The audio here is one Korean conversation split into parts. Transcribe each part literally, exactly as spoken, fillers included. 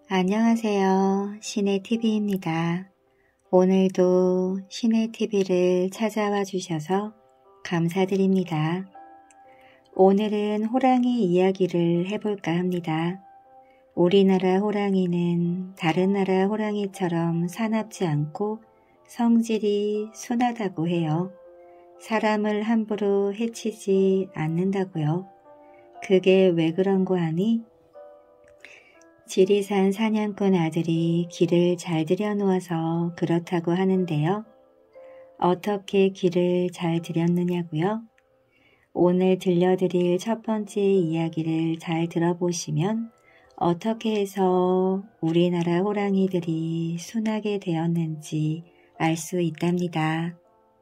안녕하세요. 신의티비입니다. 오늘도 신의티비를 찾아와 주셔서 감사드립니다. 오늘은 호랑이 이야기를 해볼까 합니다. 우리나라 호랑이는 다른 나라 호랑이처럼 사납지 않고 성질이 순하다고 해요. 사람을 함부로 해치지 않는다고요. 그게 왜 그런고 하니? 지리산 사냥꾼 아들이 길을 잘 들여놓아서 그렇다고 하는데요. 어떻게 길을 잘 들였느냐고요? 오늘 들려드릴 첫 번째 이야기를 잘 들어보시면 어떻게 해서 우리나라 호랑이들이 순하게 되었는지 알 수 있답니다.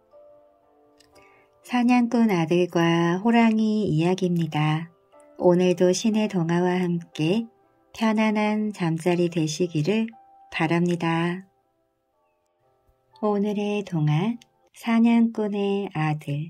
사냥꾼 아들과 호랑이 이야기입니다. 오늘도 신의 동화와 함께 편안한 잠자리 되시기를 바랍니다. 오늘의 동화, 사냥꾼의 아들.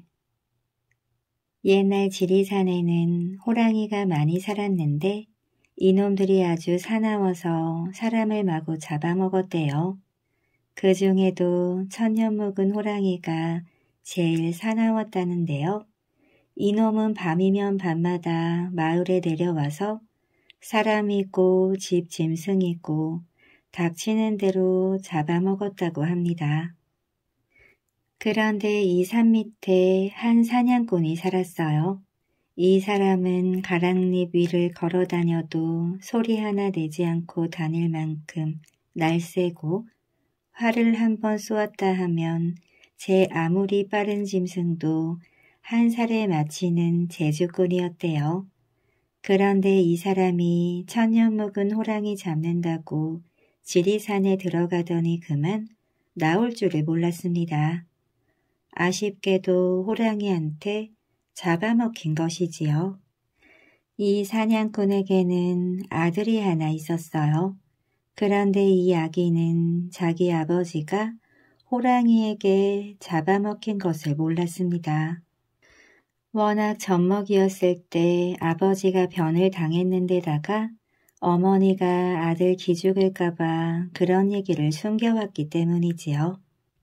옛날 지리산에는 호랑이가 많이 살았는데 이놈들이 아주 사나워서 사람을 마구 잡아먹었대요. 그 중에도 천년 묵은 호랑이가 제일 사나웠다는데요. 이놈은 밤이면 밤마다 마을에 내려와서 사람 있고 집 짐승 있고 닥치는 대로 잡아먹었다고 합니다. 그런데 이 산 밑에 한 사냥꾼이 살았어요. 이 사람은 가랑잎 위를 걸어 다녀도 소리 하나 내지 않고 다닐 만큼 날쌔고 활을 한번 쏘았다 하면 제 아무리 빠른 짐승도 한 살에 마치는 재주꾼이었대요. 그런데 이 사람이 천년 묵은 호랑이 잡는다고 지리산에 들어가더니 그만 나올 줄을 몰랐습니다. 아쉽게도 호랑이한테 잡아먹힌 것이지요. 이 사냥꾼에게는 아들이 하나 있었어요. 그런데 이 아기는 자기 아버지가 호랑이에게 잡아먹힌 것을 몰랐습니다. 워낙 젖먹이었을 때 아버지가 변을 당했는데다가 어머니가 아들 기죽을까봐 그런 얘기를 숨겨왔기 때문이지요.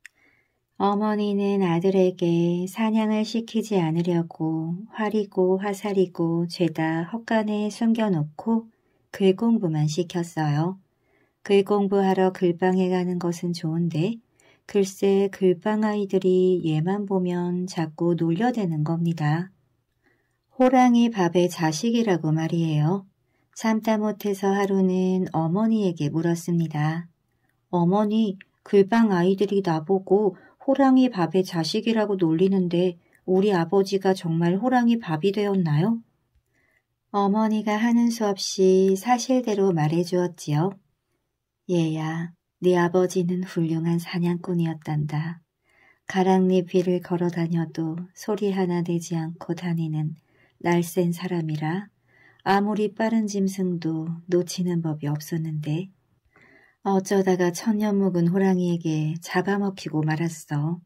어머니는 아들에게 사냥을 시키지 않으려고 활이고 화살이고 죄다 헛간에 숨겨놓고 글 공부만 시켰어요. 글 공부하러 글방에 가는 것은 좋은데 글쎄 글방 아이들이 얘만 보면 자꾸 놀려대는 겁니다. 호랑이 밥의 자식이라고 말이에요. 참다 못해서 하루는 어머니에게 물었습니다. 어머니, 글방 아이들이 나보고 호랑이 밥의 자식이라고 놀리는데 우리 아버지가 정말 호랑이 밥이 되었나요? 어머니가 하는 수 없이 사실대로 말해주었지요. 얘야, 네 아버지는 훌륭한 사냥꾼이었단다. 가랑잎 위를 걸어 다녀도 소리 하나 내지 않고 다니는 날쌘 사람이라 아무리 빠른 짐승도 놓치는 법이 없었는데 어쩌다가 천년 묵은 호랑이에게 잡아먹히고 말았어.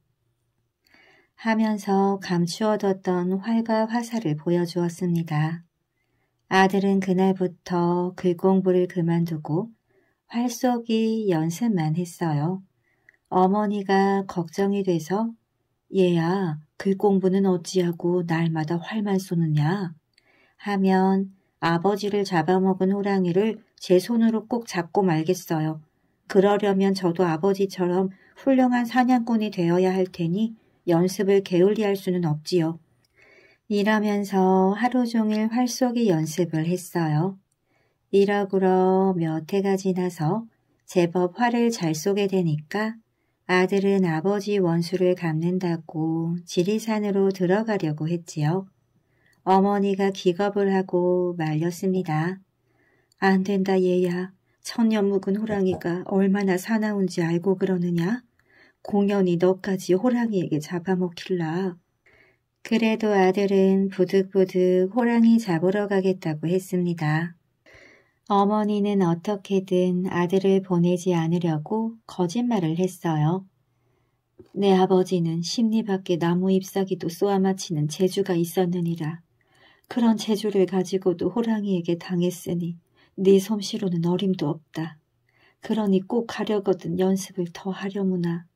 하면서 감추어뒀던 활과 화살을 보여주었습니다. 아들은 그날부터 글 공부를 그만두고 활쏘기 연습만 했어요. 어머니가 걱정이 돼서 얘야, 글 공부는 어찌하고 날마다 활만 쏘느냐 하면 아버지를 잡아먹은 호랑이를 제 손으로 꼭 잡고 말겠어요. 그러려면 저도 아버지처럼 훌륭한 사냥꾼이 되어야 할 테니 연습을 게을리할 수는 없지요. 이러면서 하루 종일 활쏘기 연습을 했어요. 이러구러 몇 해가 지나서 제법 활을 잘 쏘게 되니까 아들은 아버지 원수를 갚는다고 지리산으로 들어가려고 했지요. 어머니가 기겁을 하고 말렸습니다. 안 된다 얘야. 천년 묵은 호랑이가 얼마나 사나운지 알고 그러느냐? 공연히 너까지 호랑이에게 잡아먹힐라. 그래도 아들은 부득부득 호랑이 잡으러 가겠다고 했습니다. 어머니는 어떻게든 아들을 보내지 않으려고 거짓말을 했어요. 내 아버지는 십리 밖에 나무 잎사귀도 쏘아맞히는 재주가 있었느니라. 그런 재주를 가지고도 호랑이에게 당했으니 네 솜씨로는 어림도 없다. 그러니 꼭 하려거든 연습을 더 하려무나.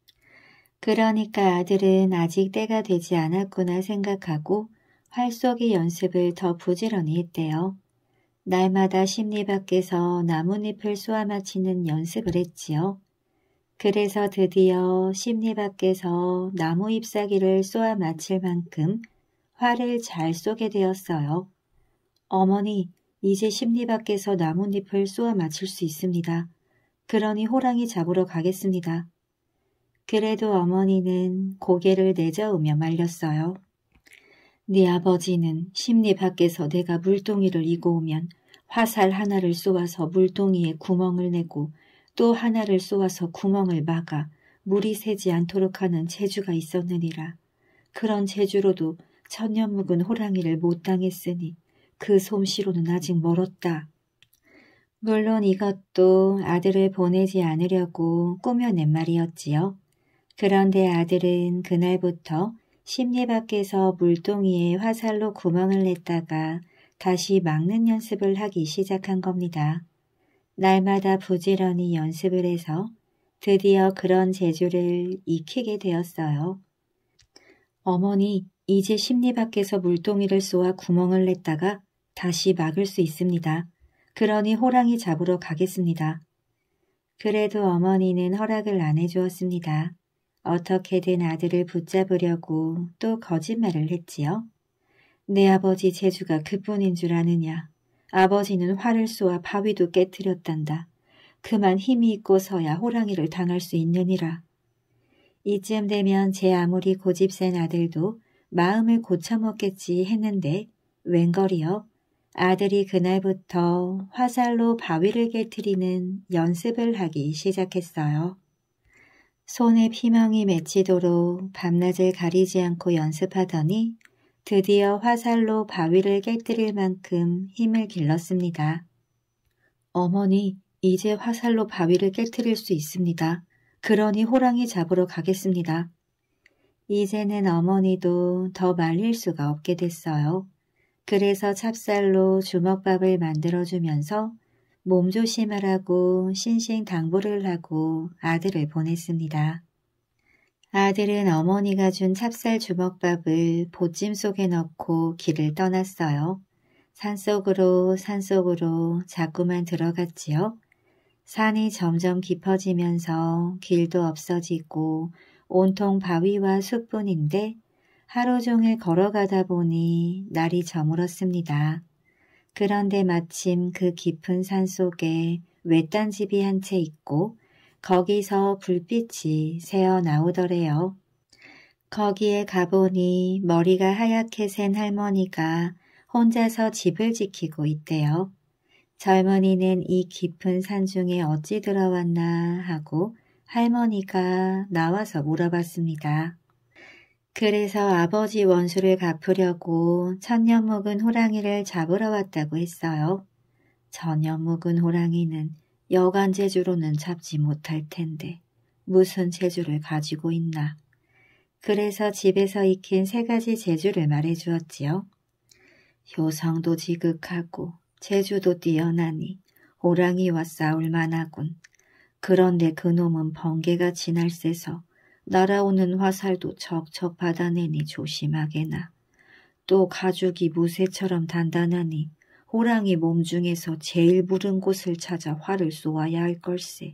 그러니까 아들은 아직 때가 되지 않았구나 생각하고 활쏘기 연습을 더 부지런히 했대요. 날마다 심리 밖에서 나뭇잎을 쏘아 맞히는 연습을 했지요. 그래서 드디어 심리 밖에서 나무 잎사귀를 쏘아 맞힐 만큼 활을 잘 쏘게 되었어요. 어머니, 이제 심리 밖에서 나뭇잎을 쏘아 맞힐 수 있습니다. 그러니 호랑이 잡으러 가겠습니다. 그래도 어머니는 고개를 내저으며 말렸어요. 네 아버지는 심리 밖에서 내가 물동이를 이고 오면 화살 하나를 쏘아서 물동이에 구멍을 내고 또 하나를 쏘아서 구멍을 막아 물이 새지 않도록 하는 재주가 있었느니라. 그런 재주로도 천년 묵은 호랑이를 못 당했으니 그 솜씨로는 아직 멀었다. 물론 이것도 아들을 보내지 않으려고 꾸며낸 말이었지요. 그런데 아들은 그날부터 심리 밖에서 물동이에 화살로 구멍을 냈다가 다시 막는 연습을 하기 시작한 겁니다. 날마다 부지런히 연습을 해서 드디어 그런 재주를 익히게 되었어요. 어머니, 이제 심리 밖에서 물동이를 쏘아 구멍을 냈다가 다시 막을 수 있습니다. 그러니 호랑이 잡으러 가겠습니다. 그래도 어머니는 허락을 안 해주었습니다. 어떻게든 아들을 붙잡으려고 또 거짓말을 했지요. 내 아버지 재주가 그뿐인 줄 아느냐. 아버지는 활을 쏘아 바위도 깨뜨렸단다. 그만 힘이 있고서야 호랑이를 당할 수 있느니라. 이쯤 되면 제 아무리 고집센 아들도 마음을 고쳐먹겠지 했는데 웬걸이요. 아들이 그날부터 화살로 바위를 깨트리는 연습을 하기 시작했어요. 손에 피멍이 맺히도록 밤낮을 가리지 않고 연습하더니 드디어 화살로 바위를 깨뜨릴 만큼 힘을 길렀습니다. 어머니, 이제 화살로 바위를 깨뜨릴 수 있습니다. 그러니 호랑이 잡으러 가겠습니다. 이제는 어머니도 더 말릴 수가 없게 됐어요. 그래서 찹쌀로 주먹밥을 만들어주면서 몸조심하라고 신신당부를 하고 아들을 보냈습니다. 아들은 어머니가 준 찹쌀 주먹밥을 보찜 속에 넣고 길을 떠났어요. 산속으로 산속으로 자꾸만 들어갔지요. 산이 점점 깊어지면서 길도 없어지고 온통 바위와 숲뿐인데 하루 종일 걸어가다 보니 날이 저물었습니다. 그런데 마침 그 깊은 산속에 외딴 집이 한 채 있고 거기서 불빛이 새어 나오더래요. 거기에 가보니 머리가 하얗게 센 할머니가 혼자서 집을 지키고 있대요. 젊은이는 이 깊은 산중에 어찌 들어왔나 하고 할머니가 나와서 물어봤습니다. 그래서 아버지 원수를 갚으려고 천년 묵은 호랑이를 잡으러 왔다고 했어요. 천년 묵은 호랑이는 여간 재주로는 잡지 못할 텐데 무슨 재주를 가지고 있나. 그래서 집에서 익힌 세 가지 재주를 말해주었지요. 효성도 지극하고 재주도 뛰어나니 호랑이와 싸울 만하군. 그런데 그놈은 번개가 지날새서 날아오는 화살도 척척 받아내니 조심하게나. 또 가죽이 무쇠처럼 단단하니 호랑이 몸 중에서 제일 부른 곳을 찾아 활을 쏘아야 할 걸세.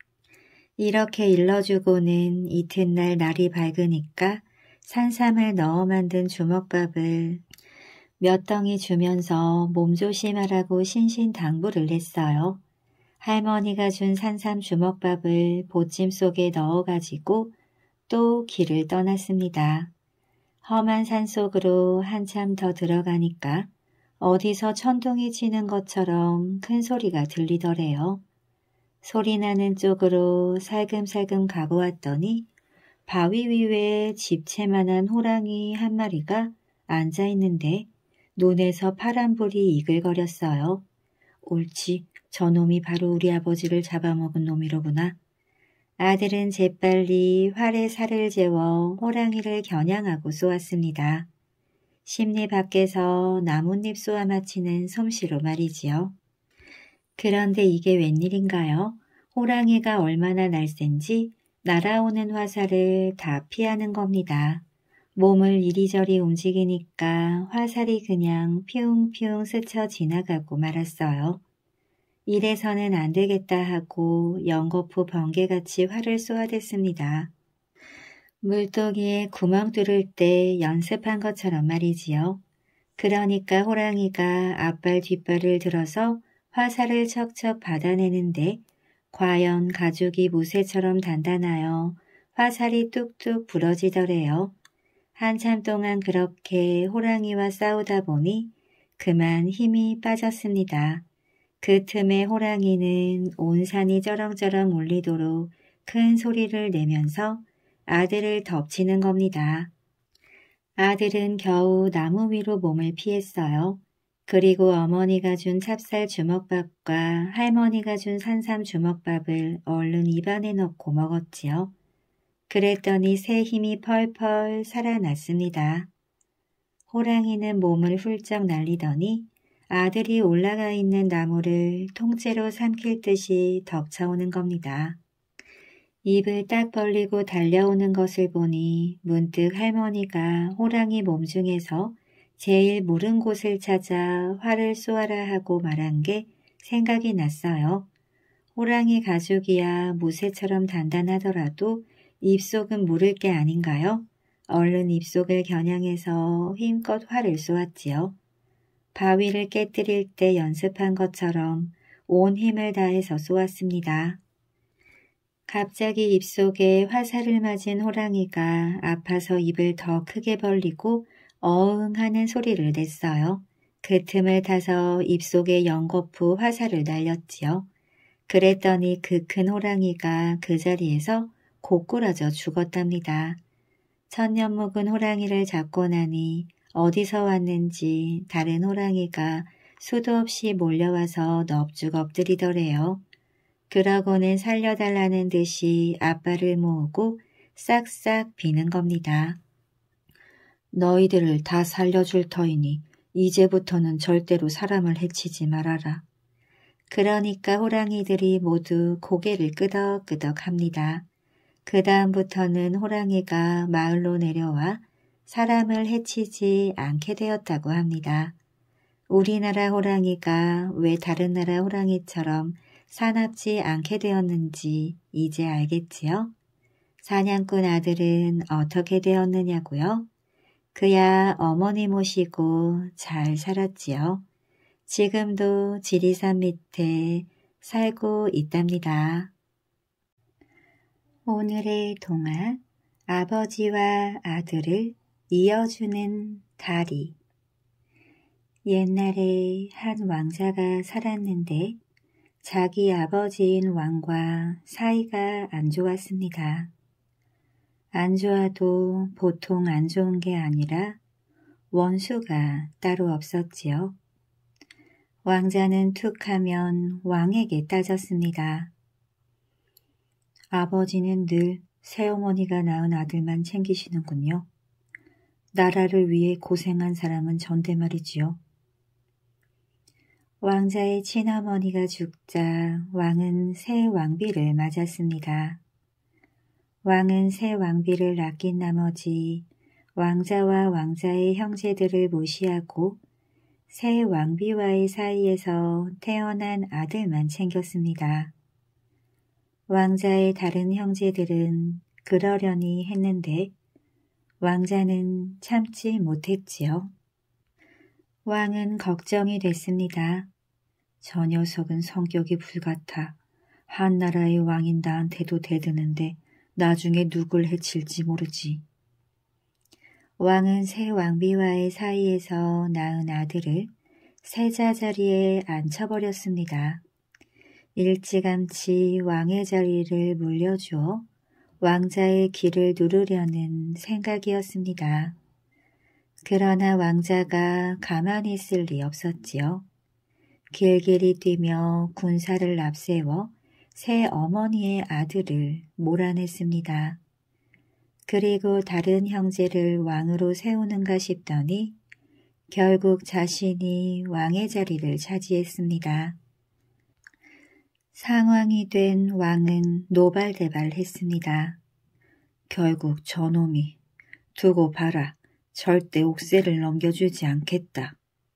이렇게 일러주고는 이튿날 날이 밝으니까 산삼을 넣어 만든 주먹밥을 몇 덩이 주면서 몸조심하라고 신신당부를 했어요. 할머니가 준 산삼 주먹밥을 보찜 속에 넣어가지고 또 길을 떠났습니다. 험한 산속으로 한참 더 들어가니까 어디서 천둥이 치는 것처럼 큰 소리가 들리더래요. 소리 나는 쪽으로 살금살금 가보았더니 바위 위에 집채만한 호랑이 한 마리가 앉아있는데 눈에서 파란불이 이글거렸어요. 옳지, 저놈이 바로 우리 아버지를 잡아먹은 놈이로구나. 아들은 재빨리 활에 살을 재워 호랑이를 겨냥하고 쏘았습니다. 심리 밖에서 나뭇잎 쏘아 맞히는 솜씨로 말이지요. 그런데 이게 웬일인가요? 호랑이가 얼마나 날쌘지 날아오는 화살을 다 피하는 겁니다. 몸을 이리저리 움직이니까 화살이 그냥 피웅피웅 스쳐 지나가고 말았어요. 이래서는 안 되겠다 하고 연거푸 번개같이 활을 쏘아댔습니다. 물고기에 구멍 뚫을 때 연습한 것처럼 말이지요. 그러니까 호랑이가 앞발 뒷발을 들어서 화살을 척척 받아내는데 과연 가죽이 무쇠처럼 단단하여 화살이 뚝뚝 부러지더래요. 한참 동안 그렇게 호랑이와 싸우다 보니 그만 힘이 빠졌습니다. 그 틈에 호랑이는 온 산이 쩌렁쩌렁 울리도록 큰 소리를 내면서 아들을 덮치는 겁니다. 아들은 겨우 나무 위로 몸을 피했어요. 그리고 어머니가 준 찹쌀 주먹밥과 할머니가 준 산삼 주먹밥을 얼른 입안에 넣고 먹었지요. 그랬더니 새 힘이 펄펄 살아났습니다. 호랑이는 몸을 훌쩍 날리더니 아들이 올라가 있는 나무를 통째로 삼킬 듯이 덮쳐오는 겁니다. 입을 딱 벌리고 달려오는 것을 보니 문득 할머니가 호랑이 몸 중에서 제일 모른 곳을 찾아 활을 쏘아라 하고 말한 게 생각이 났어요. 호랑이 가죽이야 무쇠처럼 단단하더라도 입속은 모를 게 아닌가요? 얼른 입속을 겨냥해서 힘껏 활을 쏘았지요. 바위를 깨뜨릴 때 연습한 것처럼 온 힘을 다해서 쏘았습니다. 갑자기 입속에 화살을 맞은 호랑이가 아파서 입을 더 크게 벌리고 어흥 하는 소리를 냈어요. 그 틈을 타서 입속에 연거푸 화살을 날렸지요. 그랬더니 그 큰 호랑이가 그 자리에서 고꾸라져 죽었답니다. 천년 묵은 호랑이를 잡고 나니 어디서 왔는지 다른 호랑이가 수도 없이 몰려와서 넙죽 엎드리더래요. 그러고는 살려달라는 듯이 앞발을 모으고 싹싹 비는 겁니다. 너희들을 다 살려줄 터이니 이제부터는 절대로 사람을 해치지 말아라. 그러니까 호랑이들이 모두 고개를 끄덕끄덕 합니다. 그 다음부터는 호랑이가 마을로 내려와 사람을 해치지 않게 되었다고 합니다. 우리나라 호랑이가 왜 다른 나라 호랑이처럼 사납지 않게 되었는지 이제 알겠지요? 사냥꾼 아들은 어떻게 되었느냐고요? 그야 어머니 모시고 잘 살았지요. 지금도 지리산 밑에 살고 있답니다. 오늘의 동화, 아버지와 아들을 이어주는 다리. 옛날에 한 왕자가 살았는데 자기 아버지인 왕과 사이가 안 좋았습니다. 안 좋아도 보통 안 좋은 게 아니라 원수가 따로 없었지요. 왕자는 툭 하면 왕에게 따졌습니다. 아버지는 늘 새어머니가 낳은 아들만 챙기시는군요. 나라를 위해 고생한 사람은 전대 말이지요. 왕자의 친어머니가 죽자 왕은 새 왕비를 맞았습니다. 왕은 새 왕비를 아낀 나머지 왕자와 왕자의 형제들을 무시하고 새 왕비와의 사이에서 태어난 아들만 챙겼습니다. 왕자의 다른 형제들은 그러려니 했는데 왕자는 참지 못했지요. 왕은 걱정이 됐습니다. 저 녀석은 성격이 불같아 한나라의 왕인 나한테도 대드는데 나중에 누굴 해칠지 모르지. 왕은 새 왕비와의 사이에서 낳은 아들을 세자 자리에 앉혀버렸습니다. 일찌감치 왕의 자리를 물려주어 왕자의 길을 누르려는 생각이었습니다. 그러나 왕자가 가만히 있을 리 없었지요. 길길이 뛰며 군사를 앞세워 새 어머니의 아들을 몰아냈습니다. 그리고 다른 형제를 왕으로 세우는가 싶더니 결국 자신이 왕의 자리를 차지했습니다. 상왕이 된 왕은 노발대발했습니다. 결국 저놈이 두고 봐라. 절대 옥새를 넘겨주지 않겠다.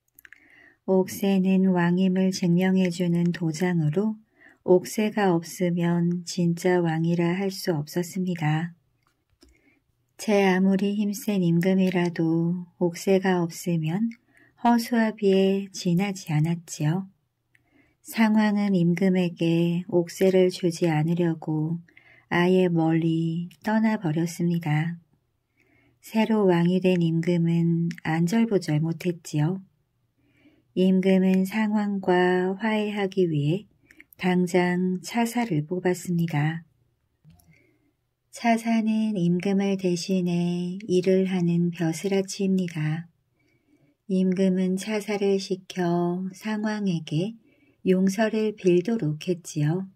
옥새는 왕임을 증명해주는 도장으로 옥새가 없으면 진짜 왕이라 할 수 없었습니다. 제 아무리 힘센 임금이라도 옥새가 없으면 허수아 비에 지나지 않았지요. 상왕은 임금에게 옥새를 주지 않으려고 아예 멀리 떠나버렸습니다. 새로 왕이 된 임금은 안절부절 못했지요. 임금은 상왕과 화해하기 위해 당장 차사를 뽑았습니다. 차사는 임금을 대신해 일을 하는 벼슬아치입니다. 임금은 차사를 시켜 상왕에게 용서를 빌도록 했지요.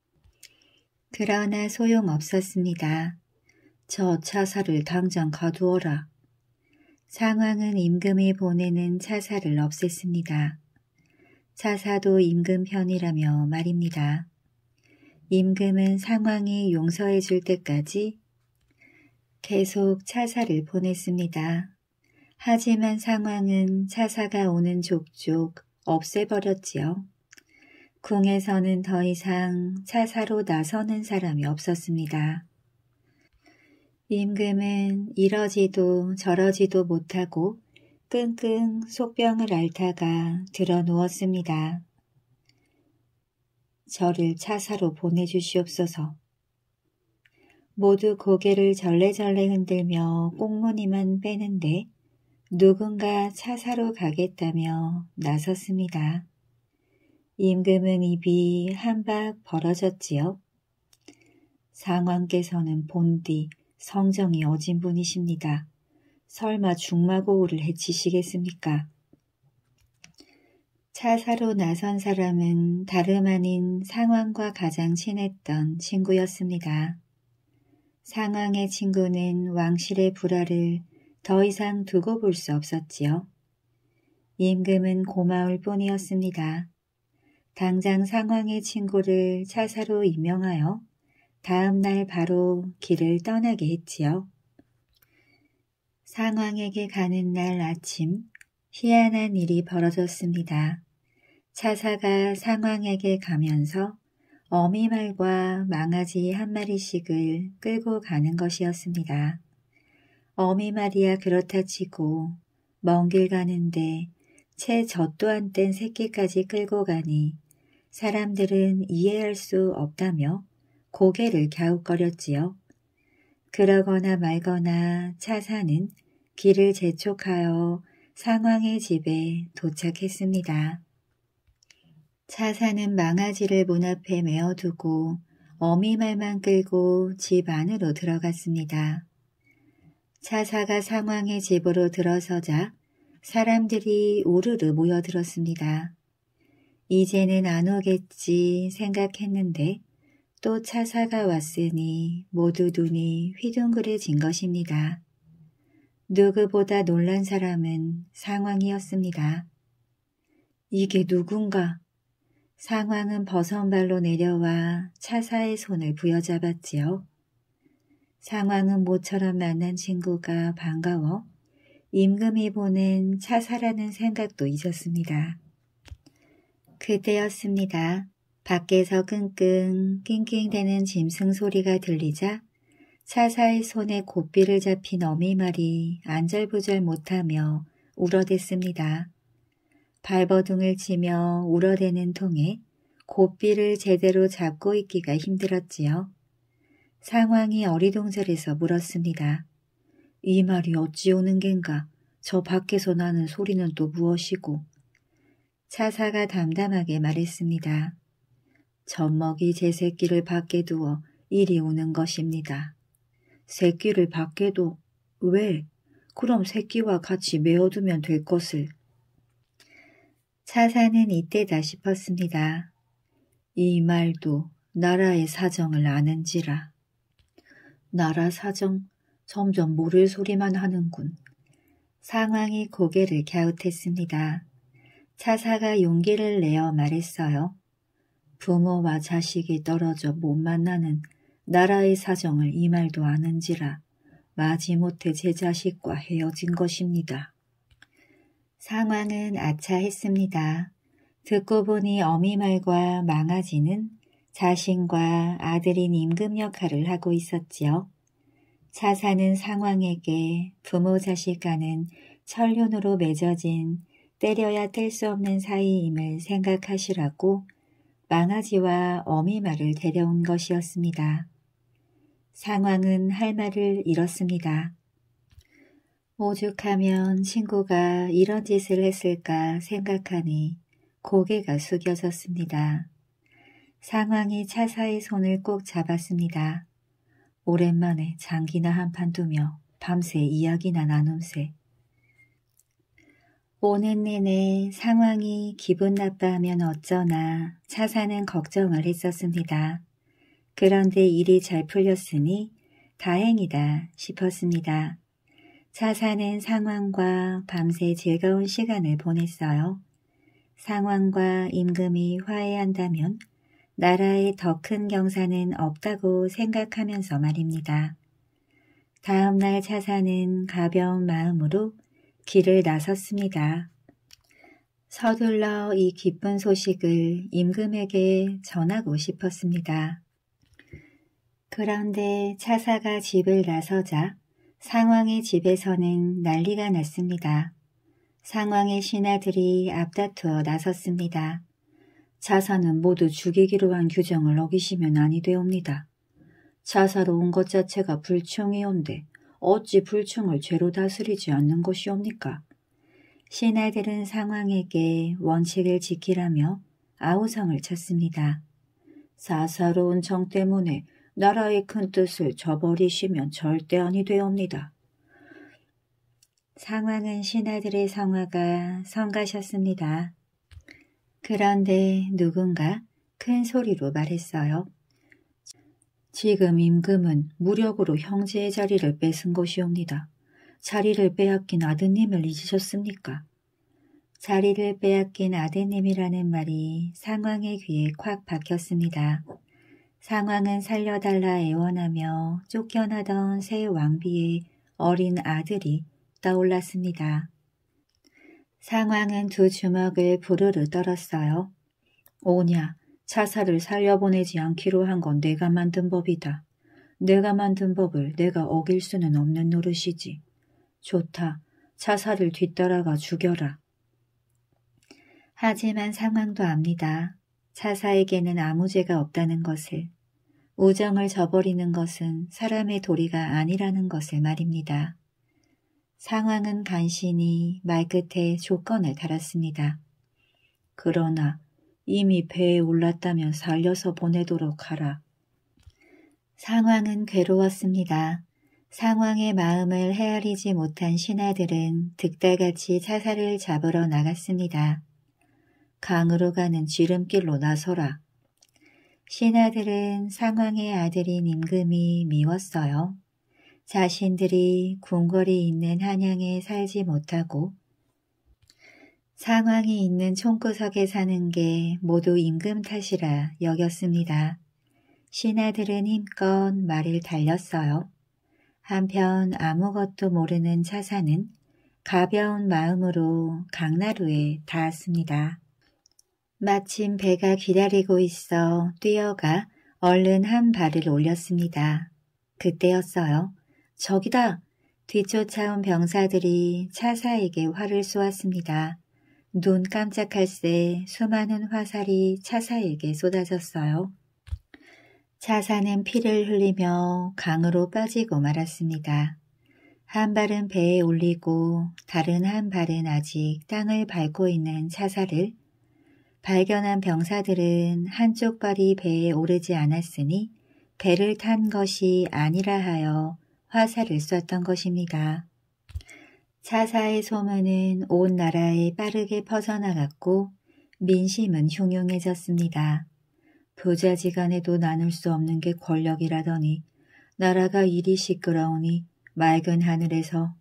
그러나 소용없었습니다. 저 차사를 당장 가두어라. 상왕은 임금이 보내는 차사를 없앴습니다. 차사도 임금 편이라며 말입니다. 임금은 상왕이 용서해 줄 때까지 계속 차사를 보냈습니다. 하지만 상왕은 차사가 오는 족족 없애버렸지요. 궁에서는 더 이상 차사로 나서는 사람이 없었습니다. 임금은 이러지도 저러지도 못하고 끙끙 속병을 앓다가 들어 누웠습니다. 저를 차사로 보내주시옵소서. 모두 고개를 절레절레 흔들며 꽁무니만 빼는데 누군가 차사로 가겠다며 나섰습니다. 임금은 입이 한박 벌어졌지요. 상왕께서는 본디 성정이 어진 분이십니다. 설마 중마고우를 해치시겠습니까? 차사로 나선 사람은 다름 아닌 상왕과 가장 친했던 친구였습니다. 상왕의 친구는 왕실의 불화를 더 이상 두고 볼 수 없었지요. 임금은 고마울 뿐이었습니다. 당장 상왕의 친구를 차사로 임명하여 다음 날 바로 길을 떠나게 했지요. 상왕에게 가는 날 아침 희한한 일이 벌어졌습니다. 차사가 상왕에게 가면서 어미말과 망아지 한 마리씩을 끌고 가는 것이었습니다. 어미말이야 그렇다 치고 먼 길 가는데 채 젖도 안 뗀 새끼까지 끌고 가니 사람들은 이해할 수 없다며 고개를 갸웃거렸지요. 그러거나 말거나 차사는 길을 재촉하여 상왕의 집에 도착했습니다. 차사는 망아지를 문 앞에 메어두고 어미말만 끌고 집 안으로 들어갔습니다. 차사가 상왕의 집으로 들어서자 사람들이 우르르 모여들었습니다. 이제는 안 오겠지 생각했는데 또 차사가 왔으니 모두 눈이 휘둥그레진 것입니다. 누구보다 놀란 사람은 상왕이었습니다. 이게 누군가? 상왕은 버선발로 내려와 차사의 손을 부여잡았지요. 상왕은 모처럼 만난 친구가 반가워 임금이 보낸 차사라는 생각도 잊었습니다. 그때였습니다. 밖에서 끙끙 낑낑대는 짐승 소리가 들리자 차사의 손에 고삐를 잡힌 어미말이 안절부절 못하며 울어댔습니다. 발버둥을 치며 울어대는 통에 고삐를 제대로 잡고 있기가 힘들었지요. 상왕이 어리동절해서 물었습니다. 이 말이 어찌 오는 겐가? 저 밖에서 나는 소리는 또 무엇이고? 차사가 담담하게 말했습니다. 젖먹이 제 새끼를 밖에 두어 이리 오는 것입니다. 새끼를 밖에 둬? 왜? 그럼 새끼와 같이 메어두면 될 것을. 차사는 이때다 싶었습니다. 이 말도 나라의 사정을 아는지라. 나라 사정? 점점 모를 소리만 하는군. 상왕이 고개를 갸웃했습니다. 차사가 용기를 내어 말했어요. 부모와 자식이 떨어져 못 만나는 나라의 사정을 이 말도 아는지라 마지못해 제 자식과 헤어진 것입니다. 상황은 아차했습니다. 듣고 보니 어미 말과 망아지는 자신과 아들인 임금 역할을 하고 있었지요. 차사는 상황에게 부모 자식 간은 천륜으로 맺어진 때려야 뗄 수 없는 사이임을 생각하시라고 망아지와 어미 말을 데려온 것이었습니다. 상황은 할 말을 잃었습니다. 오죽하면 친구가 이런 짓을 했을까 생각하니 고개가 숙여졌습니다. 상황이 차사의 손을 꼭 잡았습니다. 오랜만에 장기나 한판 두며 밤새 이야기나 나눔새. 오는 내내 상황이 기분 나빠하면 어쩌나 차사는 걱정을 했었습니다. 그런데 일이 잘 풀렸으니 다행이다 싶었습니다. 차사는 상황과 밤새 즐거운 시간을 보냈어요. 상황과 임금이 화해한다면 나라에 더 큰 경사는 없다고 생각하면서 말입니다. 다음 날 차사는 가벼운 마음으로 길을 나섰습니다. 서둘러 이 기쁜 소식을 임금에게 전하고 싶었습니다. 그런데 차사가 집을 나서자 상황의 집에서는 난리가 났습니다. 상황의 신하들이 앞다투어 나섰습니다. 차사는 모두 죽이기로 한 규정을 어기시면 아니 되옵니다. 차사로 온 것 자체가 불충이온데 어찌 불충을 죄로 다스리지 않는 것이옵니까? 신하들은 상황에게 원칙을 지키라며 아우성을 쳤습니다. 사사로운 정 때문에 나라의 큰 뜻을 저버리시면 절대 아니 되옵니다. 상황은 신하들의 성화가 성가셨습니다. 그런데 누군가 큰 소리로 말했어요. 지금 임금은 무력으로 형제의 자리를 뺏은 것이옵니다. 자리를 빼앗긴 아드님을 잊으셨습니까? 자리를 빼앗긴 아드님이라는 말이 상황의 귀에 콱 박혔습니다. 상황은 살려달라 애원하며 쫓겨나던 새 왕비의 어린 아들이 떠올랐습니다. 상황은 두 주먹을 부르르 떨었어요. 오냐, 차사를 살려보내지 않기로 한 건 내가 만든 법이다. 내가 만든 법을 내가 어길 수는 없는 노릇이지. 좋다, 차사를 뒤따라가 죽여라. 하지만 상황도 압니다. 차사에게는 아무 죄가 없다는 것을. 우정을 저버리는 것은 사람의 도리가 아니라는 것을 말입니다. 상황은 간신히 말끝에 조건을 달았습니다. 그러나 이미 배에 올랐다면 살려서 보내도록 하라. 상황은 괴로웠습니다. 상황의 마음을 헤아리지 못한 신하들은 득달같이 차사를 잡으러 나갔습니다. 강으로 가는 지름길로 나서라. 신하들은 상황의 아들인 임금이 미웠어요. 자신들이 궁궐이 있는 한양에 살지 못하고 상황이 있는 총구석에 사는 게 모두 임금 탓이라 여겼습니다. 신하들은 힘껏 말을 달렸어요. 한편 아무것도 모르는 차사는 가벼운 마음으로 강나루에 닿았습니다. 마침 배가 기다리고 있어 뛰어가 얼른 한 발을 올렸습니다. 그때였어요. 저기다! 뒤쫓아온 병사들이 차사에게 활을 쏘았습니다. 눈 깜짝할 새 수많은 화살이 차사에게 쏟아졌어요. 차사는 피를 흘리며 강으로 빠지고 말았습니다. 한 발은 배에 올리고 다른 한 발은 아직 땅을 밟고 있는 차사를 발견한 병사들은 한쪽 발이 배에 오르지 않았으니 배를 탄 것이 아니라 하여 화살을 쐈던 것입니다. 차사의 소문은 온 나라에 빠르게 퍼져나갔고 민심은 흉흉해졌습니다. 부자지간에도 나눌 수 없는 게 권력이라더니 나라가 이리 시끄러우니 맑은 하늘에서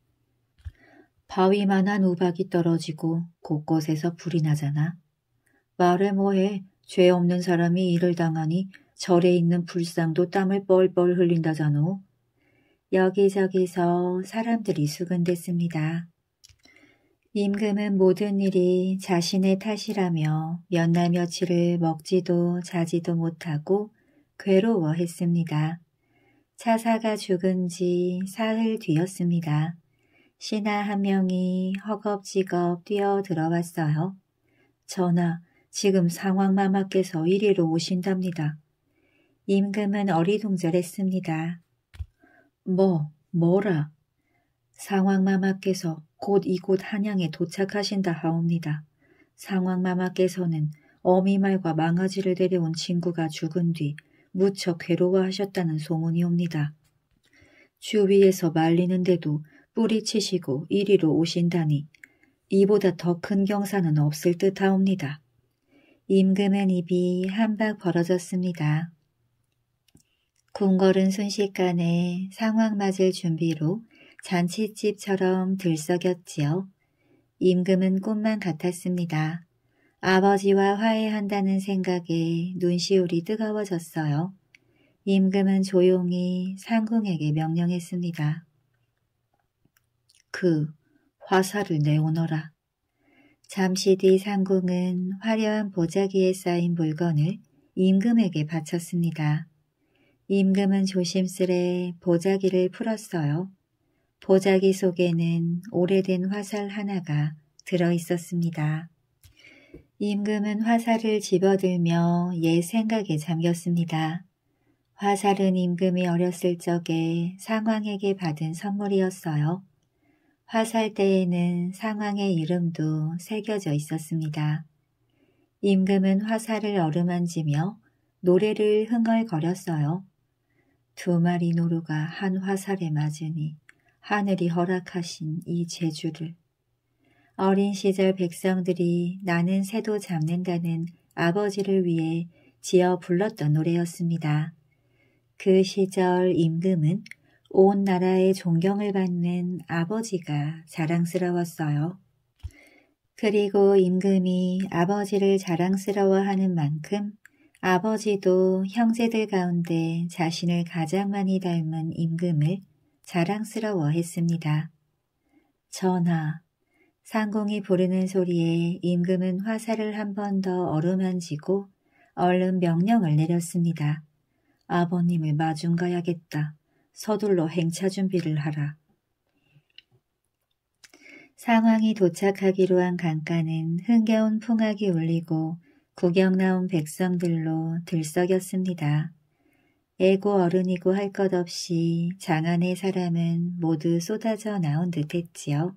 바위만한 우박이 떨어지고 곳곳에서 불이 나잖아. 말해 뭐해, 죄 없는 사람이 이를 당하니 절에 있는 불상도 땀을 뻘뻘 흘린다잖아. 여기저기서 사람들이 수군댔습니다. 임금은 모든 일이 자신의 탓이라며 몇 날 며칠을 먹지도 자지도 못하고 괴로워했습니다. 차사가 죽은 지 사흘 뒤였습니다. 신하 한 명이 허겁지겁 뛰어 들어왔어요. 전하, 지금 상황마마께서 이리로 오신답니다. 임금은 어리둥절했습니다. 뭐, 뭐라? 상황마마께서 곧 이곳 한양에 도착하신다 하옵니다. 상황마마께서는 어미말과 망아지를 데려온 친구가 죽은 뒤 무척 괴로워하셨다는 소문이 옵니다. 주위에서 말리는데도 뿌리치시고 이리로 오신다니 이보다 더 큰 경사는 없을 듯하옵니다. 임금은 입이 한박 벌어졌습니다. 궁궐은 순식간에 상황 맞을 준비로 잔치집처럼 들썩였지요. 임금은 꿈만 같았습니다. 아버지와 화해한다는 생각에 눈시울이 뜨거워졌어요. 임금은 조용히 상궁에게 명령했습니다. 그 화살을 내오너라. 잠시 뒤 상궁은 화려한 보자기에 쌓인 물건을 임금에게 바쳤습니다. 임금은 조심스레 보자기를 풀었어요. 보자기 속에는 오래된 화살 하나가 들어있었습니다. 임금은 화살을 집어들며 옛 생각에 잠겼습니다. 화살은 임금이 어렸을 적에 상왕에게 받은 선물이었어요. 화살대에는 상왕의 이름도 새겨져 있었습니다. 임금은 화살을 어루만지며 노래를 흥얼거렸어요. 두 마리 노루가 한 화살에 맞으니 하늘이 허락하신 이 재주를. 어린 시절 백성들이 나는 새도 잡는다는 아버지를 위해 지어 불렀던 노래였습니다. 그 시절 임금은 온 나라의 존경을 받는 아버지가 자랑스러웠어요. 그리고 임금이 아버지를 자랑스러워하는 만큼 아버지도 형제들 가운데 자신을 가장 많이 닮은 임금을 자랑스러워했습니다. 전하, 상궁이 부르는 소리에 임금은 화살을 한 번 더 어루만지고 얼른 명령을 내렸습니다. 아버님을 마중 가야겠다. 서둘러 행차 준비를 하라. 상황이 도착하기로 한 강가는 흥겨운 풍악이 울리고 구경 나온 백성들로 들썩였습니다. 애고 어른이고 할 것 없이 장안의 사람은 모두 쏟아져 나온 듯했지요.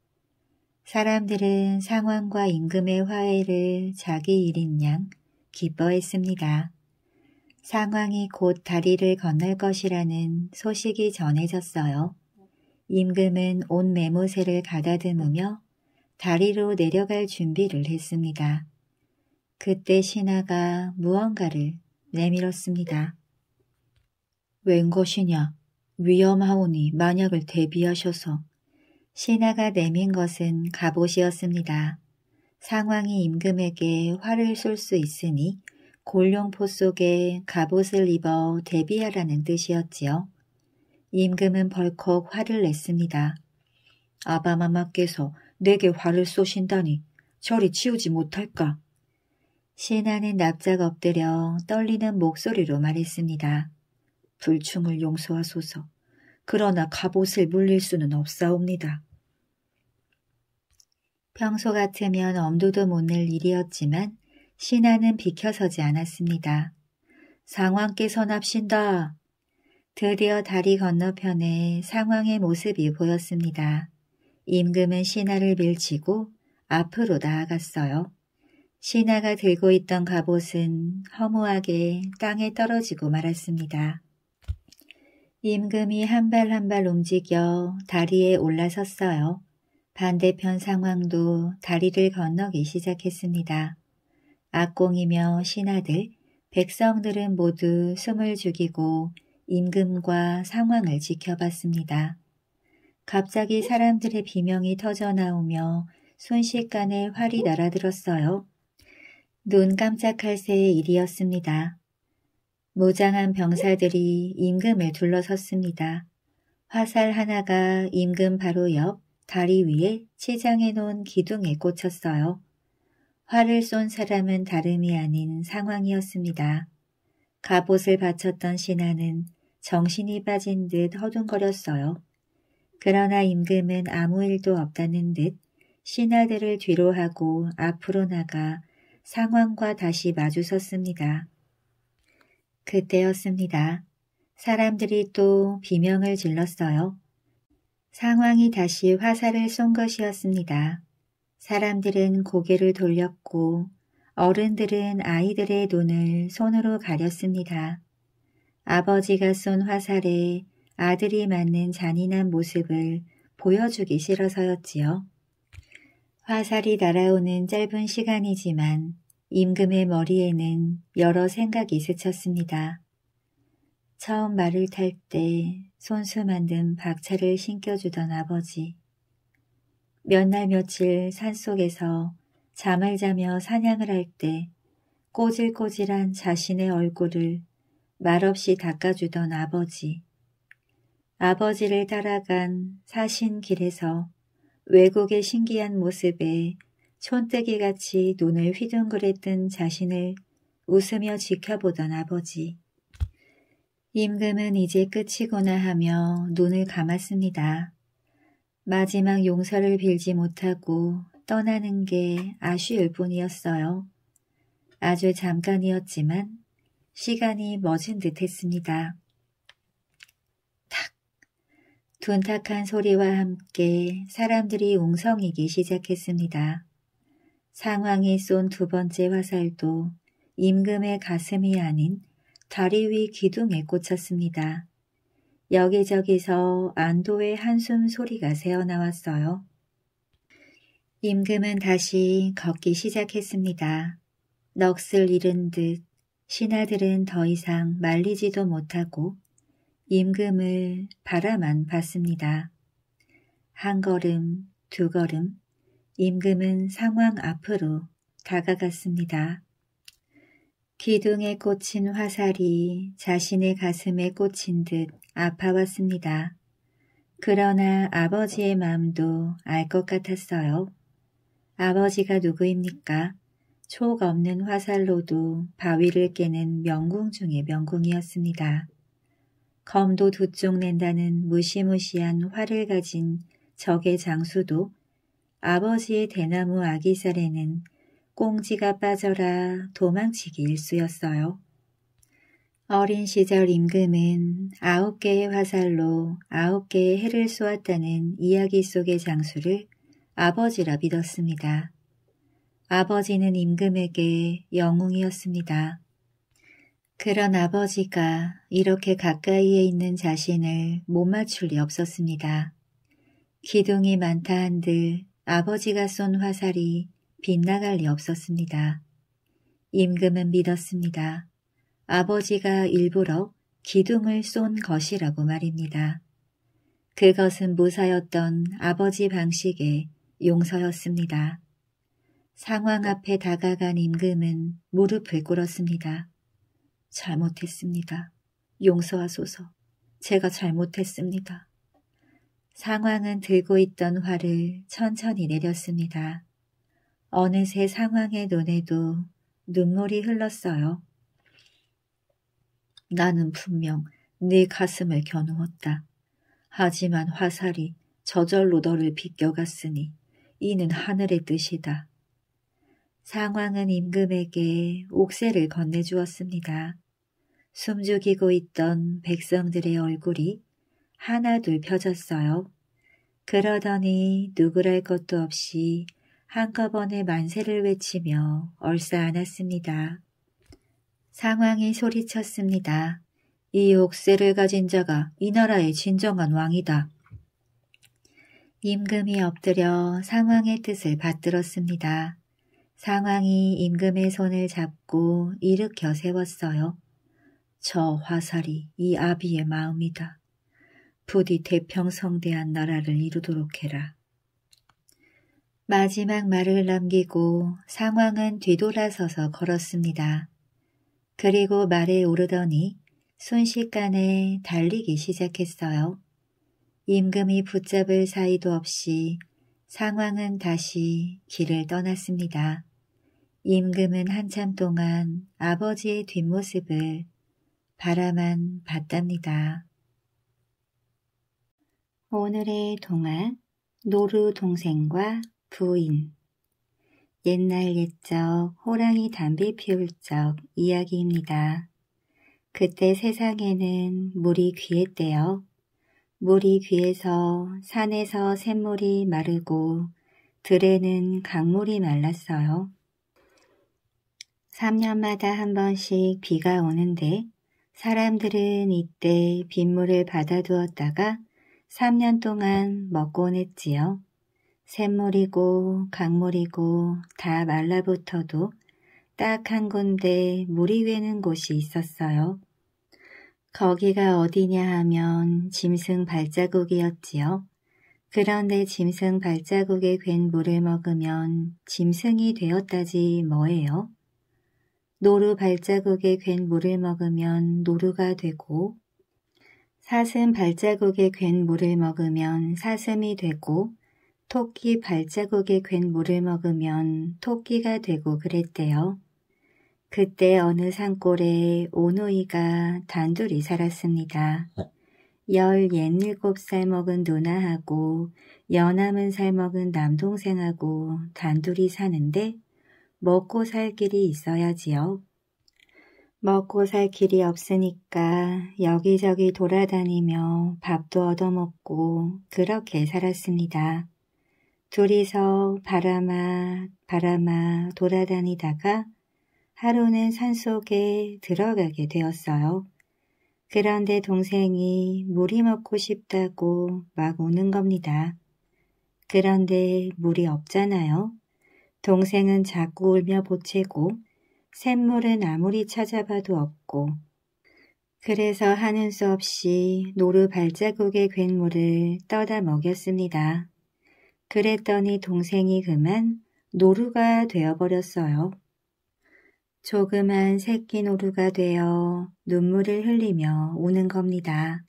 사람들은 상황과 임금의 화해를 자기 일인 양 기뻐했습니다. 상황이 곧 다리를 건널 것이라는 소식이 전해졌어요. 임금은 온 매무새를 가다듬으며 다리로 내려갈 준비를 했습니다. 그때 신하가 무언가를 내밀었습니다. 웬 것이냐? 위험하오니 만약을 대비하셔서. 신하가 내민 것은 갑옷이었습니다. 상황이 임금에게 활을 쏠 수 있으니 골룡포 속에 갑옷을 입어 대비하라는 뜻이었지요. 임금은 벌컥 화를 냈습니다. 아바마마께서 내게 활을 쏘신다니 저리 치우지 못할까? 신하는 납작 엎드려 떨리는 목소리로 말했습니다. 불충을 용서하소서. 그러나 갑옷을 물릴 수는 없사옵니다. 평소 같으면 엄두도 못 낼 일이었지만 신하는 비켜서지 않았습니다. 상왕께서 납신다. 드디어 다리 건너편에 상왕의 모습이 보였습니다. 임금은 신하를 밀치고 앞으로 나아갔어요. 신하가 들고 있던 갑옷은 허무하게 땅에 떨어지고 말았습니다. 임금이 한 발 한 발 움직여 다리에 올라섰어요. 반대편 상황도 다리를 건너기 시작했습니다. 악공이며 신하들, 백성들은 모두 숨을 죽이고 임금과 상황을 지켜봤습니다. 갑자기 사람들의 비명이 터져나오며 순식간에 활이 날아들었어요. 눈 깜짝할 새의 일이었습니다. 무장한 병사들이 임금을 둘러섰습니다. 화살 하나가 임금 바로 옆 다리 위에 치장해 놓은 기둥에 꽂혔어요. 활을 쏜 사람은 다름이 아닌 상황이었습니다. 갑옷을 바쳤던 신하는 정신이 빠진 듯 허둥거렸어요. 그러나 임금은 아무 일도 없다는 듯 신하들을 뒤로 하고 앞으로 나가 상황과 다시 마주섰습니다. 그때였습니다. 사람들이 또 비명을 질렀어요. 상황이 다시 화살을 쏜 것이었습니다. 사람들은 고개를 돌렸고 어른들은 아이들의 눈을 손으로 가렸습니다. 아버지가 쏜 화살에 아들이 맞는 잔인한 모습을 보여주기 싫어서였지요. 화살이 날아오는 짧은 시간이지만 임금의 머리에는 여러 생각이 스쳤습니다. 처음 말을 탈 때 손수 만든 박차를 신겨주던 아버지. 몇 날 며칠 산속에서 잠을 자며 사냥을 할 때 꼬질꼬질한 자신의 얼굴을 말없이 닦아주던 아버지. 아버지를 따라간 사신길에서 외국의 신기한 모습에 촌뜨기같이 눈을 휘둥그랬던 자신을 웃으며 지켜보던 아버지. 임금은 이제 끝이구나 하며 눈을 감았습니다. 마지막 용서를 빌지 못하고 떠나는 게 아쉬울 뿐이었어요. 아주 잠깐이었지만 시간이 멎은 듯했습니다. 탁! 둔탁한 소리와 함께 사람들이 웅성이기 시작했습니다. 상황이 쏜 두 번째 화살도 임금의 가슴이 아닌 다리 위 기둥에 꽂혔습니다. 여기저기서 안도의 한숨 소리가 새어나왔어요. 임금은 다시 걷기 시작했습니다. 넋을 잃은 듯 신하들은 더 이상 말리지도 못하고 임금을 바라만 봤습니다. 한 걸음, 두 걸음, 임금은 상황 앞으로 다가갔습니다. 기둥에 꽂힌 화살이 자신의 가슴에 꽂힌 듯 아파왔습니다. 그러나 아버지의 마음도 알 것 같았어요. 아버지가 누구입니까? 촉 없는 화살로도 바위를 깨는 명궁 중의 명궁이었습니다. 검도 두 쪽 낸다는 무시무시한 활을 가진 적의 장수도 아버지의 대나무 아기살에는 꽁지가 빠져라 도망치기 일쑤였어요. 어린 시절 임금은 아홉 개의 화살로 아홉 개의 해를 쏘았다는 이야기 속의 장수를 아버지라 믿었습니다. 아버지는 임금에게 영웅이었습니다. 그런 아버지가 이렇게 가까이에 있는 자신을 못 맞출 리 없었습니다. 기둥이 많다 한들 아버지가 쏜 화살이 빗나갈 리 없었습니다. 임금은 믿었습니다. 아버지가 일부러 기둥을 쏜 것이라고 말입니다. 그것은 무사였던 아버지 방식의 용서였습니다. 상황 앞에 다가간 임금은 무릎을 꿇었습니다. 잘못했습니다. 용서하소서. 제가 잘못했습니다. 상황은 들고 있던 활을 천천히 내렸습니다. 어느새 상황의 눈에도 눈물이 흘렀어요. 나는 분명 네 가슴을 겨누었다. 하지만 화살이 저절로 너를 비껴갔으니 이는 하늘의 뜻이다. 상황은 임금에게 옥새를 건네주었습니다. 숨죽이고 있던 백성들의 얼굴이 하나둘 펴졌어요. 그러더니 누구랄 것도 없이 한꺼번에 만세를 외치며 얼싸안았습니다. 상황이 소리쳤습니다. 이 옥새를 가진 자가 이 나라의 진정한 왕이다. 임금이 엎드려 상황의 뜻을 받들었습니다. 상황이 임금의 손을 잡고 일으켜 세웠어요. 저 화살이 이 아비의 마음이다. 부디 대평성대한 나라를 이루도록 해라. 마지막 말을 남기고 상황은 뒤돌아서서 걸었습니다. 그리고 말에 오르더니 순식간에 달리기 시작했어요. 임금이 붙잡을 사이도 없이 상황은 다시 길을 떠났습니다. 임금은 한참 동안 아버지의 뒷모습을 바라만 봤답니다. 오늘의 동화 노루 동생과 부인. 옛날 옛적 호랑이 담배 피울 적 이야기입니다. 그때 세상에는 물이 귀했대요. 물이 귀해서 산에서 샘물이 마르고 들에는 강물이 말랐어요. 삼 년마다 한 번씩 비가 오는데 사람들은 이때 빗물을 받아두었다가 삼 년 동안 먹곤 했지요. 샘물이고 강물이고 다 말라붙어도 딱 한 군데 물이 괴는 곳이 있었어요. 거기가 어디냐 하면 짐승 발자국이었지요. 그런데 짐승 발자국에 괜 물을 먹으면 짐승이 되었다지 뭐예요. 노루 발자국에 괜 물을 먹으면 노루가 되고 사슴 발자국에 괜 물을 먹으면 사슴이 되고 토끼 발자국에 괜 물을 먹으면 토끼가 되고 그랬대요. 그때 어느 산골에 오누이가 단둘이 살았습니다. 열예닐곱 살 먹은 누나하고 연함은 살 먹은 남동생하고 단둘이 사는데 먹고 살 길이 있어야지요. 먹고 살 길이 없으니까 여기저기 돌아다니며 밥도 얻어먹고 그렇게 살았습니다. 둘이서 바람아 바람아 돌아다니다가 하루는 산속에 들어가게 되었어요. 그런데 동생이 물이 먹고 싶다고 막 우는 겁니다. 그런데 물이 없잖아요. 동생은 자꾸 울며 보채고 샘물은 아무리 찾아봐도 없고 그래서 하는 수 없이 노루 발자국에 괜 물을 떠다 먹였습니다. 그랬더니 동생이 그만 노루가 되어버렸어요. 조그만 새끼 노루가 되어 눈물을 흘리며 우는 겁니다.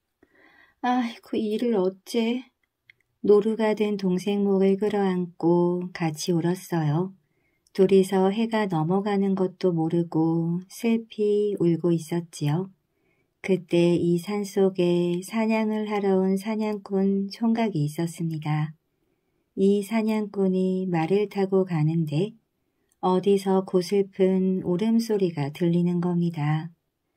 아이고 이를 어째. 노루가 된 동생 목을 끌어안고 같이 울었어요. 둘이서 해가 넘어가는 것도 모르고 슬피 울고 있었지요. 그때 이 산속에 사냥을 하러 온 사냥꾼 총각이 있었습니다. 이 사냥꾼이 말을 타고 가는데 어디서 고슬픈 울음소리가 들리는 겁니다.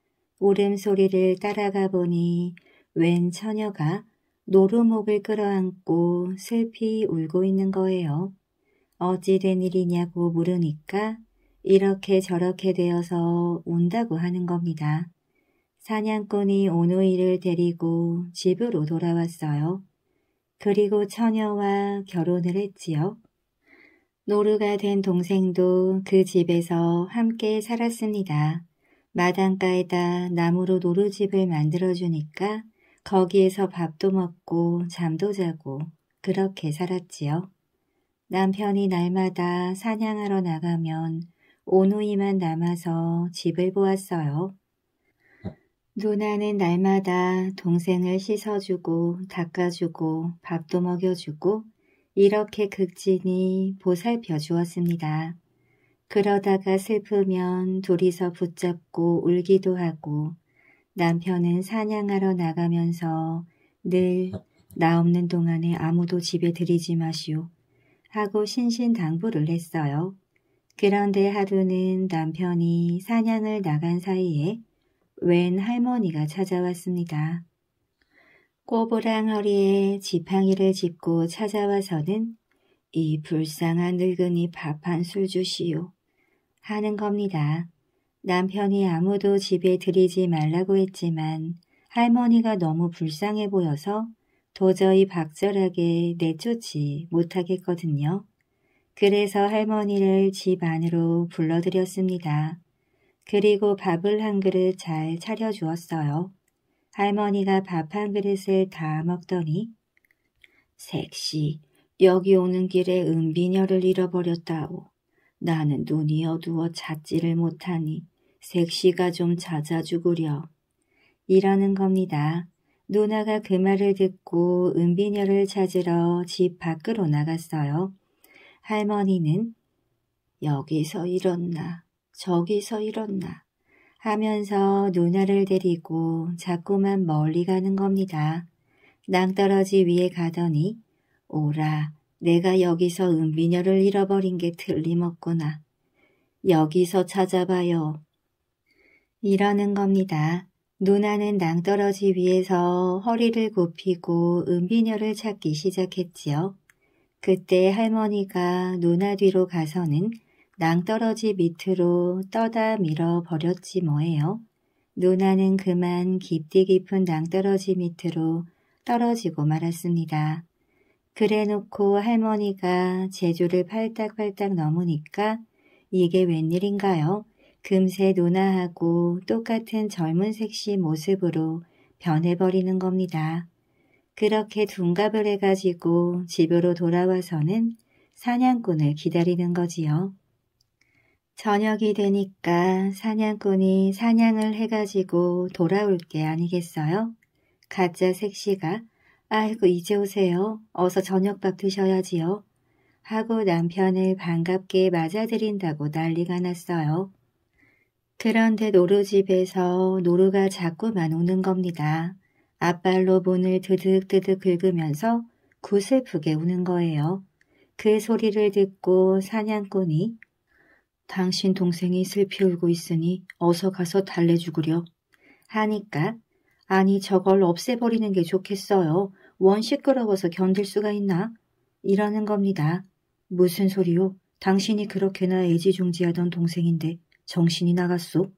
울음소리를 따라가 보니 웬 처녀가 노루목을 끌어안고 슬피 울고 있는 거예요. 어찌 된 일이냐고 물으니까 이렇게 저렇게 되어서 운다고 하는 겁니다. 사냥꾼이 오누이를 데리고 집으로 돌아왔어요. 그리고 처녀와 결혼을 했지요. 노루가 된 동생도 그 집에서 함께 살았습니다. 마당가에다 나무로 노루집을 만들어주니까 거기에서 밥도 먹고 잠도 자고 그렇게 살았지요. 남편이 날마다 사냥하러 나가면 오누이만 남아서 집을 보았어요. 누나는 날마다 동생을 씻어주고 닦아주고 밥도 먹여주고 이렇게 극진히 보살펴 주었습니다. 그러다가 슬프면 둘이서 붙잡고 울기도 하고 남편은 사냥하러 나가면서 늘 나 없는 동안에 아무도 집에 들이지 마시오 하고 신신당부를 했어요. 그런데 하루는 남편이 사냥을 나간 사이에 웬 할머니가 찾아왔습니다. 꼬부랑 허리에 지팡이를 짚고 찾아와서는 이 불쌍한 늙은이 밥 한 술 주시오 하는 겁니다. 남편이 아무도 집에 들이지 말라고 했지만 할머니가 너무 불쌍해 보여서 도저히 박절하게 내쫓지 못하겠거든요. 그래서 할머니를 집 안으로 불러들였습니다. 그리고 밥을 한 그릇 잘 차려주었어요. 할머니가 밥 한 그릇을 다 먹더니 색시 여기 오는 길에 은비녀를 잃어버렸다오. 나는 눈이 어두워 찾지를 못하니 색시가 좀 찾아주구려. 이러는 겁니다. 누나가 그 말을 듣고 은비녀를 찾으러 집 밖으로 나갔어요. 할머니는 여기서 잃었나 저기서 잃었나 하면서 누나를 데리고 자꾸만 멀리 가는 겁니다. 낭떠러지 위에 가더니 오라, 내가 여기서 은비녀를 잃어버린 게 틀림없구나. 여기서 찾아봐요. 이러는 겁니다. 누나는 낭떠러지 위에서 허리를 굽히고 은비녀를 찾기 시작했지요. 그때 할머니가 누나 뒤로 가서는 낭떠러지 밑으로 떠다 밀어버렸지 뭐예요. 누나는 그만 깊디 깊은 낭떠러지 밑으로 떨어지고 말았습니다. 그래놓고 할머니가 제주를 팔딱팔딱 넘으니까 이게 웬일인가요? 금세 누나하고 똑같은 젊은 섹시 모습으로 변해버리는 겁니다. 그렇게 둔갑을 해가지고 집으로 돌아와서는 사냥꾼을 기다리는 거지요. 저녁이 되니까 사냥꾼이 사냥을 해가지고 돌아올 게 아니겠어요? 가짜 섹시가 아이고 이제 오세요. 어서 저녁밥 드셔야지요. 하고 남편을 반갑게 맞아들인다고 난리가 났어요. 그런데 노루집에서 노루가 자꾸만 우는 겁니다. 앞발로 문을 드득드득 긁으면서 구슬프게 우는 거예요. 그 소리를 듣고 사냥꾼이 당신 동생이 슬피 울고 있으니 어서 가서 달래주구려 하니까 아니 저걸 없애버리는 게 좋겠어요. 원 시끄러워서 견딜 수가 있나? 이러는 겁니다. 무슨 소리요? 당신이 그렇게나 애지중지하던 동생인데 정신이 나갔소?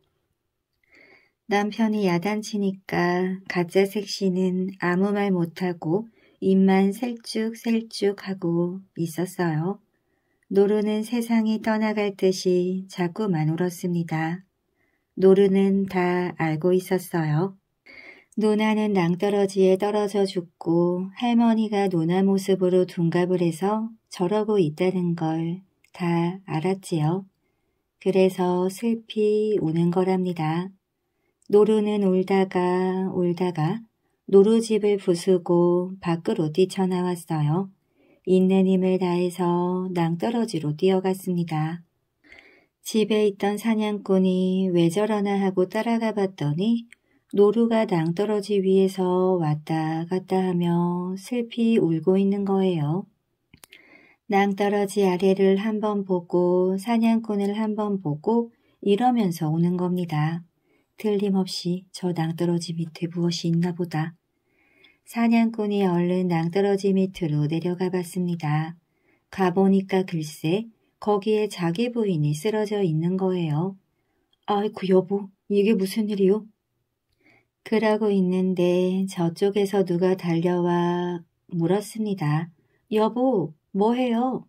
남편이 야단치니까 가짜 섹시는 아무 말 못하고 입만 셀쭉셀쭉하고 있었어요. 노루는 세상이 떠나갈 듯이 자꾸만 울었습니다. 노루는 다 알고 있었어요. 누나는 낭떠러지에 떨어져 죽고 할머니가 누나 모습으로 둔갑을 해서 저러고 있다는 걸 다 알았지요. 그래서 슬피 우는 거랍니다. 노루는 울다가 울다가 노루집을 부수고 밖으로 뛰쳐나왔어요. 있는 힘을 다해서 낭떠러지로 뛰어갔습니다. 집에 있던 사냥꾼이 왜 저러나 하고 따라가 봤더니 노루가 낭떠러지 위에서 왔다 갔다 하며 슬피 울고 있는 거예요. 낭떠러지 아래를 한번 보고 사냥꾼을 한번 보고 이러면서 우는 겁니다. 틀림없이 저 낭떠러지 밑에 무엇이 있나 보다. 사냥꾼이 얼른 낭떠러지 밑으로 내려가 봤습니다. 가보니까 글쎄 거기에 자기 부인이 쓰러져 있는 거예요. 아이고 여보, 이게 무슨 일이요? 그러고 있는데 저쪽에서 누가 달려와 물었습니다. 여보, 뭐해요?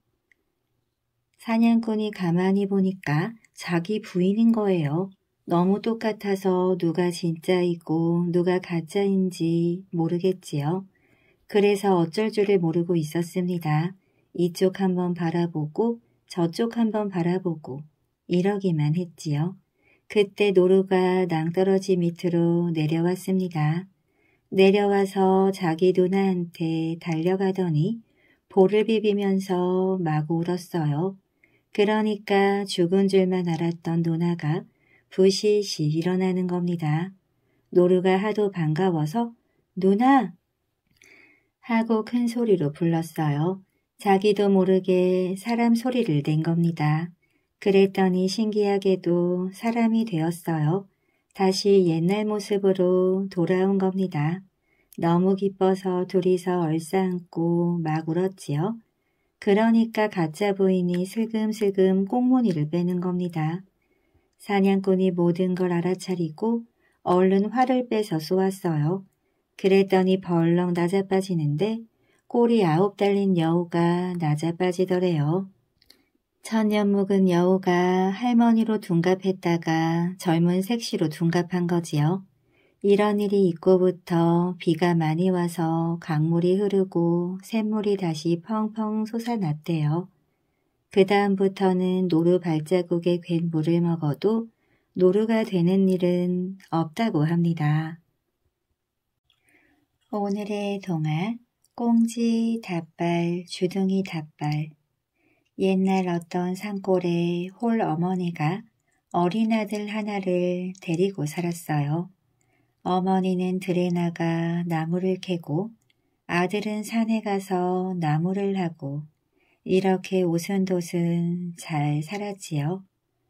사냥꾼이 가만히 보니까 자기 부인인 거예요. 너무 똑같아서 누가 진짜이고 누가 가짜인지 모르겠지요. 그래서 어쩔 줄을 모르고 있었습니다. 이쪽 한번 바라보고 저쪽 한번 바라보고 이러기만 했지요. 그때 노루가 낭떠러지 밑으로 내려왔습니다. 내려와서 자기 누나한테 달려가더니 볼을 비비면서 마구 울었어요. 그러니까 죽은 줄만 알았던 누나가 부시시 일어나는 겁니다. 노루가 하도 반가워서 누나! 하고 큰 소리로 불렀어요. 자기도 모르게 사람 소리를 낸 겁니다. 그랬더니 신기하게도 사람이 되었어요. 다시 옛날 모습으로 돌아온 겁니다. 너무 기뻐서 둘이서 얼싸안고 막 울었지요. 그러니까 가짜 부인이 슬금슬금 꽁무니를 빼는 겁니다. 사냥꾼이 모든 걸 알아차리고 얼른 활을 빼서 쏘았어요. 그랬더니 벌렁 낮아빠지는데 꼬리 아홉 달린 여우가 낮아빠지더래요. 천년 묵은 여우가 할머니로 둔갑했다가 젊은 색시로 둔갑한 거지요. 이런 일이 있고부터 비가 많이 와서 강물이 흐르고 샘물이 다시 펑펑 솟아났대요. 그 다음부터는 노루 발자국에 괸 물을 먹어도 노루가 되는 일은 없다고 합니다. 오늘의 동화 꽁지 닷발 주둥이 닷발. 옛날 어떤 산골에 홀 어머니가 어린 아들 하나를 데리고 살았어요. 어머니는 들에 나가 나무를 캐고 아들은 산에 가서 나무를 하고 이렇게 오순도순 잘 살았지요.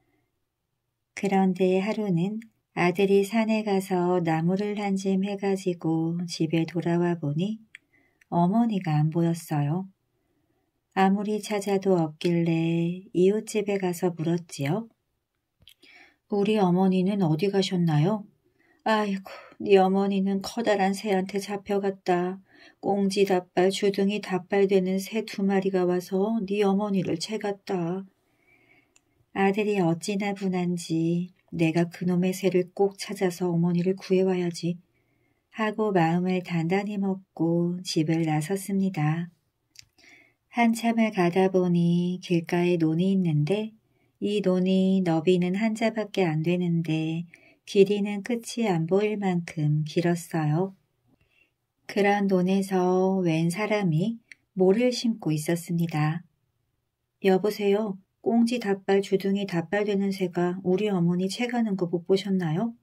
그런데 하루는 아들이 산에 가서 나무를 한 짐 해가지고 집에 돌아와 보니 어머니가 안 보였어요. 아무리 찾아도 없길래 이웃집에 가서 물었지요. 우리 어머니는 어디 가셨나요? 아이고, 네 어머니는 커다란 새한테 잡혀갔다. 꽁지 닷발 주둥이 닷발 되는 새 두 마리가 와서 네 어머니를 채갔다. 아들이 어찌나 분한지 내가 그놈의 새를 꼭 찾아서 어머니를 구해와야지 하고 마음을 단단히 먹고 집을 나섰습니다. 한참을 가다 보니 길가에 논이 있는데 이 논이 너비는 한 자밖에 안 되는데 길이는 끝이 안 보일 만큼 길었어요. 그런 논에서 웬 사람이 모를 심고 있었습니다. 여보세요. 꽁지 닷발 주둥이 닷발 되는 새가 우리 어머니 채가는 거 못 보셨나요?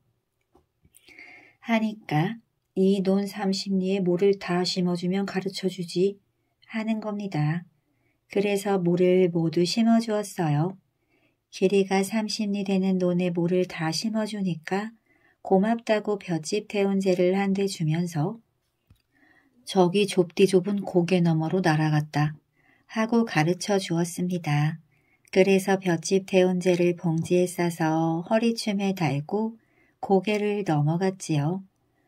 하니까 이 논 삼십 리에 모를 다 심어주면 가르쳐주지 하는 겁니다. 그래서 모를 모두 심어주었어요. 길이가 삼십 리 되는 논에 모를 다 심어주니까 고맙다고 볏짚 태운제를 한 대 주면서 저기 좁디 좁은 고개 너머로 날아갔다 하고 가르쳐 주었습니다. 그래서 볏짚 태운제를 봉지에 싸서 허리춤에 달고 고개를 넘어갔지요.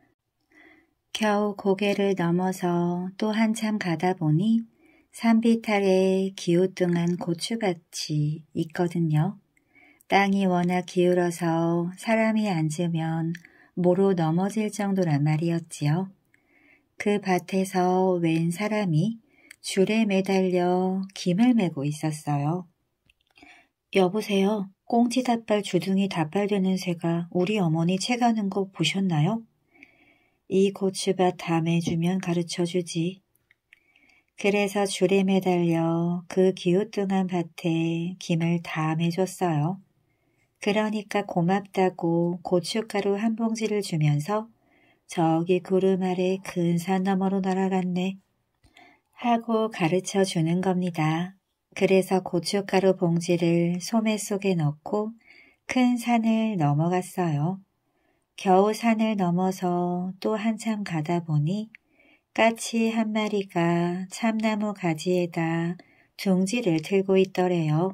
겨우 고개를 넘어서 또 한참 가다 보니 산비탈에 기우뚱한 고추밭이 있거든요. 땅이 워낙 기울어서 사람이 앉으면 모로 넘어질 정도란 말이었지요. 그 밭에서 웬 사람이 줄에 매달려 김을 메고 있었어요. 여보세요. 꽁지 닷발 주둥이 닷발 되는 새가 우리 어머니 채가는 거 보셨나요? 이 고추밭 다 매주면 가르쳐주지. 그래서 줄에 매달려 그 기우뚱한 밭에 김을 다 매줬어요. 그러니까 고맙다고 고춧가루 한 봉지를 주면서 저기 구름 아래 큰 산 너머로 날아갔네 하고 가르쳐 주는 겁니다. 그래서 고춧가루 봉지를 소매 속에 넣고 큰 산을 넘어갔어요. 겨우 산을 넘어서 또 한참 가다 보니 까치 한 마리가 참나무 가지에다 둥지를 틀고 있더래요.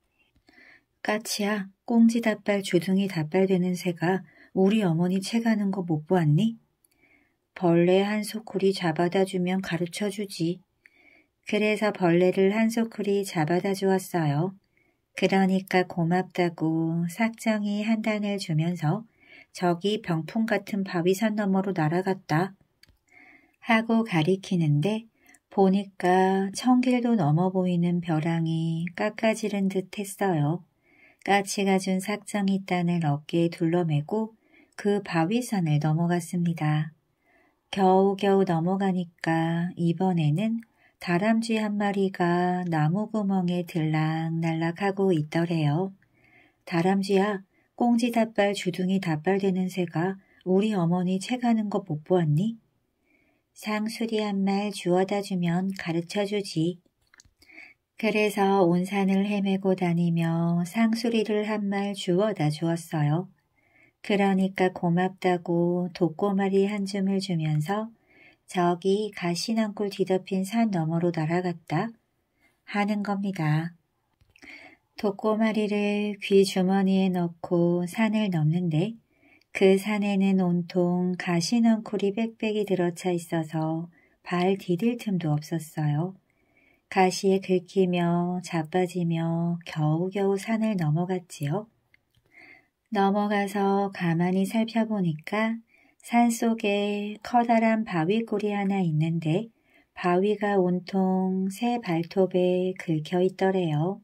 까치야, 꽁지 닷발 주둥이 닷발 되는 새가 우리 어머니 채가는 거 못 보았니? 벌레 한 소쿠리 잡아다 주면 가르쳐 주지. 그래서 벌레를 한 소쿠리 잡아다 주었어요. 그러니까 고맙다고 삭정이 한 단을 주면서 저기 병풍 같은 바위산 너머로 날아갔다 하고 가리키는데 보니까 천길도 넘어 보이는 벼랑이 깎아지른 듯 했어요. 까치가 준 삭정이 단을 어깨에 둘러매고 그 바위산을 넘어갔습니다. 겨우겨우 넘어가니까 이번에는 다람쥐 한 마리가 나무 구멍에 들락날락하고 있더래요. 다람쥐야, 꽁지 닷발 주둥이 닷발 되는 새가 우리 어머니 채가는 거 못 보았니? 상수리 한 말 주워다 주면 가르쳐주지. 그래서 온 산을 헤매고 다니며 상수리를 한 말 주워다 주었어요. 그러니까 고맙다고 독고마리 한 줌을 주면서 저기 가시낭굴 뒤덮인 산 너머로 날아갔다 하는 겁니다. 독고마리를 귀 주머니에 넣고 산을 넘는데 그 산에는 온통 가시넝쿨이 빽빽이 들어차 있어서 발 디딜 틈도 없었어요. 가시에 긁히며 자빠지며 겨우겨우 산을 넘어갔지요. 넘어가서 가만히 살펴보니까 산속에 커다란 바위굴이 하나 있는데 바위가 온통 새 발톱에 긁혀 있더래요.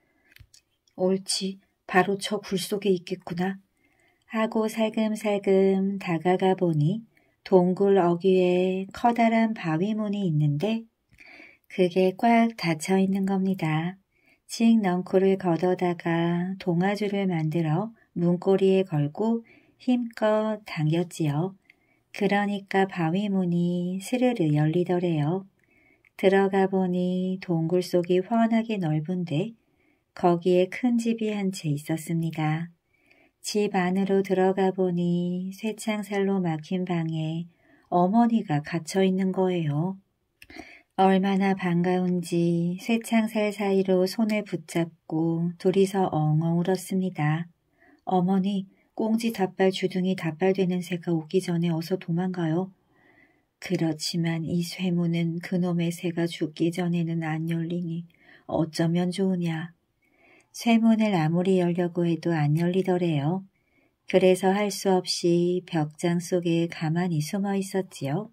옳지, 바로 저 굴 속에 있겠구나 하고 살금살금 다가가 보니 동굴 어귀에 커다란 바위문이 있는데 그게 꽉 닫혀 있는 겁니다. 칙 넝쿨을 걷어다가 동아줄을 만들어 문고리에 걸고 힘껏 당겼지요. 그러니까 바위문이 스르르 열리더래요. 들어가 보니 동굴 속이 훤하게 넓은데 거기에 큰 집이 한 채 있었습니다. 집 안으로 들어가 보니 쇠창살로 막힌 방에 어머니가 갇혀 있는 거예요. 얼마나 반가운지 쇠창살 사이로 손을 붙잡고 둘이서 엉엉 울었습니다. 어머니, 꽁지 닷발 주둥이 닷발 되는 새가 오기 전에 어서 도망가요. 그렇지만 이 쇠문은 그놈의 새가 죽기 전에는 안 열리니 어쩌면 좋으냐. 쇠문을 아무리 열려고 해도 안 열리더래요. 그래서 할 수 없이 벽장 속에 가만히 숨어 있었지요.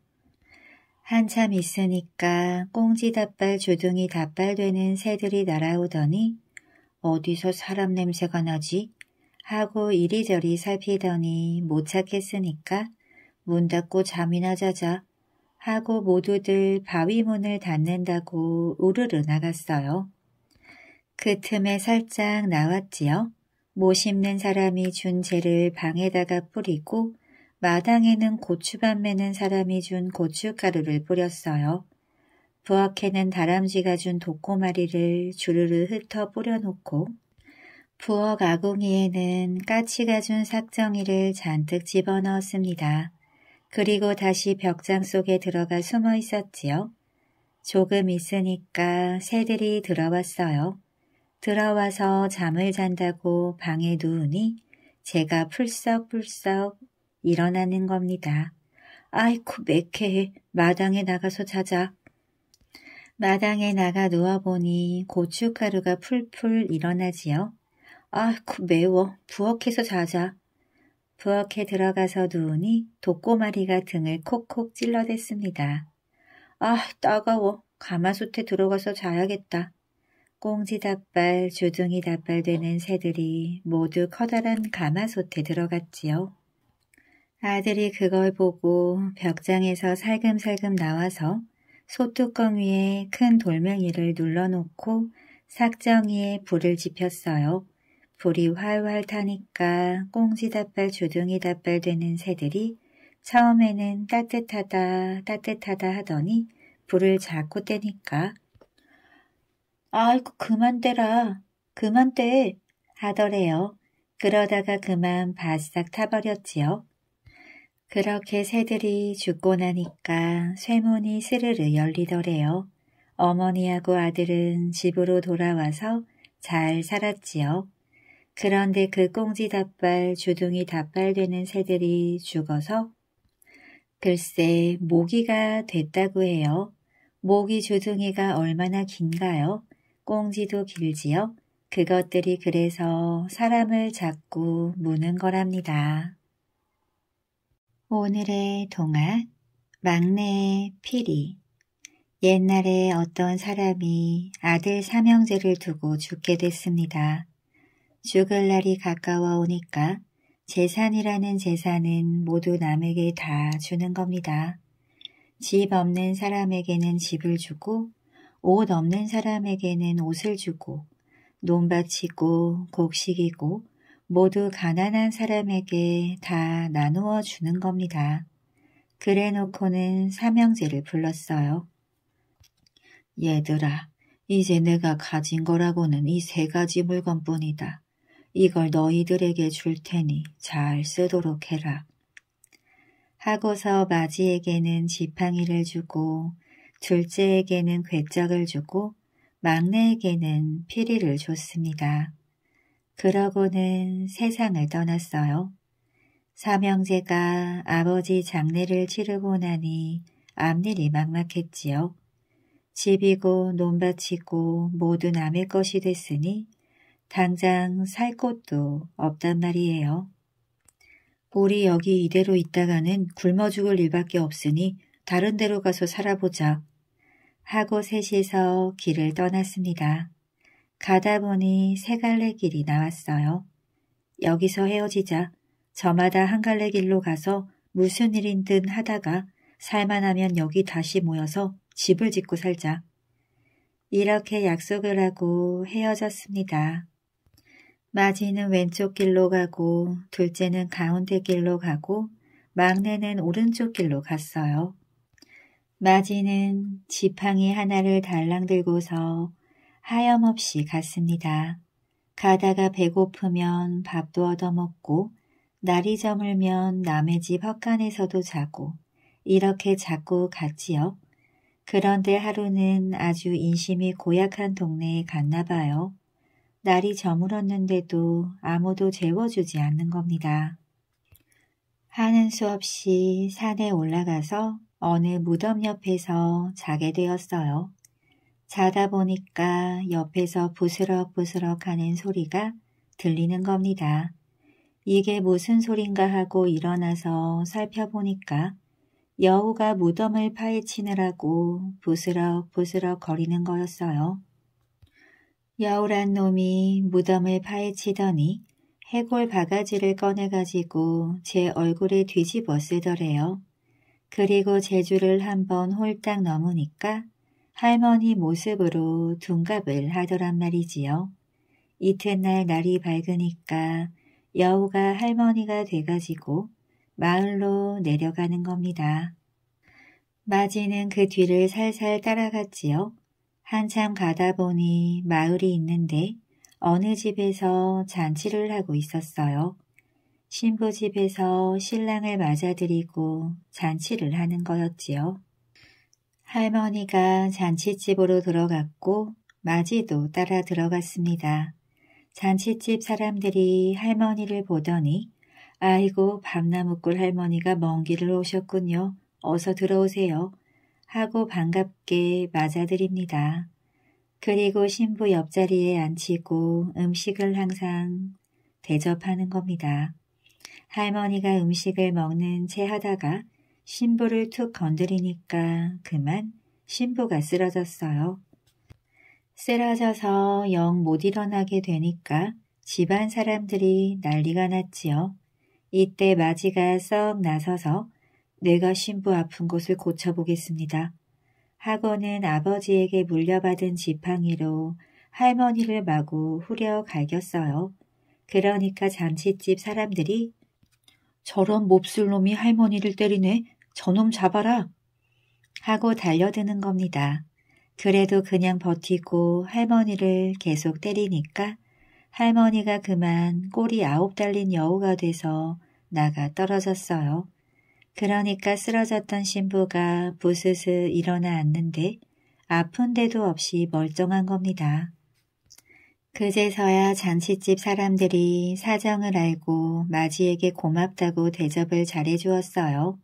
한참 있으니까 꽁지 닷발 주둥이 닷발 되는 새들이 날아오더니 어디서 사람 냄새가 나지? 하고 이리저리 살피더니 못 찾겠으니까 문 닫고 잠이나 자자 하고 모두들 바위문을 닫는다고 우르르 나갔어요. 그 틈에 살짝 나왔지요. 못 씹는 사람이 준 재를 방에다가 뿌리고 마당에는 고추밭 매는 사람이 준 고춧가루를 뿌렸어요. 부엌에는 다람쥐가 준 독고마리를 주르르 흩어 뿌려놓고 부엌 아궁이에는 까치가 준 삭정이를 잔뜩 집어넣었습니다. 그리고 다시 벽장 속에 들어가 숨어 있었지요. 조금 있으니까 새들이 들어왔어요. 들어와서 잠을 잔다고 방에 누우니 제가 풀썩풀썩 일어나는 겁니다. 아이쿠 매캐해. 마당에 나가서 자자. 마당에 나가 누워보니 고춧가루가 풀풀 일어나지요. 아이쿠 매워. 부엌에서 자자. 부엌에 들어가서 누우니 독고마리가 등을 콕콕 찔러댔습니다. 아 따가워. 가마솥에 들어가서 자야겠다. 꽁지 닷발, 주둥이 닷발 되는 새들이 모두 커다란 가마솥에 들어갔지요. 아들이 그걸 보고 벽장에서 살금살금 나와서 소뚜껑 위에 큰 돌멩이를 눌러놓고 삭정이에 불을 지폈어요. 불이 활활 타니까 꽁지 닷발, 주둥이 닷발 되는 새들이 처음에는 따뜻하다 따뜻하다 하더니 불을 자꾸 떼니까 아이고 그만 떼라. 그만 떼 하더래요. 그러다가 그만 바싹 타버렸지요. 그렇게 새들이 죽고 나니까 쇠문이 스르르 열리더래요. 어머니하고 아들은 집으로 돌아와서 잘 살았지요. 그런데 그 꽁지 닷발, 주둥이 닷발 되는 새들이 죽어서 글쎄 모기가 됐다고 해요. 모기 주둥이가 얼마나 긴가요? 꽁지도 길지요? 그것들이 그래서 사람을 자꾸 무는 거랍니다. 오늘의 동화 막내의 피리. 옛날에 어떤 사람이 아들 삼형제를 두고 죽게 됐습니다. 죽을 날이 가까워 오니까 재산이라는 재산은 모두 남에게 다 주는 겁니다. 집 없는 사람에게는 집을 주고 옷 없는 사람에게는 옷을 주고 논밭이고 곡식이고 모두 가난한 사람에게 다 나누어 주는 겁니다. 그래 놓고는 삼형제를 불렀어요. 얘들아, 이제 내가 가진 거라고는 이 세 가지 물건뿐이다. 이걸 너희들에게 줄 테니 잘 쓰도록 해라. 하고서 마지에게는 지팡이를 주고 둘째에게는 궤짝을 주고 막내에게는 피리를 줬습니다. 그러고는 세상을 떠났어요. 삼형제가 아버지 장례를 치르고 나니 앞일이 막막했지요. 집이고 논밭이고 모두 남의 것이 됐으니 당장 살 곳도 없단 말이에요. 우리 여기 이대로 있다가는 굶어 죽을 일밖에 없으니 다른 데로 가서 살아보자. 하고 셋이서 길을 떠났습니다. 가다 보니 세 갈래 길이 나왔어요. 여기서 헤어지자. 저마다 한 갈래 길로 가서 무슨 일인든 하다가 살만하면 여기 다시 모여서 집을 짓고 살자. 이렇게 약속을 하고 헤어졌습니다. 마지는 왼쪽 길로 가고 둘째는 가운데 길로 가고 막내는 오른쪽 길로 갔어요. 마지는 지팡이 하나를 달랑 들고서 하염없이 갔습니다. 가다가 배고프면 밥도 얻어먹고 날이 저물면 남의 집 헛간에서도 자고 이렇게 자꾸 갔지요. 그런데 하루는 아주 인심이 고약한 동네에 갔나 봐요. 날이 저물었는데도 아무도 재워주지 않는 겁니다. 하는 수 없이 산에 올라가서 어느 무덤 옆에서 자게 되었어요. 자다 보니까 옆에서 부스럭부스럭 하는 소리가 들리는 겁니다. 이게 무슨 소린가 하고 일어나서 살펴보니까 여우가 무덤을 파헤치느라고 부스럭부스럭 거리는 거였어요. 여우란 놈이 무덤을 파헤치더니 해골 바가지를 꺼내가지고 제 얼굴에 뒤집어 쓰더래요. 그리고 제주를 한번 홀딱 넘으니까 할머니 모습으로 둔갑을 하더란 말이지요. 이튿날 날이 밝으니까 여우가 할머니가 돼가지고 마을로 내려가는 겁니다. 마지는 그 뒤를 살살 따라갔지요. 한참 가다 보니 마을이 있는데 어느 집에서 잔치를 하고 있었어요. 신부 집에서 신랑을 맞아들이고 잔치를 하는 거였지요. 할머니가 잔치집으로 들어갔고 마지도 따라 들어갔습니다. 잔치집 사람들이 할머니를 보더니 아이고 밤나무꾼 할머니가 먼 길을 오셨군요. 어서 들어오세요. 하고 반갑게 맞아드립니다. 그리고 신부 옆자리에 앉히고 음식을 항상 대접하는 겁니다. 할머니가 음식을 먹는 채 하다가 신부를 툭 건드리니까 그만 신부가 쓰러졌어요. 쓰러져서 영 못 일어나게 되니까 집안 사람들이 난리가 났지요. 이때 마지가 썩 나서서 내가 신부 아픈 곳을 고쳐보겠습니다. 하고는 아버지에게 물려받은 지팡이로 할머니를 마구 후려 갈겼어요. 그러니까 잔치집 사람들이 저런 몹쓸 놈이 할머니를 때리네. 저놈 잡아라. 하고 달려드는 겁니다. 그래도 그냥 버티고 할머니를 계속 때리니까 할머니가 그만 꼬리 아홉 달린 여우가 돼서 나가 떨어졌어요. 그러니까 쓰러졌던 신부가 부스스 일어나 앉는데 아픈 데도 없이 멀쩡한 겁니다. 그제서야 잔치집 사람들이 사정을 알고 마지에게 고맙다고 대접을 잘해주었어요.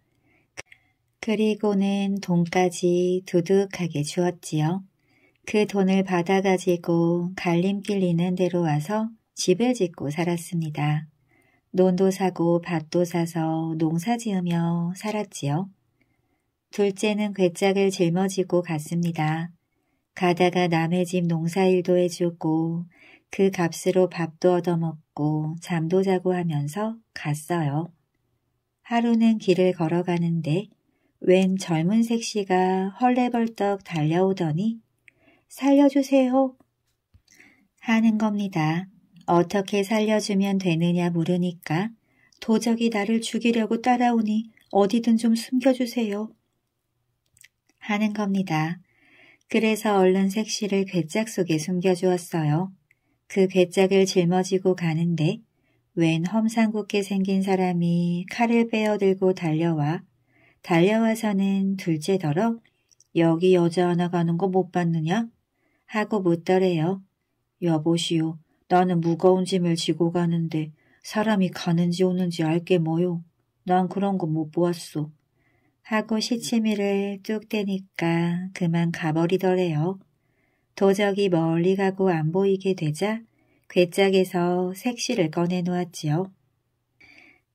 그리고는 돈까지 두둑하게 주었지요. 그 돈을 받아가지고 갈림길 있는 데로 와서 집을 짓고 살았습니다. 논도 사고 밭도 사서 농사 지으며 살았지요. 둘째는 괴짝을 짊어지고 갔습니다. 가다가 남의 집 농사일도 해주고 그 값으로 밥도 얻어먹고 잠도 자고 하면서 갔어요. 하루는 길을 걸어가는데 웬 젊은 색시가 헐레벌떡 달려오더니 살려주세요 하는 겁니다. 어떻게 살려주면 되느냐 물으니까 도적이 나를 죽이려고 따라오니 어디든 좀 숨겨주세요 하는 겁니다. 그래서 얼른 색시를 괴짝 속에 숨겨주었어요. 그 괴짝을 짊어지고 가는데 웬 험상궂게 생긴 사람이 칼을 빼어들고 달려와 달려와서는 둘째더러 여기 여자 하나 가는 거 못 봤느냐? 하고 묻더래요. 여보시오. 나는 무거운 짐을 지고 가는데 사람이 가는지 오는지 알게 뭐요. 난 그런 거 못 보았소. 하고 시치미를 뚝 떼니까 그만 가버리더래요. 도적이 멀리 가고 안 보이게 되자 괴짝에서 색시를 꺼내놓았지요.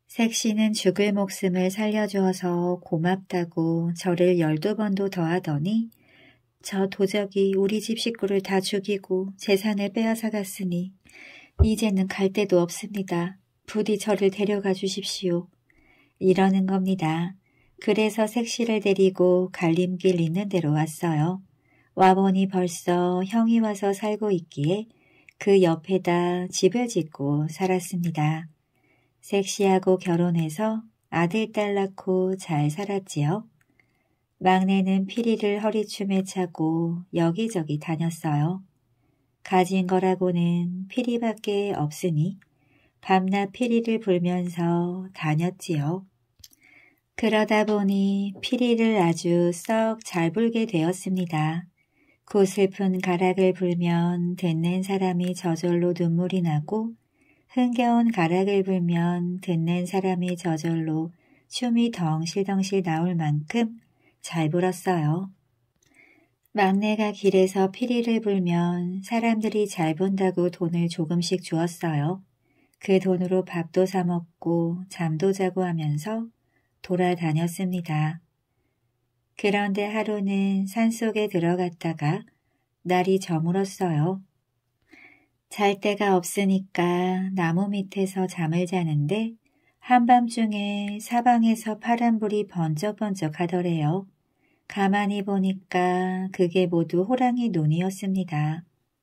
색시는 죽을 목숨을 살려주어서 고맙다고 저를 열두 번도 더 하더니 저 도적이 우리 집 식구를 다 죽이고 재산을 빼앗아 갔으니 이제는 갈 데도 없습니다. 부디 저를 데려가 주십시오. 이러는 겁니다. 그래서 색시를 데리고 갈림길 있는 데로 왔어요. 와보니 벌써 형이 와서 살고 있기에 그 옆에다 집을 짓고 살았습니다. 색시하고 결혼해서 아들 딸 낳고 잘 살았지요. 막내는 피리를 허리춤에 차고 여기저기 다녔어요. 가진 거라고는 피리밖에 없으니 밤낮 피리를 불면서 다녔지요. 그러다 보니 피리를 아주 썩 잘 불게 되었습니다. 고슬픈 가락을 불면 듣는 사람이 저절로 눈물이 나고 흥겨운 가락을 불면 듣는 사람이 저절로 춤이 덩실덩실 나올 만큼 잘 불었어요. 막내가 길에서 피리를 불면 사람들이 잘 본다고 돈을 조금씩 주었어요. 그 돈으로 밥도 사 먹고 잠도 자고 하면서 돌아다녔습니다. 그런데 하루는 산속에 들어갔다가 날이 저물었어요. 잘 데가 없으니까 나무 밑에서 잠을 자는데 한밤중에 사방에서 파란불이 번쩍번쩍 하더래요. 가만히 보니까 그게 모두 호랑이 눈이었습니다.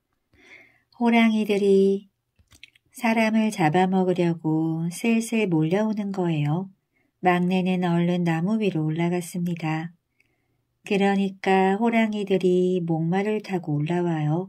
호랑이들이 사람을 잡아먹으려고 슬슬 몰려오는 거예요. 막내는 얼른 나무 위로 올라갔습니다. 그러니까 호랑이들이 목마를 타고 올라와요.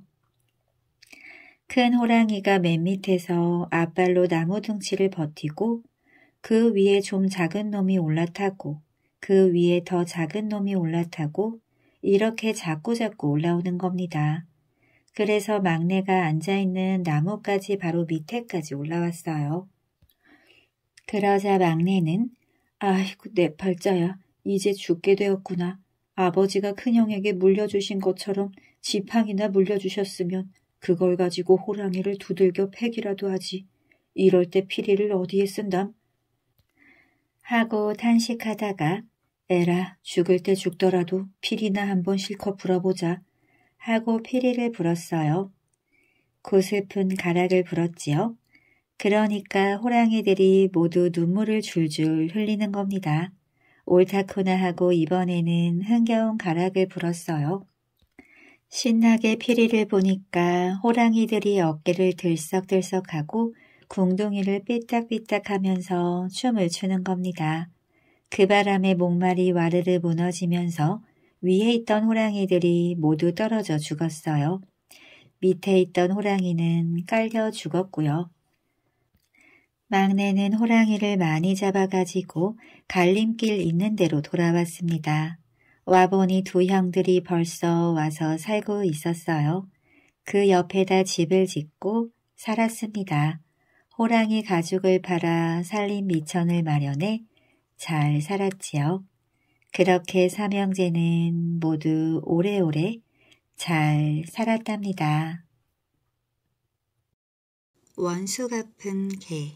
큰 호랑이가 맨 밑에서 앞발로 나무 둥치를 버티고 그 위에 좀 작은 놈이 올라타고 그 위에 더 작은 놈이 올라타고 이렇게 자꾸자꾸 올라오는 겁니다. 그래서 막내가 앉아있는 나무까지 바로 밑에까지 올라왔어요. 그러자 막내는 아이고 내 팔자야 이제 죽게 되었구나. 아버지가 큰형에게 물려주신 것처럼 지팡이나 물려주셨으면 그걸 가지고 호랑이를 두들겨 패기라도 하지. 이럴 때 피리를 어디에 쓴담? 하고 탄식하다가 에라 죽을 때 죽더라도 피리나 한번 실컷 불어보자 하고 피리를 불었어요. 고슬픈 가락을 불었지요. 그러니까 호랑이들이 모두 눈물을 줄줄 흘리는 겁니다. 옳다구나 하고 이번에는 흥겨운 가락을 불었어요. 신나게 피리를 보니까 호랑이들이 어깨를 들썩들썩하고 궁둥이를 삐딱삐딱하면서 춤을 추는 겁니다. 그 바람에 목말이 와르르 무너지면서 위에 있던 호랑이들이 모두 떨어져 죽었어요. 밑에 있던 호랑이는 깔려 죽었고요. 막내는 호랑이를 많이 잡아가지고 갈림길 있는 데로 돌아왔습니다. 와보니 두 형들이 벌써 와서 살고 있었어요. 그 옆에다 집을 짓고 살았습니다. 호랑이 가죽을 팔아 살림 미천을 마련해 잘 살았지요. 그렇게 삼형제는 모두 오래오래 잘 살았답니다. 원수 갚은 개.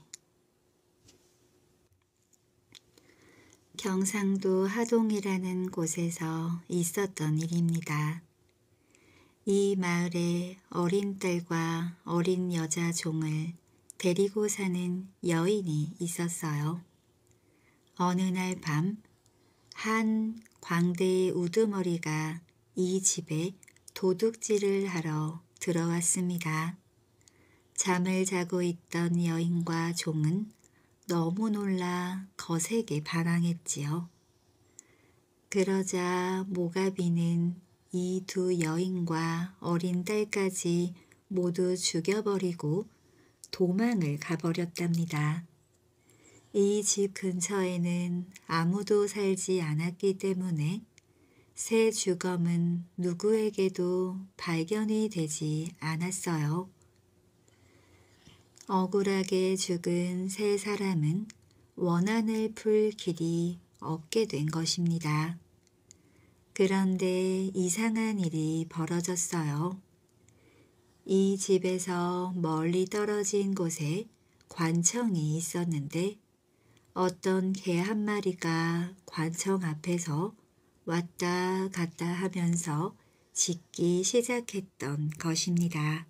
경상도 하동이라는 곳에서 있었던 일입니다. 이 마을에 어린 딸과 어린 여자 종을 데리고 사는 여인이 있었어요. 어느 날 밤 한 광대의 우두머리가 이 집에 도둑질을 하러 들어왔습니다. 잠을 자고 있던 여인과 종은 너무 놀라 거세게 반항했지요. 그러자 모가비는 이 두 여인과 어린 딸까지 모두 죽여버리고 도망을 가버렸답니다. 이 집 근처에는 아무도 살지 않았기 때문에 새 주검은 누구에게도 발견이 되지 않았어요. 억울하게 죽은 세 사람은 원한을 풀 길이 없게 된 것입니다. 그런데 이상한 일이 벌어졌어요. 이 집에서 멀리 떨어진 곳에 관청이 있었는데 어떤 개 한 마리가 관청 앞에서 왔다 갔다 하면서 짖기 시작했던 것입니다.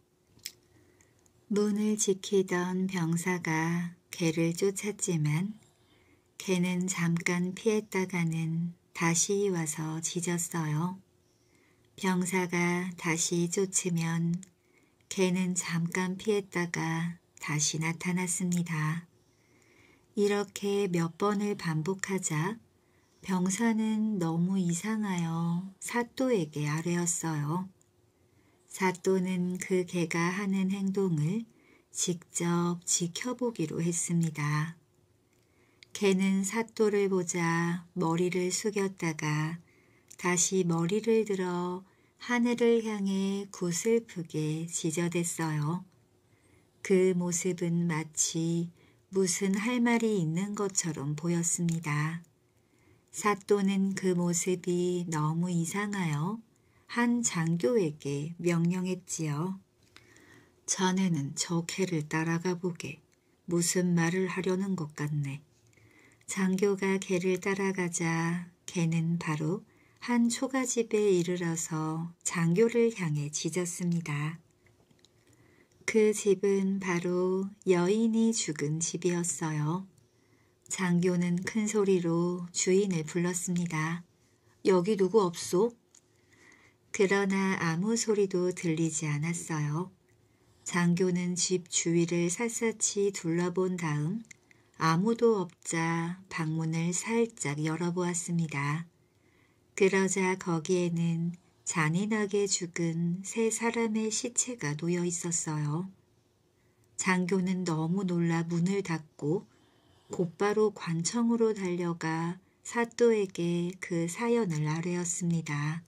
문을 지키던 병사가 개를 쫓았지만 개는 잠깐 피했다가는 다시 와서 짖었어요. 병사가 다시 쫓으면 개는 잠깐 피했다가 다시 나타났습니다. 이렇게 몇 번을 반복하자 병사는 너무 이상하여 사또에게 아뢰었어요. 사또는 그 개가 하는 행동을 직접 지켜보기로 했습니다. 개는 사또를 보자 머리를 숙였다가 다시 머리를 들어 하늘을 향해 구슬프게 지저댔어요. 그 모습은 마치 무슨 할 말이 있는 것처럼 보였습니다. 사또는 그 모습이 너무 이상하여 한 장교에게 명령했지요. 자네는 저 개를 따라가 보게. 무슨 말을 하려는 것 같네. 장교가 개를 따라가자 개는 바로 한 초가집에 이르러서 장교를 향해 짖었습니다. 그 집은 바로 여인이 죽은 집이었어요. 장교는 큰 소리로 주인을 불렀습니다. 여기 누구 없소? 그러나 아무 소리도 들리지 않았어요. 장교는 집 주위를 샅샅이 둘러본 다음 아무도 없자 방문을 살짝 열어보았습니다. 그러자 거기에는 잔인하게 죽은 세 사람의 시체가 놓여 있었어요. 장교는 너무 놀라 문을 닫고 곧바로 관청으로 달려가 사또에게 그 사연을 아뢰었습니다.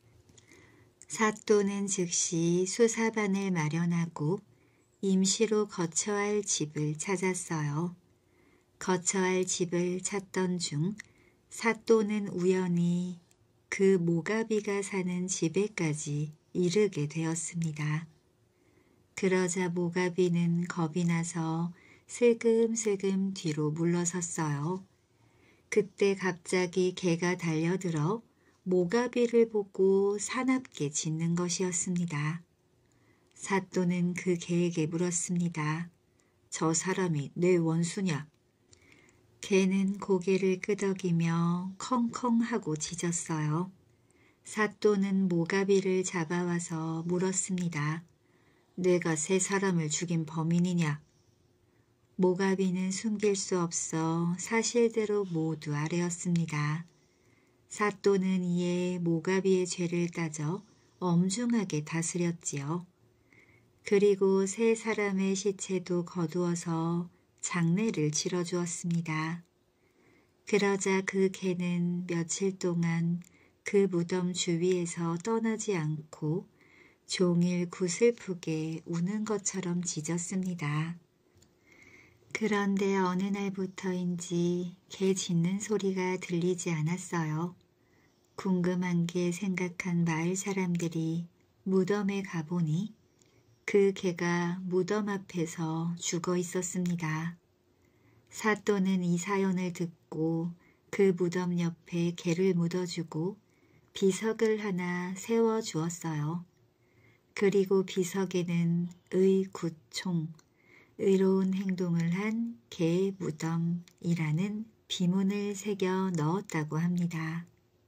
사또는 즉시 수사반을 마련하고 임시로 거처 할 집을 찾았어요. 거처 할 집을 찾던 중 사또는 우연히 그 모가비가 사는 집에까지 이르게 되었습니다. 그러자 모가비는 겁이 나서 슬금슬금 뒤로 물러섰어요. 그때 갑자기 개가 달려들어 모가비를 보고 사납게 짖는 것이었습니다. 사또는 그 개에게 물었습니다. 저 사람이 내 원수냐? 개는 고개를 끄덕이며 컹컹하고 짖었어요. 사또는 모가비를 잡아와서 물었습니다. 내가 세 사람을 죽인 범인이냐? 모가비는 숨길 수 없어 사실대로 모두 아뢰었습니다. 사또는 이에 모가비의 죄를 따져 엄중하게 다스렸지요. 그리고 세 사람의 시체도 거두어서 장례를 치러주었습니다. 그러자 그 개는 며칠 동안 그 무덤 주위에서 떠나지 않고 종일 구슬프게 우는 것처럼 짖었습니다. 그런데 어느 날부터인지 개 짖는 소리가 들리지 않았어요. 궁금한 게 생각한 마을 사람들이 무덤에 가보니 그 개가 무덤 앞에서 죽어 있었습니다. 사또는 이 사연을 듣고 그 무덤 옆에 개를 묻어주고 비석을 하나 세워주었어요. 그리고 비석에는 의굿총, 의로운 행동을 한 개 무덤이라는 비문을 새겨 넣었다고 합니다.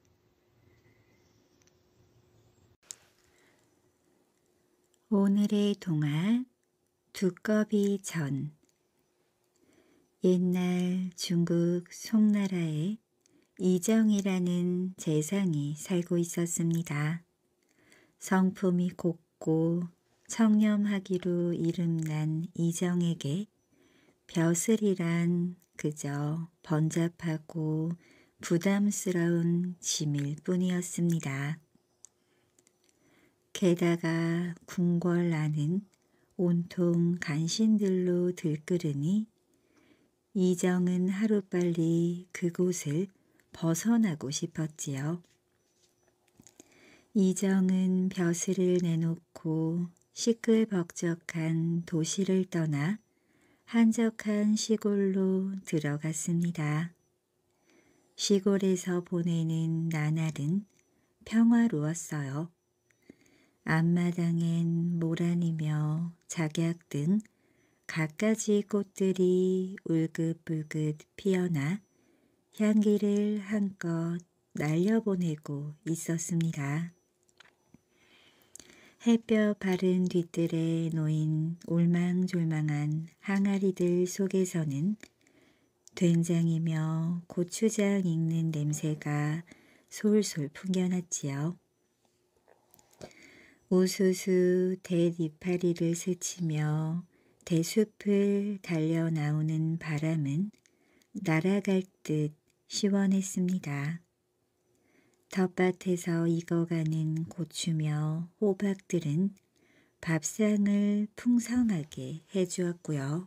오늘의 동화 두꺼비 전. 옛날 중국 송나라에 이정이라는 재상이 살고 있었습니다. 성품이 곱고 청렴하기로 이름난 이정에게 벼슬이란 그저 번잡하고 부담스러운 짐일 뿐이었습니다. 게다가 궁궐안은 온통 간신들로 들끓으니 이정은 하루빨리 그곳을 벗어나고 싶었지요. 이정은 벼슬을 내놓고 시끌벅적한 도시를 떠나 한적한 시골로 들어갔습니다. 시골에서 보내는 나날은 평화로웠어요. 앞마당엔 모란이며 작약 등 갖가지 꽃들이 울긋불긋 피어나 향기를 한껏 날려보내고 있었습니다. 햇볕 바른 뒤뜰에 놓인 올망졸망한 항아리들 속에서는 된장이며 고추장 익는 냄새가 솔솔 풍겨났지요. 우수수 대이파리를 스치며 대숲을 달려 나오는 바람은 날아갈 듯 시원했습니다. 텃밭에서 익어가는 고추며 호박들은 밥상을 풍성하게 해주었고요.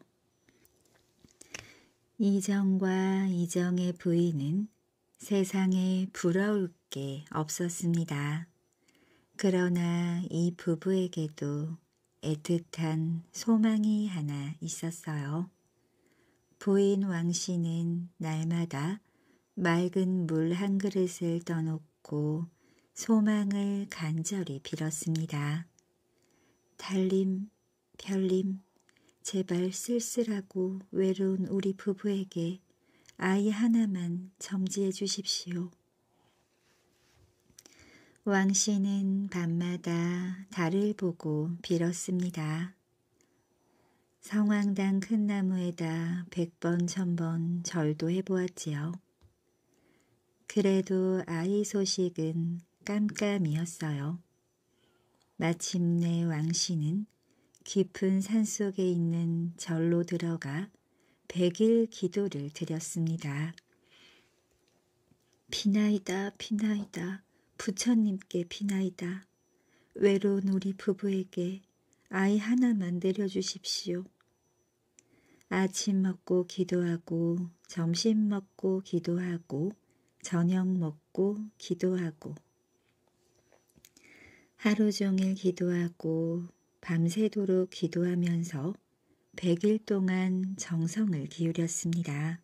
이정과 이정의 부인은 세상에 부러울 게 없었습니다. 그러나 이 부부에게도 애틋한 소망이 하나 있었어요. 부인 왕씨는 날마다 맑은 물 한 그릇을 떠놓고 소망을 간절히 빌었습니다. 달님, 별님, 제발 쓸쓸하고 외로운 우리 부부에게 아이 하나만 점지해 주십시오. 왕씨는 밤마다 달을 보고 빌었습니다. 성황당 큰 나무에다 백번 천번 절도 해보았지요. 그래도 아이 소식은 깜깜이었어요. 마침내 왕씨는 깊은 산속에 있는 절로 들어가 백일 기도를 드렸습니다. 비나이다 비나이다 부처님께 비나이다. 외로운 우리 부부에게 아이 하나만 내려주십시오. 아침 먹고 기도하고 점심 먹고 기도하고 저녁 먹고 기도하고 하루 종일 기도하고 밤새도록 기도하면서 백일 동안 정성을 기울였습니다.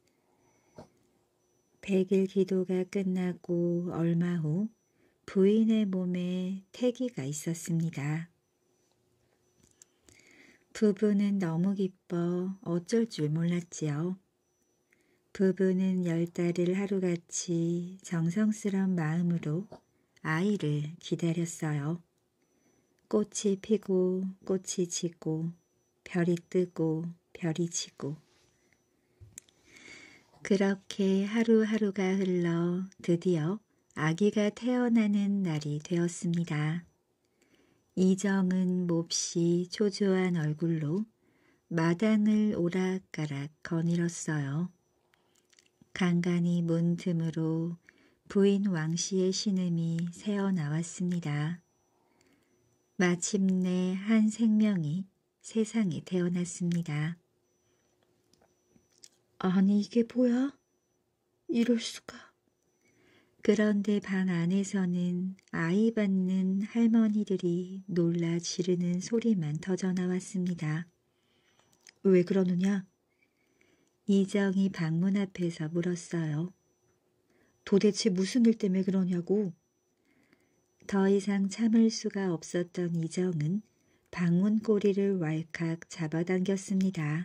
백일 기도가 끝나고 얼마 후 부인의 몸에 태기가 있었습니다. 부부는 너무 기뻐 어쩔 줄 몰랐지요. 부부는 열 달을 하루같이 정성스러운 마음으로 아이를 기다렸어요. 꽃이 피고 꽃이 지고 별이 뜨고 별이 지고 그렇게 하루하루가 흘러 드디어 아기가 태어나는 날이 되었습니다. 이정은 몹시 초조한 얼굴로 마당을 오락가락 거닐었어요. 간간히 문 틈으로 부인 왕씨의 신음이 새어나왔습니다. 마침내 한 생명이 세상에 태어났습니다. 아니 이게 뭐야? 이럴 수가. 그런데 방 안에서는 아이 받는 할머니들이 놀라 지르는 소리만 터져나왔습니다. 왜 그러느냐? 이정이 방문 앞에서 물었어요. 도대체 무슨 일 때문에 그러냐고. 더 이상 참을 수가 없었던 이정은 방문 꼬리를 왈칵 잡아당겼습니다.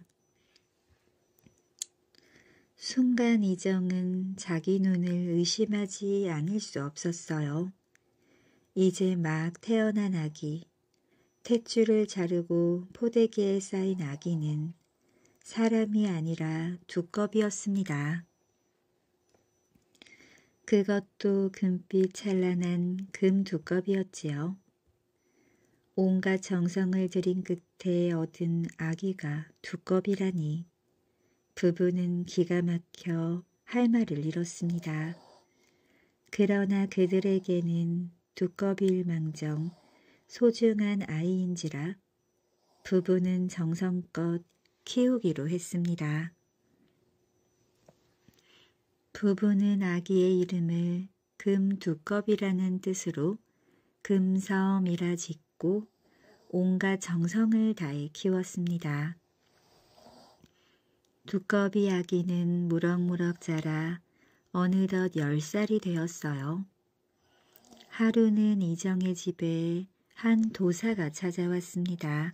순간 이정은 자기 눈을 의심하지 않을 수 없었어요. 이제 막 태어난 아기, 탯줄을 자르고 포대기에 쌓인 아기는 사람이 아니라 두꺼비였습니다. 그것도 금빛 찬란한 금 두꺼비였지요. 온갖 정성을 들인 끝에 얻은 아기가 두꺼비라니. 부부는 기가 막혀 할 말을 잃었습니다. 그러나 그들에게는 두꺼비일망정 소중한 아이인지라 부부는 정성껏 키우기로 했습니다. 부부는 아기의 이름을 금두꺼비라는 뜻으로 금섬이라 짓고 온갖 정성을 다해 키웠습니다. 두꺼비 아기는 무럭무럭 자라 어느덧 열 살이 되었어요. 하루는 이정의 집에 한 도사가 찾아왔습니다.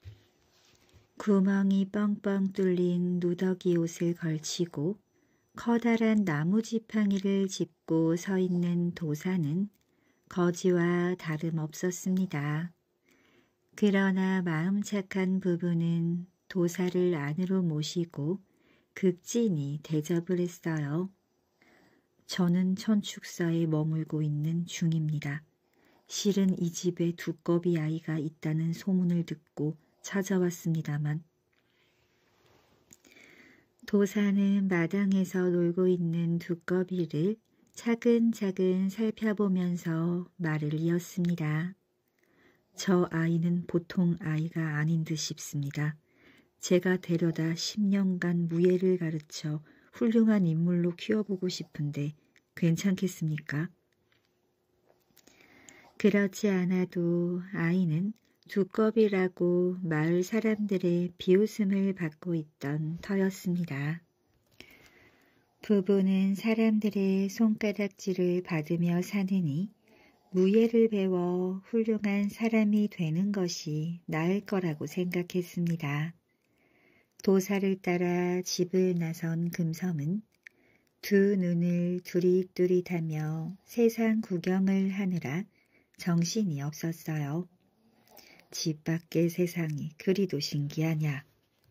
구멍이 뻥뻥 뚫린 누더기 옷을 걸치고 커다란 나무 지팡이를 짚고 서 있는 도사는 거지와 다름없었습니다. 그러나 마음 착한 부부는 도사를 안으로 모시고 극진히 대접을 했어요. 저는 천축사에 머물고 있는 중입니다. 실은 이 집에 두꺼비 아이가 있다는 소문을 듣고 찾아왔습니다만 도사는 마당에서 놀고 있는 두꺼비를 차근차근 살펴보면서 말을 이었습니다. 저 아이는 보통 아이가 아닌 듯 싶습니다. 제가 데려다 십 년간 무예를 가르쳐 훌륭한 인물로 키워보고 싶은데 괜찮겠습니까? 그렇지 않아도 아이는 두꺼비라고 마을 사람들의 비웃음을 받고 있던 터였습니다. 부부는 사람들의 손가락질을 받으며 사느니 무예를 배워 훌륭한 사람이 되는 것이 나을 거라고 생각했습니다. 도사를 따라 집을 나선 금섬은 두 눈을 두릿두릿하며 세상 구경을 하느라 정신이 없었어요. 집 밖의 세상이 그리도 신기하냐.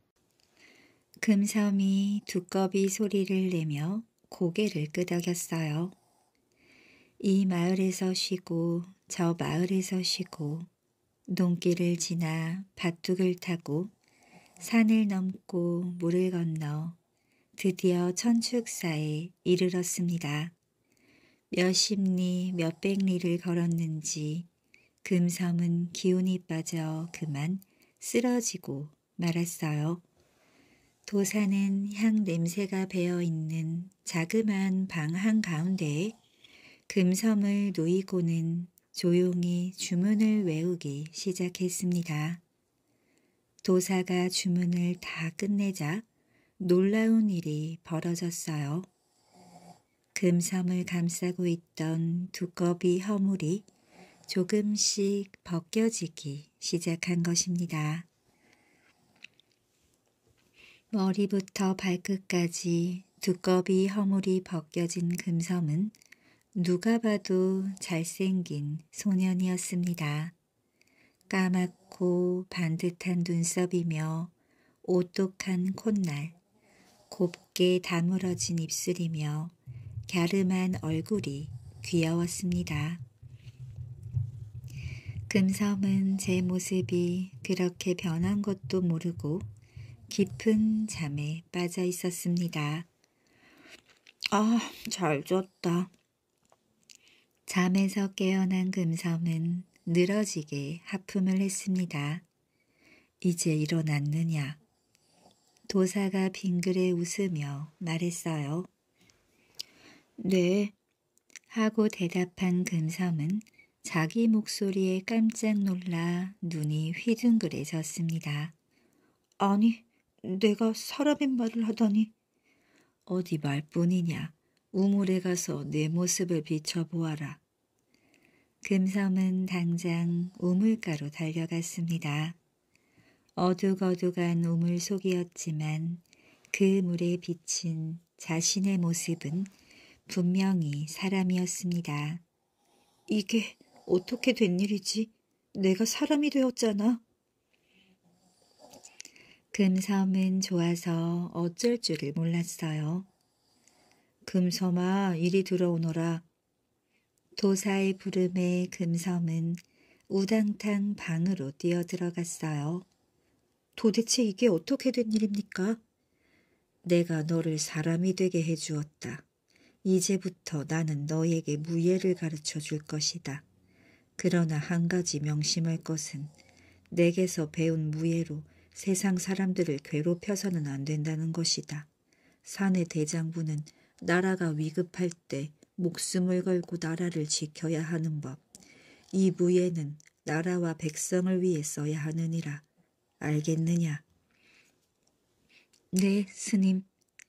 금섬이 두꺼비 소리를 내며 고개를 끄덕였어요. 이 마을에서 쉬고 저 마을에서 쉬고 논길을 지나 밭둑을 타고 산을 넘고 물을 건너 드디어 천축사에 이르렀습니다. 몇십 리 몇백 리를 걸었는지 금섬은 기운이 빠져 그만 쓰러지고 말았어요. 도사는 향 냄새가 배어있는 자그마한 방 한가운데에 금섬을 놓이고는 조용히 주문을 외우기 시작했습니다. 도사가 주문을 다 끝내자 놀라운 일이 벌어졌어요. 금섬을 감싸고 있던 두꺼비 허물이 조금씩 벗겨지기 시작한 것입니다. 머리부터 발끝까지 두꺼비 허물이 벗겨진 금섬은 누가 봐도 잘생긴 소년이었습니다. 까맣고 반듯한 눈썹이며 오똑한 콧날, 곱게 다물어진 입술이며 갸름한 얼굴이 귀여웠습니다. 금섬은 제 모습이 그렇게 변한 것도 모르고 깊은 잠에 빠져 있었습니다. 아, 잘 잤다. 잠에서 깨어난 금섬은 늘어지게 하품을 했습니다. 이제 일어났느냐? 도사가 빙그레 웃으며 말했어요. 네, 하고 대답한 금섬은 자기 목소리에 깜짝 놀라 눈이 휘둥그레졌습니다. 아니, 내가 사람인 말을 하다니. 어디 말뿐이냐. 우물에 가서 내 모습을 비춰보아라. 금섬은 당장 우물가로 달려갔습니다. 어둑어둑한 우물 속이었지만 그 물에 비친 자신의 모습은 분명히 사람이었습니다. 이게 어떻게 된 일이지? 내가 사람이 되었잖아. 금섬은 좋아서 어쩔 줄을 몰랐어요. 금섬아, 이리 들어오너라. 도사의 부름에 금섬은 우당탕 방으로 뛰어들어갔어요. 도대체 이게 어떻게 된 일입니까? 내가 너를 사람이 되게 해주었다. 이제부터 나는 너에게 무예를 가르쳐 줄 것이다. 그러나 한 가지 명심할 것은 내게서 배운 무예로 세상 사람들을 괴롭혀서는 안 된다는 것이다. 사내 대장부는 나라가 위급할 때 목숨을 걸고 나라를 지켜야 하는 법. 이 무예는 나라와 백성을 위해 써야 하느니라. 알겠느냐? 네, 스님.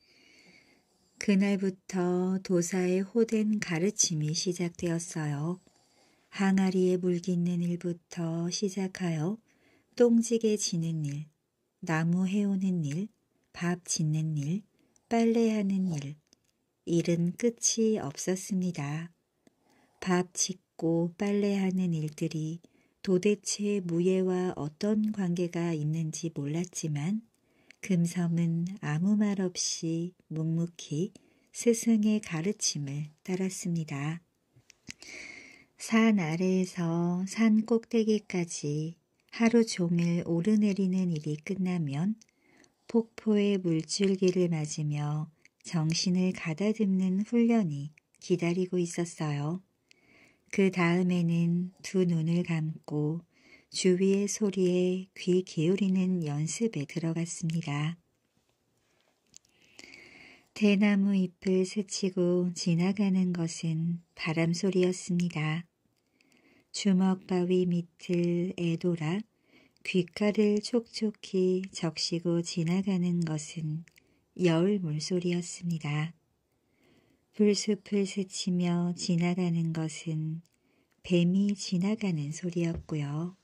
그날부터 도사의 호된 가르침이 시작되었어요. 항아리에 물 깃는 일부터 시작하여 똥지게 지는 일, 나무 해오는 일, 밥 짓는 일, 빨래하는 일, 일은 끝이 없었습니다. 밥 짓고 빨래하는 일들이 도대체 무예와 어떤 관계가 있는지 몰랐지만 금섬은 아무 말 없이 묵묵히 스승의 가르침을 따랐습니다. 산 아래에서 산 꼭대기까지 하루 종일 오르내리는 일이 끝나면 폭포의 물줄기를 맞으며 정신을 가다듬는 훈련이 기다리고 있었어요. 그 다음에는 두 눈을 감고 주위의 소리에 귀 기울이는 연습에 들어갔습니다. 대나무 잎을 스치고 지나가는 것은 바람소리였습니다. 주먹바위 밑을 애돌아 귓가를 촉촉히 적시고 지나가는 것은 여울 물소리였습니다. 풀숲을 스치며 지나가는 것은 뱀이 지나가는 소리였고요.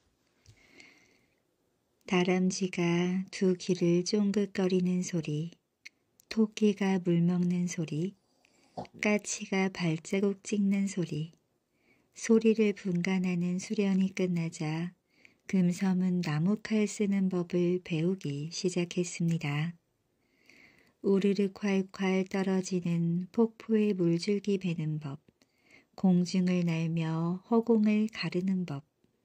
다람쥐가 두 귀를 쫑긋거리는 소리, 토끼가 물 먹는 소리, 까치가 발자국 찍는 소리, 소리를 분간하는 수련이 끝나자 금섬은 나무칼 쓰는 법을 배우기 시작했습니다. 우르르 콸콸 떨어지는 폭포의 물줄기 베는 법, 공중을 날며 허공을 가르는 법.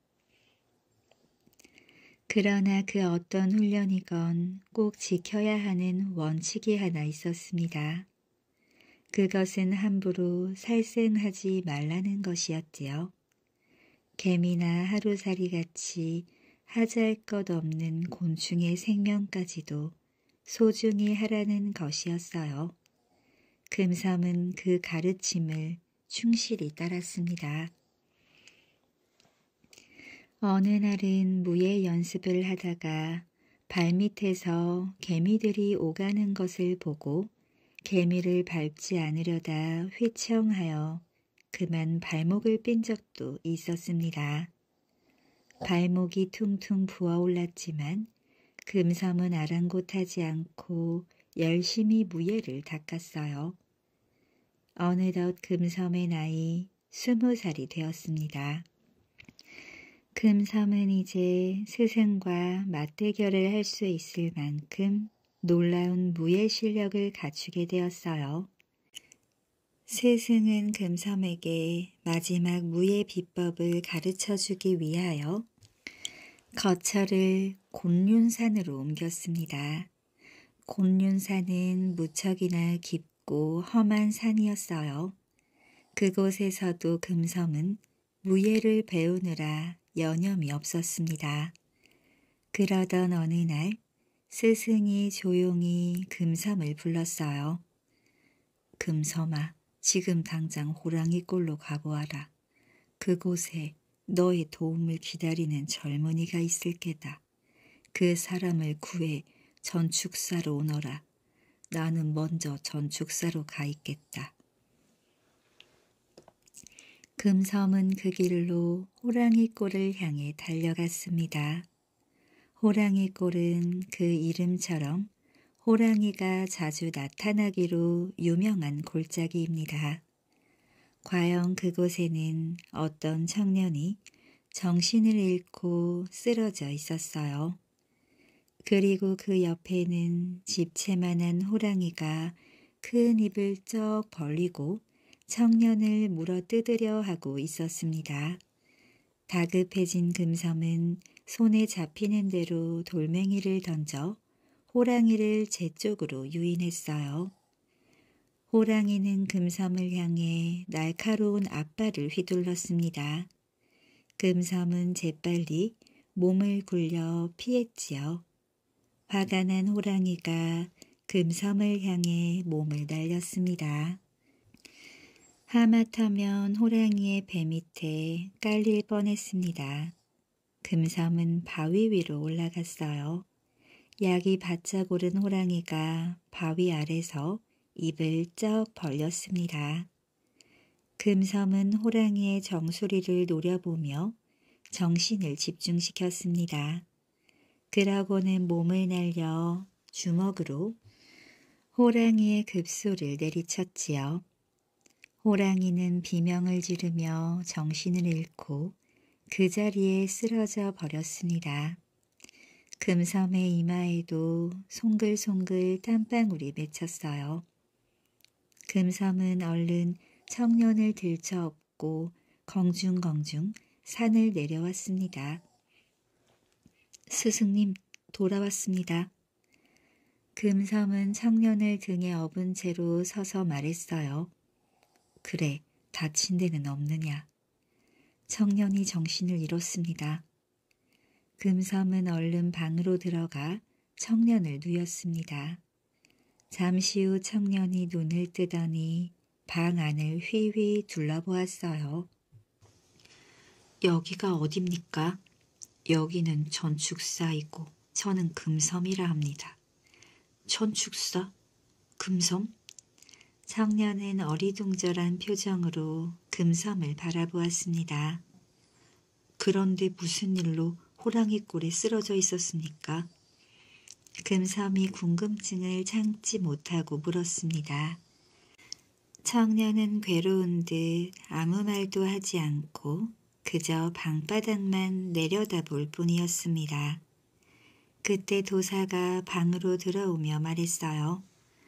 그러나 그 어떤 훈련이건 꼭 지켜야 하는 원칙이 하나 있었습니다. 그것은 함부로 살생하지 말라는 것이었지요. 개미나 하루살이같이 하잘 것 없는 곤충의 생명까지도 소중히 하라는 것이었어요. 금섬은 그 가르침을 충실히 따랐습니다. 어느 날은 무예 연습을 하다가 발밑에서 개미들이 오가는 것을 보고 개미를 밟지 않으려다 휘청하여 그만 발목을 삔 적도 있었습니다. 발목이 퉁퉁 부어올랐지만 금섬은 아랑곳하지 않고 열심히 무예를 닦았어요. 어느덧 금섬의 나이 스무 살이 되었습니다. 금섬은 이제 스승과 맞대결을 할 수 있을 만큼 놀라운 무예 실력을 갖추게 되었어요. 스승은 금섬에게 마지막 무예 비법을 가르쳐주기 위하여 거처를 곤륜산으로 옮겼습니다. 곤륜산은 무척이나 깊고 험한 산이었어요. 그곳에서도 금섬은 무예를 배우느라 여념이 없었습니다. 그러던 어느 날 스승이 조용히 금섬을 불렀어요. 금섬아, 지금 당장 호랑이 꼴로 가보아라. 그곳에 너의 도움을 기다리는 젊은이가 있을 게다. 그 사람을 구해 전축사로 오너라. 나는 먼저 전축사로 가 있겠다. 금섬은 그 길로 호랑이 꼴을 향해 달려갔습니다. 호랑이 꼴은 그 이름처럼 호랑이가 자주 나타나기로 유명한 골짜기입니다. 과연 그곳에는 어떤 청년이 정신을 잃고 쓰러져 있었어요. 그리고 그 옆에는 집채만한 호랑이가 큰 입을 쩍 벌리고 청년을 물어뜯으려 하고 있었습니다. 다급해진 금섬은 손에 잡히는 대로 돌멩이를 던져 호랑이를 제 쪽으로 유인했어요. 호랑이는 금섬을 향해 날카로운 앞발을 휘둘렀습니다. 금섬은 재빨리 몸을 굴려 피했지요. 화가 난 호랑이가 금섬을 향해 몸을 날렸습니다. 하마터면 호랑이의 배 밑에 깔릴 뻔했습니다. 금섬은 바위 위로 올라갔어요. 약이 바짝 오른 호랑이가 바위 아래서 입을 쩍 벌렸습니다. 금섬은 호랑이의 정수리를 노려보며 정신을 집중시켰습니다. 그러고는 몸을 날려 주먹으로 호랑이의 급소를 내리쳤지요. 호랑이는 비명을 지르며 정신을 잃고 그 자리에 쓰러져 버렸습니다. 금섬의 이마에도 송글송글 땀방울이 맺혔어요. 금섬은 얼른 청년을 들쳐업고 공중공중 산을 내려왔습니다. 스승님, 돌아왔습니다. 금섬은 청년을 등에 업은 채로 서서 말했어요. 그래, 다친 데는 없느냐. 청년이 정신을 잃었습니다. 금섬은 얼른 방으로 들어가 청년을 누였습니다. 잠시 후 청년이 눈을 뜨더니 방 안을 휘휘 둘러보았어요. 여기가 어딥니까? 여기는 전축사이고 저는 금섬이라 합니다. 전축사? 금섬? 청년은 어리둥절한 표정으로 금섬을 바라보았습니다. 그런데 무슨 일로 호랑이 꼴에 쓰러져 있었습니까? 금섬이 궁금증을 참지 못하고 물었습니다. 청년은 괴로운 듯 아무 말도 하지 않고 그저 방바닥만 내려다볼 뿐이었습니다. 그때 도사가 방으로 들어오며 말했어요.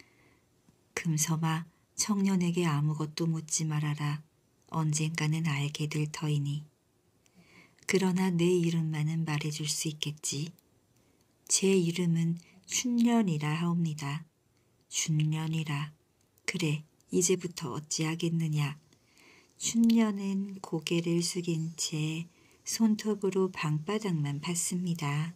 금섬아, 청년에게 아무것도 묻지 말아라. 언젠가는 알게 될 터이니. 그러나 내 이름만은 말해줄 수 있겠지. 제 이름은 춘년이라 하옵니다. 춘년이라. 그래, 이제부터 어찌하겠느냐. 춘년은 고개를 숙인 채 손톱으로 방바닥만 팠습니다.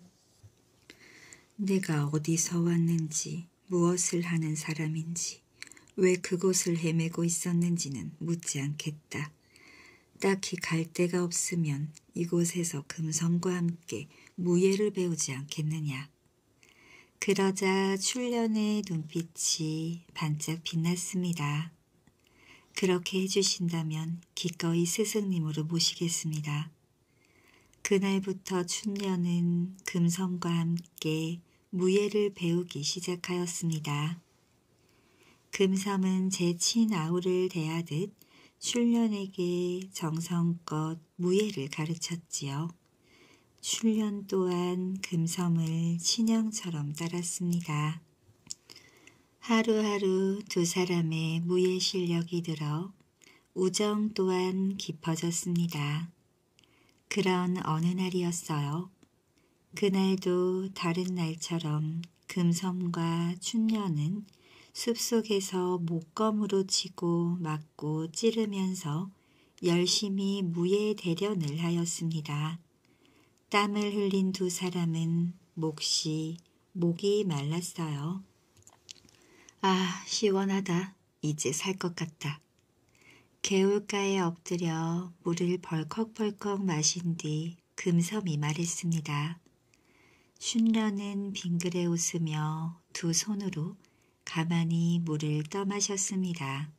내가 어디서 왔는지, 무엇을 하는 사람인지, 왜 그곳을 헤매고 있었는지는 묻지 않겠다. 딱히 갈 데가 없으면 이곳에서 금섬과 함께 무예를 배우지 않겠느냐. 그러자 춘년의 눈빛이 반짝 빛났습니다. 그렇게 해주신다면 기꺼이 스승님으로 모시겠습니다. 그날부터 춘년은 금섬과 함께 무예를 배우기 시작하였습니다. 금섬은 제 친아우를 대하듯 춘년에게 정성껏 무예를 가르쳤지요. 춘년 또한 금섬을 친형처럼 따랐습니다. 하루하루 두 사람의 무예 실력이 들어 우정 또한 깊어졌습니다. 그런 어느 날이었어요. 그날도 다른 날처럼 금섬과 춘년은 숲속에서 목검으로 치고 맞고 찌르면서 열심히 무예 대련을 하였습니다. 땀을 흘린 두 사람은 몹시 목이 말랐어요. 아, 시원하다. 이제 살 것 같다. 개울가에 엎드려 물을 벌컥벌컥 마신 뒤 금섬이 말했습니다. 춘년은 빙그레 웃으며 두 손으로 가만히 물을 떠마셨습니다.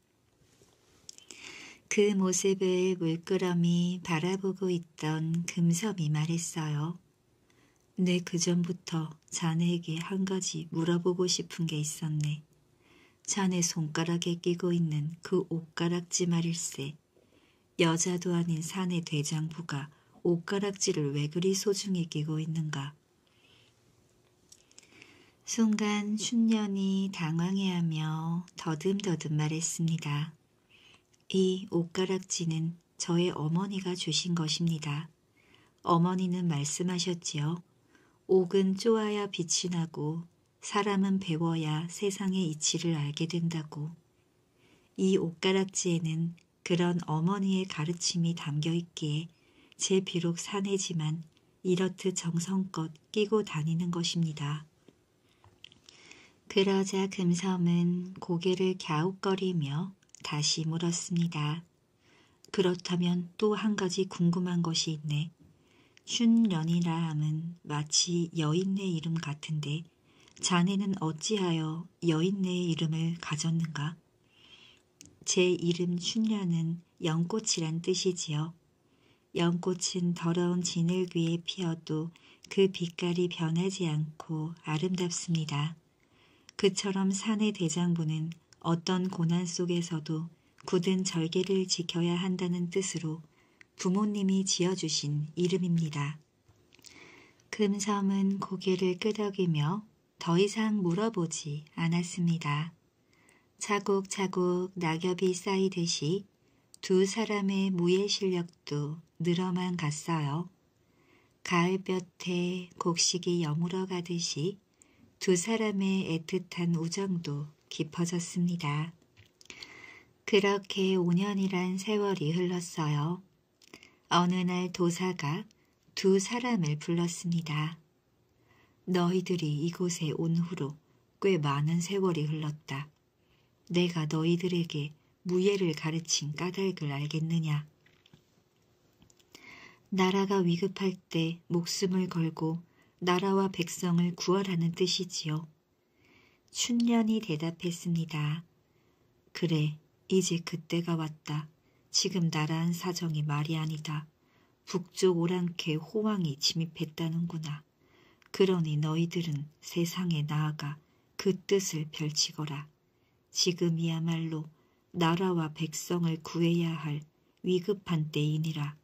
그 모습을 물끄러미 바라보고 있던 금섬이 말했어요. 내 그전부터 자네에게 한 가지 물어보고 싶은 게 있었네. 자네 손가락에 끼고 있는 그 옷가락지 말일세. 여자도 아닌 사내 대장부가 옷가락지를 왜 그리 소중히 끼고 있는가. 순간 춘년이 당황해하며 더듬더듬 말했습니다. 이 옷가락지는 저의 어머니가 주신 것입니다. 어머니는 말씀하셨지요. 옥은 쪼아야 빛이 나고 사람은 배워야 세상의 이치를 알게 된다고. 이 옷가락지에는 그런 어머니의 가르침이 담겨 있기에 제 비록 사내지만 이렇듯 정성껏 끼고 다니는 것입니다. 그러자 금섬은 고개를 갸웃거리며 다시 물었습니다. 그렇다면 또 한 가지 궁금한 것이 있네. 춘년이라 함은 마치 여인네 이름 같은데 자네는 어찌하여 여인네의 이름을 가졌는가? 제 이름 춘녀는 연꽃이란 뜻이지요. 연꽃은 더러운 진흙 위에 피어도 그 빛깔이 변하지 않고 아름답습니다. 그처럼 산의 대장부는 어떤 고난 속에서도 굳은 절개를 지켜야 한다는 뜻으로 부모님이 지어주신 이름입니다. 금섬은 고개를 끄덕이며 더 이상 물어보지 않았습니다. 차곡차곡 낙엽이 쌓이듯이 두 사람의 무예 실력도 늘어만 갔어요. 가을볕에 곡식이 여물어 가듯이 두 사람의 애틋한 우정도 깊어졌습니다. 그렇게 오 년이란 세월이 흘렀어요. 어느 날 도사가 두 사람을 불렀습니다. 너희들이 이곳에 온 후로 꽤 많은 세월이 흘렀다. 내가 너희들에게 무예를 가르친 까닭을 알겠느냐? 나라가 위급할 때 목숨을 걸고 나라와 백성을 구하라는 뜻이지요. 춘년이 대답했습니다. 그래, 이제 그때가 왔다. 지금 나라한 사정이 말이 아니다. 북쪽 오랑캐 호왕이 침입했다는구나. 그러니 너희들은 세상에 나아가 그 뜻을 펼치거라. 지금이야말로 나라와 백성을 구해야 할 위급한 때이니라.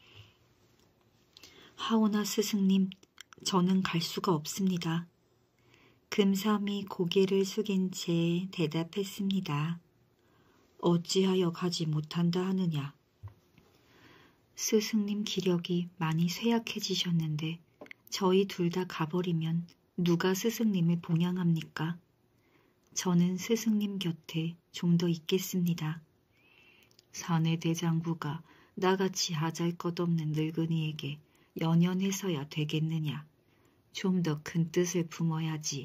하오나 스승님, 저는 갈 수가 없습니다. 금섬이 고개를 숙인 채 대답했습니다. 어찌하여 가지 못한다 하느냐? 스승님 기력이 많이 쇠약해지셨는데 저희 둘 다 가버리면 누가 스승님을 봉양합니까? 저는 스승님 곁에 좀 더 있겠습니다. 사내 대장부가 나같이 하잘것없는 늙은이에게 연연해서야 되겠느냐. 좀 더 큰 뜻을 품어야지.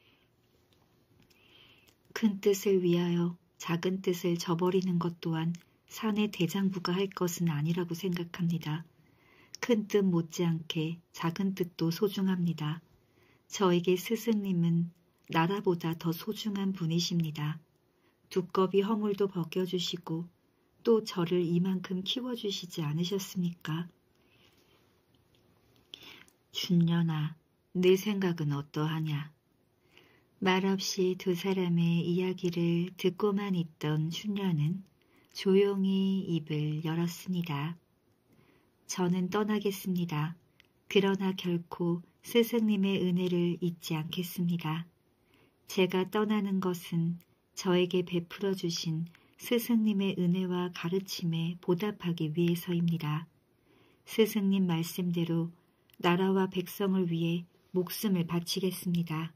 큰 뜻을 위하여 작은 뜻을 저버리는 것 또한 사내 대장부가 할 것은 아니라고 생각합니다. 큰 뜻 못지않게 작은 뜻도 소중합니다. 저에게 스승님은 나라보다 더 소중한 분이십니다. 두꺼비 허물도 벗겨주시고 또 저를 이만큼 키워주시지 않으셨습니까? 춘년아, 네 생각은 어떠하냐? 말없이 두 사람의 이야기를 듣고만 있던 춘년은 조용히 입을 열었습니다. 저는 떠나겠습니다. 그러나 결코 스승님의 은혜를 잊지 않겠습니다. 제가 떠나는 것은 저에게 베풀어 주신 스승님의 은혜와 가르침에 보답하기 위해서입니다. 스승님 말씀대로 나라와 백성을 위해 목숨을 바치겠습니다.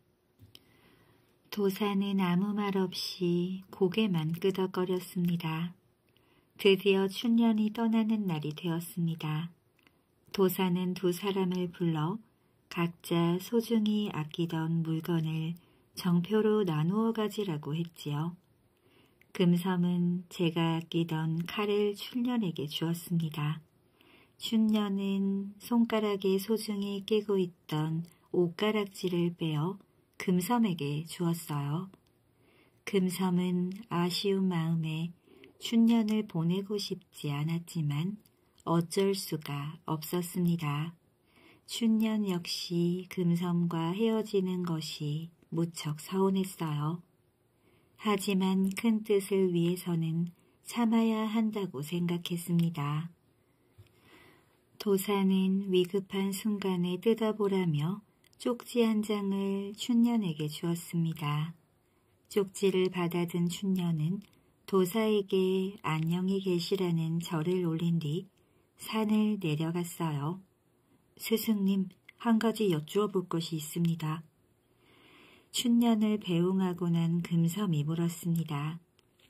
도사는 아무 말 없이 고개만 끄덕거렸습니다. 드디어 춘년이 떠나는 날이 되었습니다. 도사는 두 사람을 불러 각자 소중히 아끼던 물건을 정표로 나누어 가지라고 했지요. 금섬은 제가 아끼던 칼을 춘년에게 주었습니다. 춘년은 손가락에 소중히 끼고 있던 옷가락지를 빼어 금섬에게 주었어요. 금섬은 아쉬운 마음에 춘년을 보내고 싶지 않았지만 어쩔 수가 없었습니다. 춘년 역시 금섬과 헤어지는 것이 무척 서운했어요. 하지만 큰 뜻을 위해서는 참아야 한다고 생각했습니다. 도사는 위급한 순간에 뜯어보라며 쪽지 한 장을 춘년에게 주었습니다. 쪽지를 받아든 춘년은 도사에게 안녕히 계시라는 절을 올린 뒤 산을 내려갔어요. 스승님, 한 가지 여쭈어 볼 것이 있습니다. 춘년을 배웅하고 난 금섬이 물었습니다.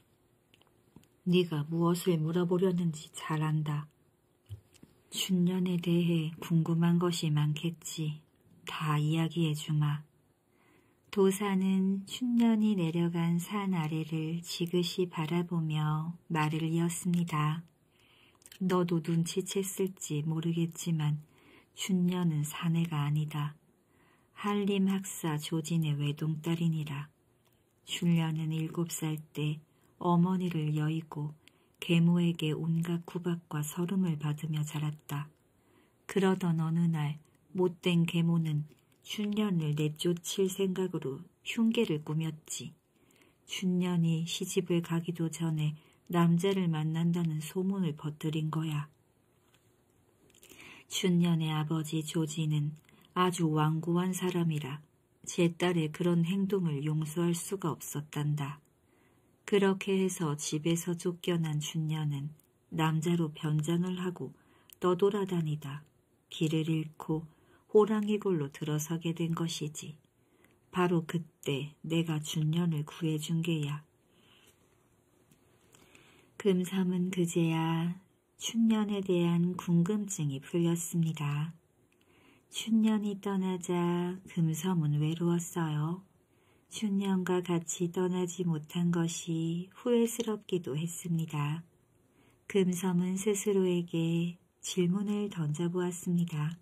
네가 무엇을 물어보려는지 잘 안다. 춘년에 대해 궁금한 것이 많겠지. 다 이야기해 주마. 도사는 춘년이 내려간 산 아래를 지그시 바라보며 말을 이었습니다. 너도 눈치챘을지 모르겠지만 춘년은 사내가 아니다. 한림 학사 조진의 외동딸이니라. 춘려는 일곱 살 때 어머니를 여의고 계모에게 온갖 구박과 서름을 받으며 자랐다. 그러던 어느 날 못된 계모는 춘년을 내쫓을 생각으로 흉계를 꾸몄지. 춘년이 시집을 가기도 전에 남자를 만난다는 소문을 퍼뜨린 거야. 춘년의 아버지 조지는 아주 완고한 사람이라 제 딸의 그런 행동을 용서할 수가 없었단다. 그렇게 해서 집에서 쫓겨난 춘년은 남자로 변장을 하고 떠돌아다니다 길을 잃고 호랑이굴로 들어서게 된 것이지. 바로 그때 내가 춘년을 구해준 게야. 금삼은 그제야 춘년에 대한 궁금증이 풀렸습니다. 춘년이 떠나자 금섬은 외로웠어요. 춘년과 같이 떠나지 못한 것이 후회스럽기도 했습니다. 금섬은 스스로에게 질문을 던져보았습니다.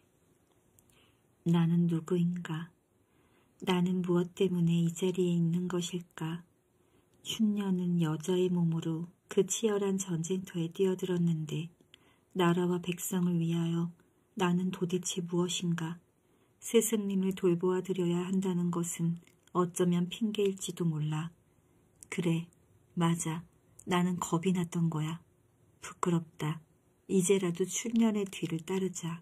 나는 누구인가? 나는 무엇 때문에 이 자리에 있는 것일까? 춘년은 여자의 몸으로 그 치열한 전쟁터에 뛰어들었는데 나라와 백성을 위하여 나는 도대체 무엇인가? 스승님을 돌보아 드려야 한다는 것은 어쩌면 핑계일지도 몰라. 그래, 맞아. 나는 겁이 났던 거야. 부끄럽다. 이제라도 춘년의 뒤를 따르자.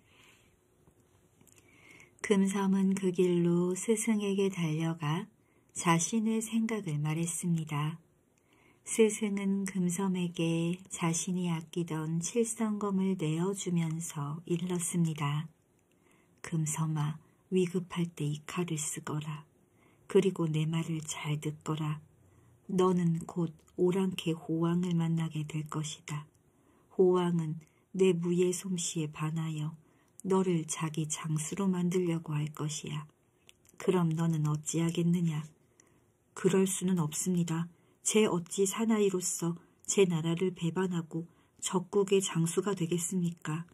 금섬은 그 길로 스승에게 달려가 자신의 생각을 말했습니다. 스승은 금섬에게 자신이 아끼던 칠성검을 내어주면서 일렀습니다. 금섬아, 위급할 때 이 칼을 쓰거라. 그리고 내 말을 잘 듣거라. 너는 곧 오랑캐 호왕을 만나게 될 것이다. 호왕은 내 무예 솜씨에 반하여 너를 자기 장수로 만들려고 할 것이야. 그럼 너는 어찌하겠느냐? 그럴 수는 없습니다. 제 어찌 사나이로서 제 나라를 배반하고 적국의 장수가 되겠습니까?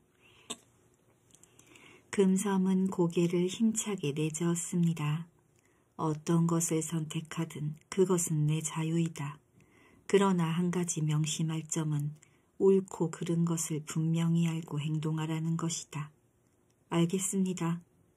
금섬은 고개를 힘차게 내저었습니다. 어떤 것을 선택하든 그것은 내 자유이다. 그러나 한 가지 명심할 점은 옳고 그른 것을 분명히 알고 행동하라는 것이다. 알겠습니다.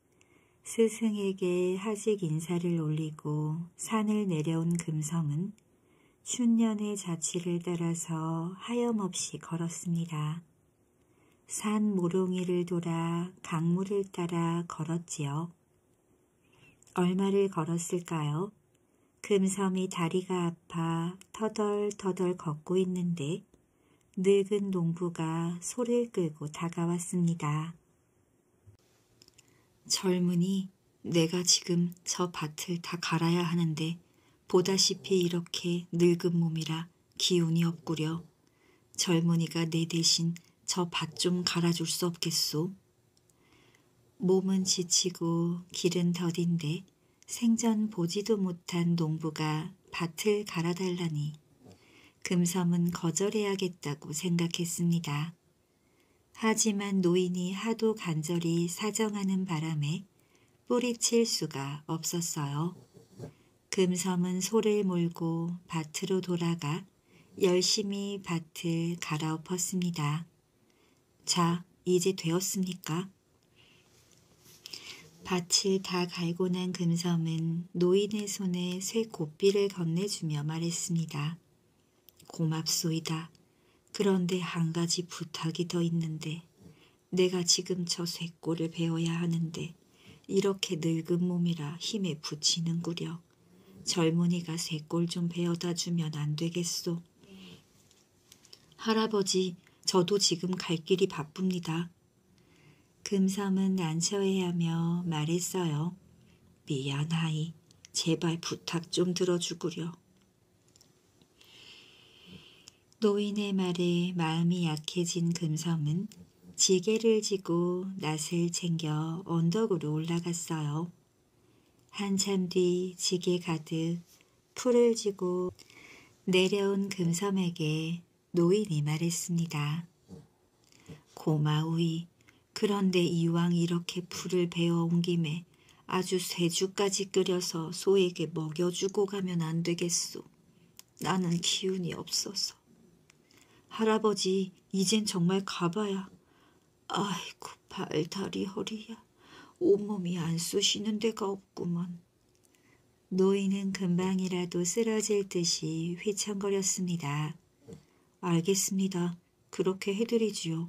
스승에게 하직 인사를 올리고 산을 내려온 금섬은 춘년의 자취를 따라서 하염없이 걸었습니다. 산 모롱이를 돌아 강물을 따라 걸었지요. 얼마를 걸었을까요? 금섬이 다리가 아파 터덜터덜 걷고 있는데 늙은 농부가 소를 끌고 다가왔습니다. 젊은이, 내가 지금 저 밭을 다 갈아야 하는데 보다시피 이렇게 늙은 몸이라 기운이 없구려. 젊은이가 내 대신 저 밭 좀 갈아줄 수 없겠소? 몸은 지치고 길은 더딘데 생전 보지도 못한 농부가 밭을 갈아달라니 금섬은 거절해야겠다고 생각했습니다. 하지만 노인이 하도 간절히 사정하는 바람에 뿌리칠 수가 없었어요. 금섬은 소를 몰고 밭으로 돌아가 열심히 밭을 갈아엎었습니다. 자, 이제 되었습니까? 밭을 다 갈고 난 금섬은 노인의 손에 쇠 고삐를 건네주며 말했습니다. 고맙소이다. 그런데 한 가지 부탁이 더 있는데 내가 지금 저 쇠골을 배워야 하는데 이렇게 늙은 몸이라 힘에 부치는구려. 젊은이가 쇠골 좀 배워다 주면 안 되겠소? 할아버지, 저도 지금 갈 길이 바쁩니다. 금섬은 난처해하며 말했어요. 미안하이. 제발 부탁 좀 들어주구려. 노인의 말에 마음이 약해진 금섬은 지게를 지고 낫을 챙겨 언덕으로 올라갔어요. 한참 뒤 지게 가득 풀을 쥐고 내려온 금섬에게 노인이 말했습니다. 고마우이. 그런데 이왕 이렇게 풀을 베어온 김에 아주 쇠죽까지 끓여서 소에게 먹여주고 가면 안 되겠소. 나는 기운이 없어서. 할아버지, 이젠 정말 가봐야. 아이고, 발, 다리, 허리야. 온몸이 안 쑤시는 데가 없구먼. 노인은 금방이라도 쓰러질 듯이 휘청거렸습니다. 알겠습니다. 그렇게 해드리지요.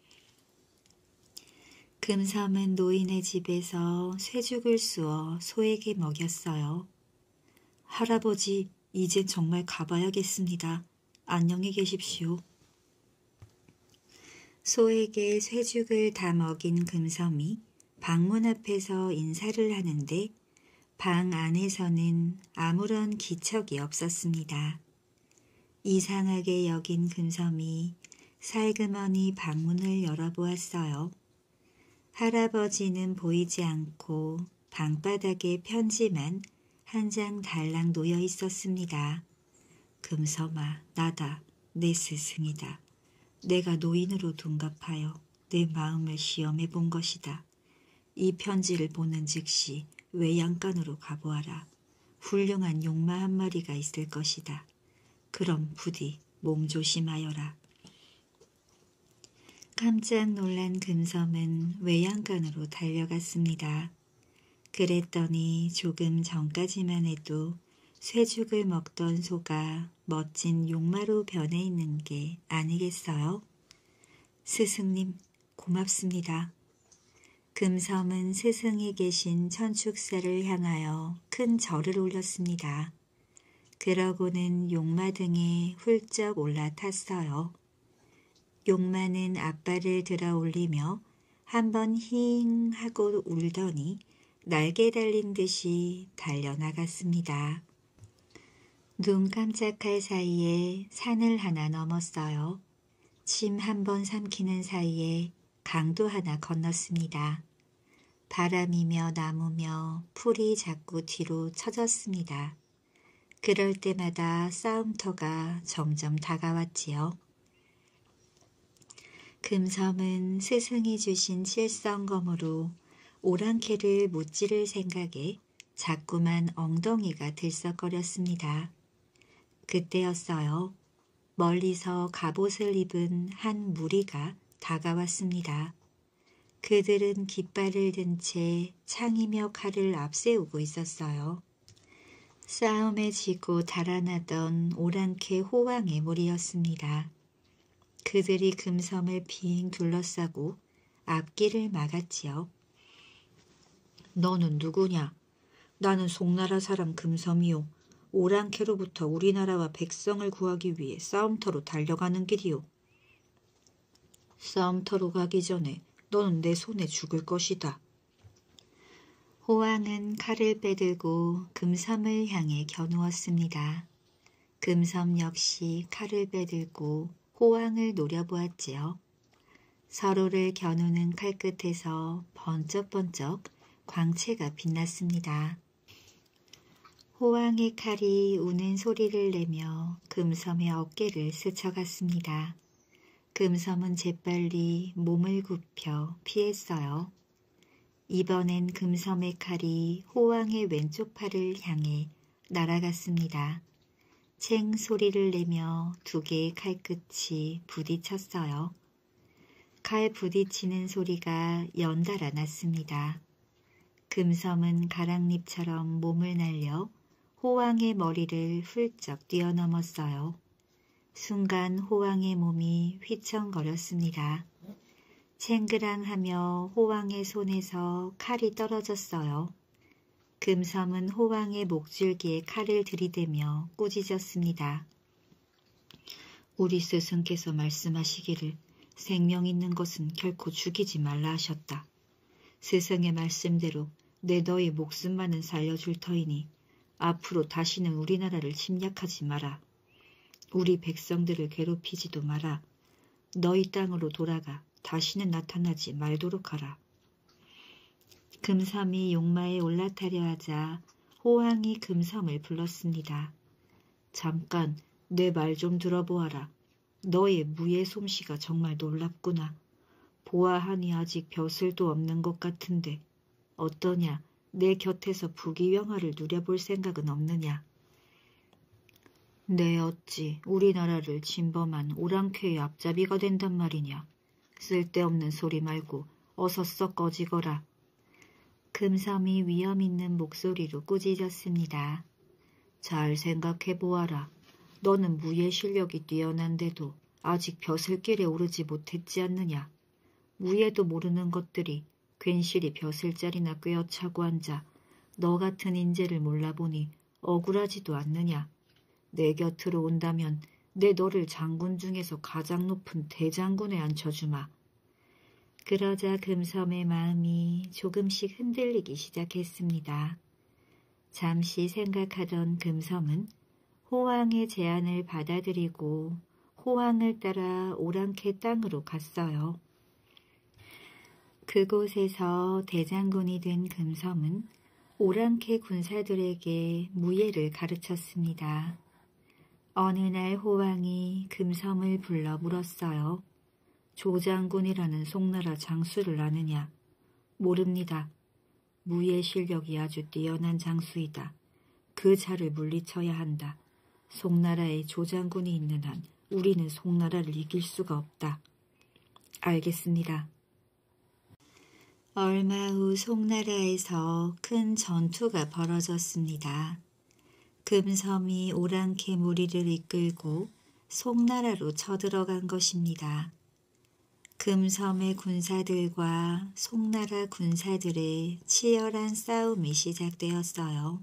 금섬은 노인의 집에서 쇠죽을 쑤어 소에게 먹였어요. 할아버지, 이젠 정말 가봐야겠습니다. 안녕히 계십시오. 소에게 쇠죽을 다 먹인 금섬이 방문 앞에서 인사를 하는데 방 안에서는 아무런 기척이 없었습니다. 이상하게 여긴 금섬이 살그머니 방문을 열어보았어요. 할아버지는 보이지 않고 방바닥에 편지만 한 장 달랑 놓여 있었습니다. 금섬아, 나다. 내 스승이다. 내가 노인으로 둔갑하여 내 마음을 시험해 본 것이다. 이 편지를 보는 즉시 외양간으로 가보아라. 훌륭한 용마 한 마리가 있을 것이다. 그럼 부디 몸 조심하여라. 깜짝 놀란 금섬은 외양간으로 달려갔습니다. 그랬더니 조금 전까지만 해도 쇠죽을 먹던 소가 멋진 용마로 변해 있는 게 아니겠어요? 스승님, 고맙습니다. 금섬은 스승이 계신 천축사를 향하여 큰 절을 올렸습니다. 그러고는 용마 등에 훌쩍 올라탔어요. 용마는 앞발을 들어 올리며 한번 힝 하고 울더니 날개 달린 듯이 달려나갔습니다. 눈 깜짝할 사이에 산을 하나 넘었어요. 침 한 번 삼키는 사이에 강도 하나 건넜습니다. 바람이며 나무며 풀이 자꾸 뒤로 처졌습니다. 그럴 때마다 싸움터가 점점 다가왔지요. 금섬은 스승이 주신 칠성검으로 오랑캐를 무찌를 생각에 자꾸만 엉덩이가 들썩거렸습니다. 그때였어요. 멀리서 갑옷을 입은 한 무리가 다가왔습니다. 그들은 깃발을 든 채 창이며 칼을 앞세우고 있었어요. 싸움에 지고 달아나던 오랑캐 호왕의 무리였습니다. 그들이 금섬을 빙 둘러싸고 앞길을 막았지요. 너는 누구냐? 나는 송나라 사람 금섬이요. 오랑캐로부터 우리나라와 백성을 구하기 위해 싸움터로 달려가는 길이요. 싸움터로 가기 전에 너는 내 손에 죽을 것이다. 호왕은 칼을 빼들고 금섬을 향해 겨누었습니다. 금섬 역시 칼을 빼들고 호왕을 노려보았지요. 서로를 겨누는 칼끝에서 번쩍번쩍 광채가 빛났습니다. 호왕의 칼이 우는 소리를 내며 금섬의 어깨를 스쳐갔습니다. 금섬은 재빨리 몸을 굽혀 피했어요. 이번엔 금섬의 칼이 호왕의 왼쪽 팔을 향해 날아갔습니다. 챙 소리를 내며 두 개의 칼끝이 부딪혔어요. 칼 부딪히는 소리가 연달아 났습니다. 금섬은 가랑잎처럼 몸을 날려 호왕의 머리를 훌쩍 뛰어넘었어요. 순간 호왕의 몸이 휘청거렸습니다. 챙그랑하며 호왕의 손에서 칼이 떨어졌어요. 금섬은 호왕의 목줄기에 칼을 들이대며 꾸짖었습니다. 우리 스승께서 말씀하시기를 생명 있는 것은 결코 죽이지 말라 하셨다. 스승의 말씀대로 내 너의 목숨만은 살려줄 터이니 앞으로 다시는 우리나라를 침략하지 마라. 우리 백성들을 괴롭히지도 마라. 너희 땅으로 돌아가 다시는 나타나지 말도록 하라. 금섬이 용마에 올라타려 하자 호왕이 금섬을 불렀습니다. 잠깐 내 말 좀 들어보아라. 너의 무예 솜씨가 정말 놀랍구나. 보아하니 아직 벼슬도 없는 것 같은데 어떠냐? 내 곁에서 부귀영화를 누려볼 생각은 없느냐. 내 어찌 우리나라를 침범한 오랑캐의 앞잡이가 된단 말이냐. 쓸데없는 소리 말고 어서 썩 꺼지거라. 금섬이 위험 있는 목소리로 꾸짖었습니다. 잘 생각해 보아라. 너는 무예 실력이 뛰어난데도 아직 벼슬길에 오르지 못했지 않느냐. 무예도 모르는 것들이 괜시리 벼슬자리나 꿰어차고 앉아 너 같은 인재를 몰라보니 억울하지도 않느냐. 내 곁으로 온다면 내 너를 장군 중에서 가장 높은 대장군에 앉혀주마. 그러자 금섬의 마음이 조금씩 흔들리기 시작했습니다. 잠시 생각하던 금섬은 호황의 제안을 받아들이고 호황을 따라 오랑캐 땅으로 갔어요. 그곳에서 대장군이 된 금섬은 오랑캐 군사들에게 무예를 가르쳤습니다. 어느 날 호황이 금섬을 불러 물었어요. 조장군이라는 송나라 장수를 아느냐? 모릅니다. 무예 실력이 아주 뛰어난 장수이다. 그 자를 물리쳐야 한다. 송나라에 조장군이 있는 한 우리는 송나라를 이길 수가 없다. 알겠습니다. 얼마 후 송나라에서 큰 전투가 벌어졌습니다. 금섬이 오랑캐 무리를 이끌고 송나라로 쳐들어간 것입니다. 금섬의 군사들과 송나라 군사들의 치열한 싸움이 시작되었어요.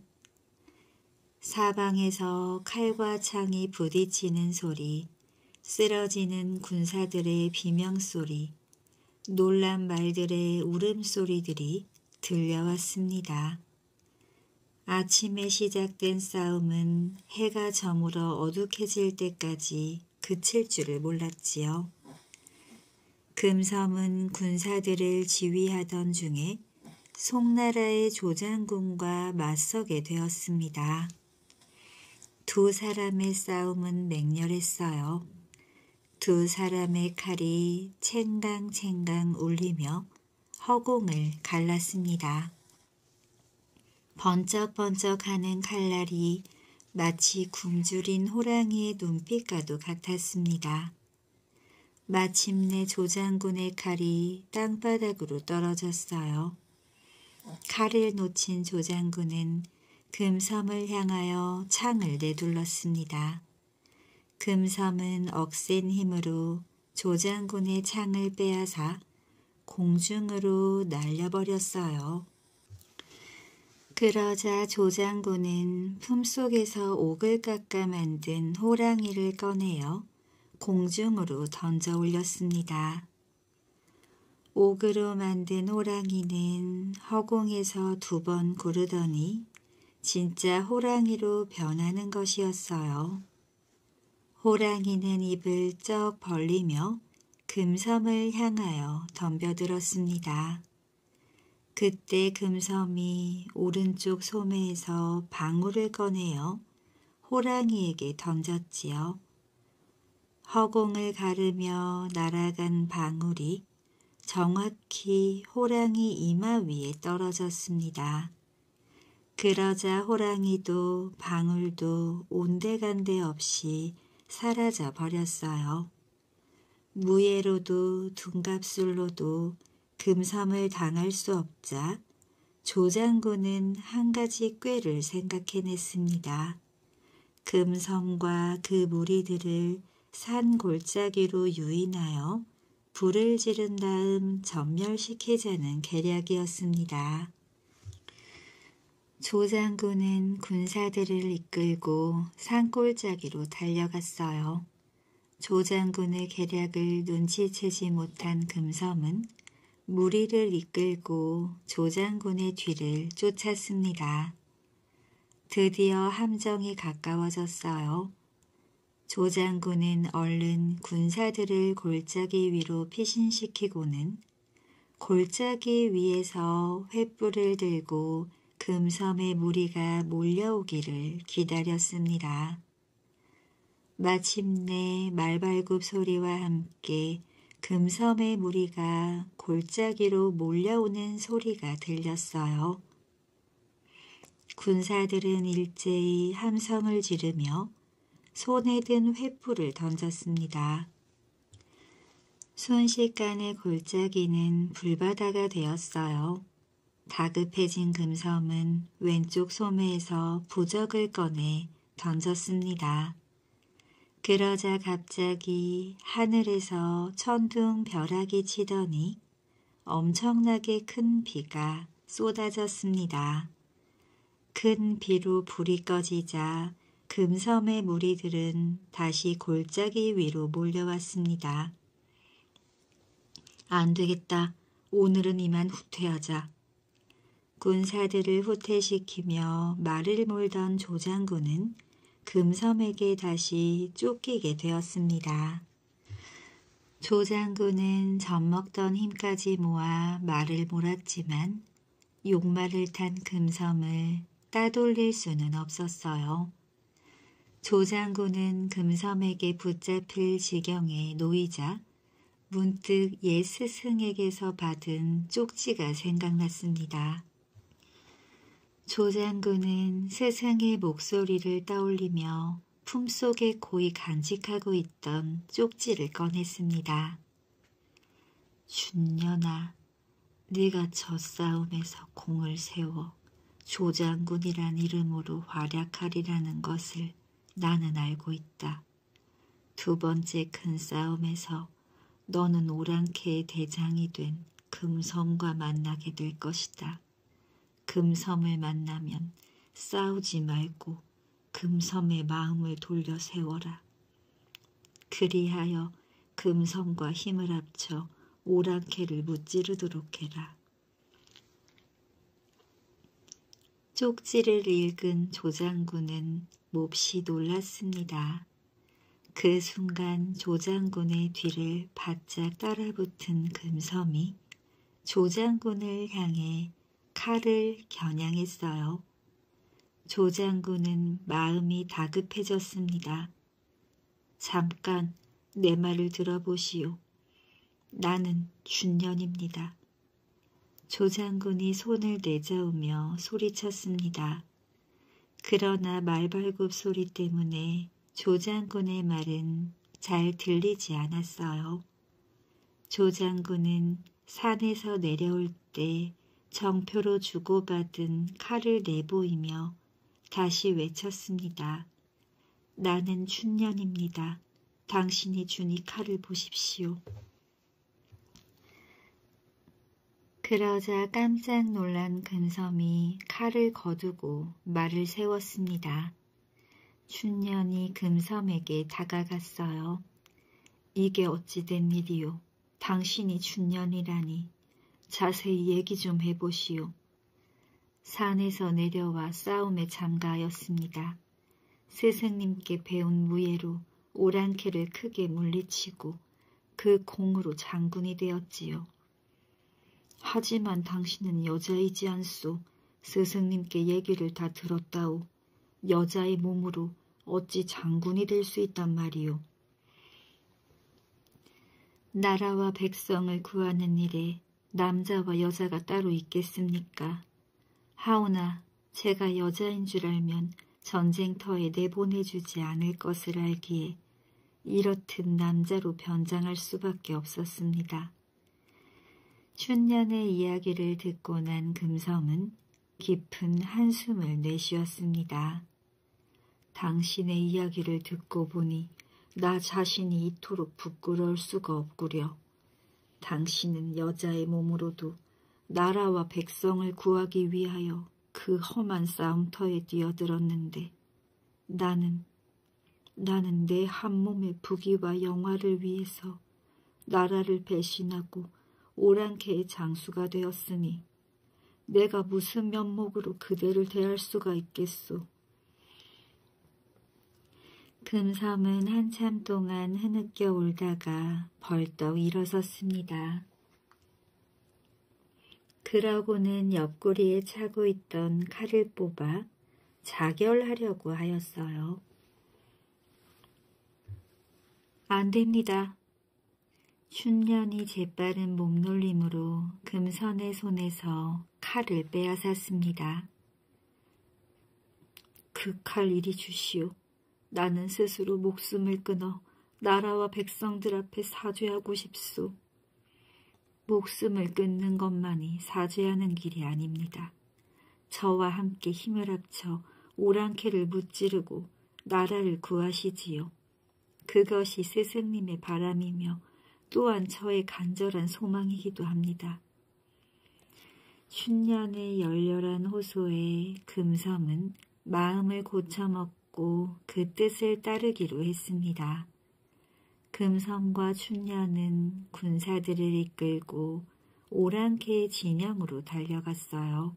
사방에서 칼과 창이 부딪히는 소리, 쓰러지는 군사들의 비명소리, 놀란 말들의 울음소리들이 들려왔습니다. 아침에 시작된 싸움은 해가 저물어 어둑해질 때까지 그칠 줄을 몰랐지요. 금섬은 군사들을 지휘하던 중에 송나라의 조장군과 맞서게 되었습니다. 두 사람의 싸움은 맹렬했어요. 두 사람의 칼이 챙강챙강 울리며 허공을 갈랐습니다. 번쩍번쩍하는 칼날이 마치 굶주린 호랑이의 눈빛과도 같았습니다. 마침내 조장군의 칼이 땅바닥으로 떨어졌어요. 칼을 놓친 조장군은 금섬을 향하여 창을 내둘렀습니다. 금섬은 억센 힘으로 조장군의 창을 빼앗아 공중으로 날려버렸어요. 그러자 조장군은 품속에서 옥을 깎아 만든 호랑이를 꺼내어 공중으로 던져 올렸습니다. 옥으로 만든 호랑이는 허공에서 두 번 구르더니 진짜 호랑이로 변하는 것이었어요. 호랑이는 입을 쩍 벌리며 금섬을 향하여 덤벼들었습니다. 그때 금섬이 오른쪽 소매에서 방울을 꺼내어 호랑이에게 던졌지요. 허공을 가르며 날아간 방울이 정확히 호랑이 이마 위에 떨어졌습니다. 그러자 호랑이도 방울도 온데간데 없이 사라져 버렸어요. 무예로도 둔갑술로도 금섬을 당할 수 없자 조장군은 한 가지 꾀를 생각해냈습니다. 금섬과 그 무리들을 산 골짜기로 유인하여 불을 지른 다음 전멸시키자는 계략이었습니다. 조장군은 군사들을 이끌고 산골짜기로 달려갔어요. 조장군의 계략을 눈치채지 못한 금섬은 무리를 이끌고 조장군의 뒤를 쫓았습니다. 드디어 함정이 가까워졌어요. 조장군은 얼른 군사들을 골짜기 위로 피신시키고는 골짜기 위에서 횃불을 들고 금섬의 무리가 몰려오기를 기다렸습니다. 마침내 말발굽 소리와 함께 금섬의 무리가 골짜기로 몰려오는 소리가 들렸어요. 군사들은 일제히 함성을 지르며 손에 든 횃불을 던졌습니다. 순식간에 골짜기는 불바다가 되었어요. 다급해진 금섬은 왼쪽 소매에서 부적을 꺼내 던졌습니다. 그러자 갑자기 하늘에서 천둥 벼락이 치더니 엄청나게 큰 비가 쏟아졌습니다. 큰 비로 불이 꺼지자 금섬의 무리들은 다시 골짜기 위로 몰려왔습니다. 안 되겠다. 오늘은 이만 후퇴하자. 군사들을 후퇴시키며 말을 몰던 조장군은 금섬에게 다시 쫓기게 되었습니다. 조장군은 젖먹던 힘까지 모아 말을 몰았지만 욕말을 탄 금섬을 따돌릴 수는 없었어요. 조장군은 금섬에게 붙잡힐 지경에 놓이자 문득 옛 스승에게서 받은 쪽지가 생각났습니다. 조장군은 스승의 목소리를 떠올리며 품속에 고이 간직하고 있던 쪽지를 꺼냈습니다. 춘년아, 네가 저 싸움에서 공을 세워 조장군이란 이름으로 활약하리라는 것을 나는 알고 있다. 두 번째 큰 싸움에서 너는 오랑캐의 대장이 된 금섬과 만나게 될 것이다. 금섬을 만나면 싸우지 말고 금섬의 마음을 돌려 세워라. 그리하여 금섬과 힘을 합쳐 오랑캐를 무찌르도록 해라. 쪽지를 읽은 조장군은 몹시 놀랐습니다. 그 순간 조장군의 뒤를 바짝 따라붙은 금섬이 조장군을 향해 칼을 겨냥했어요. 조장군은 마음이 다급해졌습니다. 잠깐 내 말을 들어보시오. 나는 춘년입니다. 조장군이 손을 내저으며 소리쳤습니다. 그러나 말발굽 소리 때문에 조장군의 말은 잘 들리지 않았어요. 조장군은 산에서 내려올 때 정표로 주고받은 칼을 내보이며 다시 외쳤습니다. 나는 춘년입니다. 당신이 준 이 칼을 보십시오. 그러자 깜짝 놀란 금섬이 칼을 거두고 말을 세웠습니다. 춘년이 금섬에게 다가갔어요. 이게 어찌 된 일이오. 당신이 춘년이라니. 자세히 얘기 좀 해보시오. 산에서 내려와 싸움에 참가하였습니다. 스승님께 배운 무예로 오랑캐를 크게 물리치고 그 공으로 장군이 되었지요. 하지만 당신은 여자이지 않소. 스승님께 얘기를 다 들었다오. 여자의 몸으로 어찌 장군이 될 수 있단 말이오. 나라와 백성을 구하는 일에 남자와 여자가 따로 있겠습니까? 하오나 제가 여자인 줄 알면 전쟁터에 내보내주지 않을 것을 알기에 이렇듯 남자로 변장할 수밖에 없었습니다. 춘년의 이야기를 듣고 난 금섬은 깊은 한숨을 내쉬었습니다. 당신의 이야기를 듣고 보니 나 자신이 이토록 부끄러울 수가 없구려. 당신은 여자의 몸으로도 나라와 백성을 구하기 위하여 그 험한 싸움터에 뛰어들었는데 나는, 나는 내 한 몸의 부귀와 영화를 위해서 나라를 배신하고 오랑캐의 장수가 되었으니 내가 무슨 면목으로 그대를 대할 수가 있겠소. 금섬은 한참 동안 흐느껴 울다가 벌떡 일어섰습니다. 그러고는 옆구리에 차고 있던 칼을 뽑아 자결하려고 하였어요. 안 됩니다. 춘년이 재빠른 몸놀림으로 금선의 손에서 칼을 빼앗았습니다. 그 칼 이리 주시오. 나는 스스로 목숨을 끊어 나라와 백성들 앞에 사죄하고 싶소. 목숨을 끊는 것만이 사죄하는 길이 아닙니다. 저와 함께 힘을 합쳐 오랑캐를 무찌르고 나라를 구하시지요. 그것이 스승님의 바람이며 또한 저의 간절한 소망이기도 합니다. 춘년의 열렬한 호소에 금섬은 마음을 고쳐먹고 그 뜻을 따르기로 했습니다. 금섬과 춘년은 군사들을 이끌고 오랑캐의 진영으로 달려갔어요.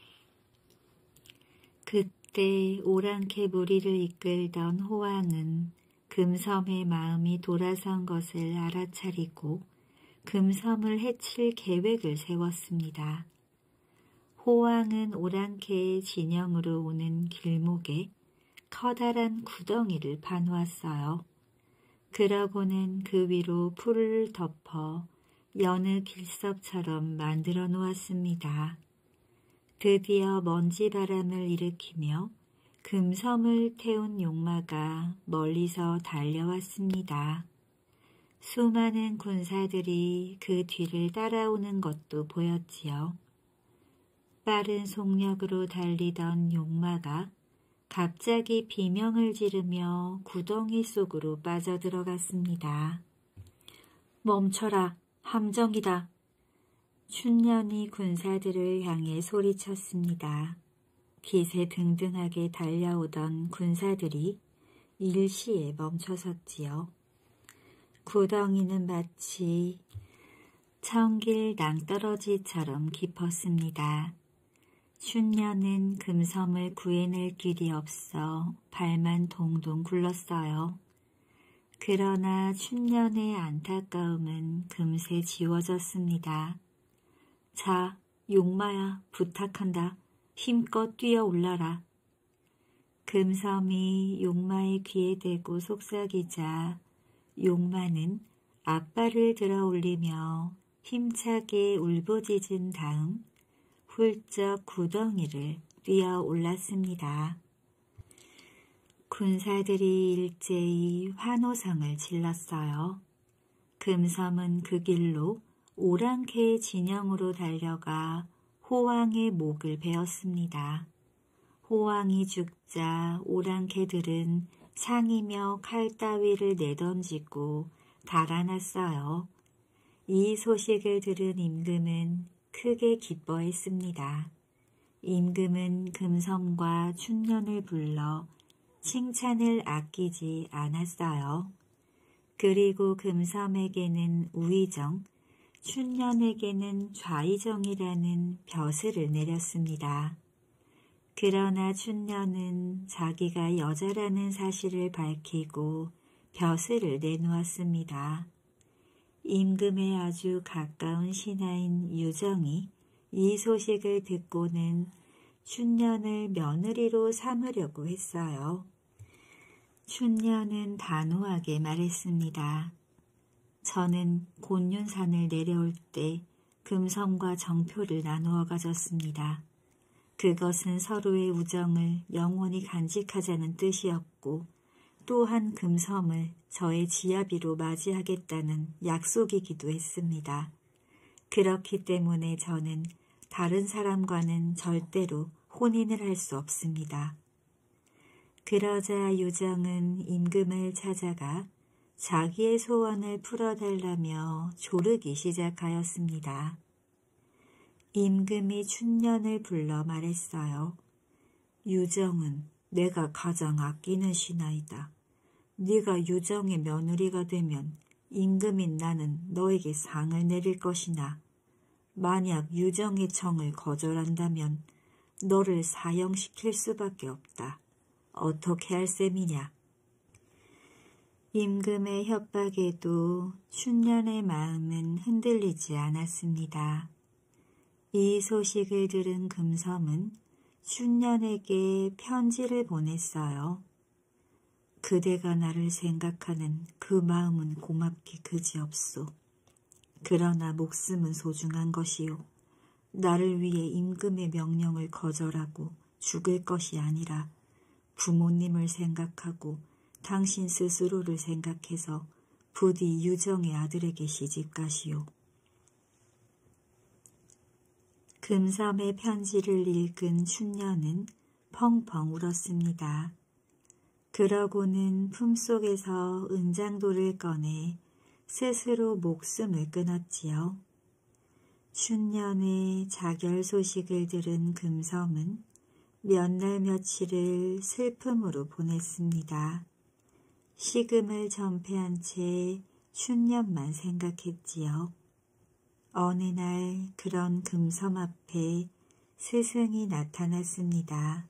그때 오랑캐 무리를 이끌던 호왕은 금섬의 마음이 돌아선 것을 알아차리고 금섬을 해칠 계획을 세웠습니다. 호왕은 오랑캐의 진영으로 오는 길목에 커다란 구덩이를 파놓았어요. 그러고는 그 위로 풀을 덮어 여느 길석처럼 만들어 놓았습니다. 드디어 먼지바람을 일으키며 금섬을 태운 용마가 멀리서 달려왔습니다. 수많은 군사들이 그 뒤를 따라오는 것도 보였지요. 빠른 속력으로 달리던 용마가 갑자기 비명을 지르며 구덩이 속으로 빠져들어갔습니다. 멈춰라, 함정이다. 춘년이 군사들을 향해 소리쳤습니다. 기세 등등하게 달려오던 군사들이 일시에 멈춰섰지요. 구덩이는 마치 청길 낭떠러지처럼 깊었습니다. 춘년은 금섬을 구해낼 길이 없어 발만 동동 굴렀어요. 그러나 춘년의 안타까움은 금세 지워졌습니다. 자, 용마야, 부탁한다. 힘껏 뛰어 올라라. 금섬이 용마의 귀에 대고 속삭이자 용마는 앞발을 들어 올리며 힘차게 울부짖은 다음 훌쩍 구덩이를 뛰어 올랐습니다. 군사들이 일제히 환호성을 질렀어요. 금섬은 그 길로 오랑캐의 진영으로 달려가 호왕의 목을 베었습니다. 호왕이 죽자 오랑캐들은 창이며 칼 따위를 내던지고 달아났어요. 이 소식을 들은 임금은 크게 기뻐했습니다. 임금은 금섬과 춘년을 불러 칭찬을 아끼지 않았어요. 그리고 금섬에게는 우의정, 춘년에게는 좌의정이라는 벼슬을 내렸습니다. 그러나 춘년은 자기가 여자라는 사실을 밝히고 벼슬을 내놓았습니다. 임금의 아주 가까운 신하인 유정이 이 소식을 듣고는 춘년을 며느리로 삼으려고 했어요. 춘년은 단호하게 말했습니다. 저는 곤륜산을 내려올 때 금섬과 정표를 나누어 가졌습니다. 그것은 서로의 우정을 영원히 간직하자는 뜻이었고 또한 금섬을 저의 지아비로 맞이하겠다는 약속이기도 했습니다. 그렇기 때문에 저는 다른 사람과는 절대로 혼인을 할 수 없습니다. 그러자 유정은 임금을 찾아가 자기의 소원을 풀어달라며 조르기 시작하였습니다. 임금이 춘년을 불러 말했어요. 유정은 내가 가장 아끼는 신하이다. 네가 유정의 며느리가 되면 임금인 나는 너에게 상을 내릴 것이나 만약 유정의 청을 거절한다면 너를 사형시킬 수밖에 없다. 어떻게 할 셈이냐. 임금의 협박에도 춘년의 마음은 흔들리지 않았습니다. 이 소식을 들은 금섬은 춘년에게 편지를 보냈어요. 그대가 나를 생각하는 그 마음은 고맙기 그지없소. 그러나 목숨은 소중한 것이요. 나를 위해 임금의 명령을 거절하고 죽을 것이 아니라 부모님을 생각하고 당신 스스로를 생각해서 부디 유정의 아들에게 시집가시오. 금섬의 편지를 읽은 춘녀는 펑펑 울었습니다. 그러고는 품속에서 은장도를 꺼내 스스로 목숨을 끊었지요. 춘년의 자결 소식을 들은 금섬은 몇 날 며칠을 슬픔으로 보냈습니다. 식음을 전폐한 채 춘년만 생각했지요. 어느 날 그런 금섬 앞에 스승이 나타났습니다.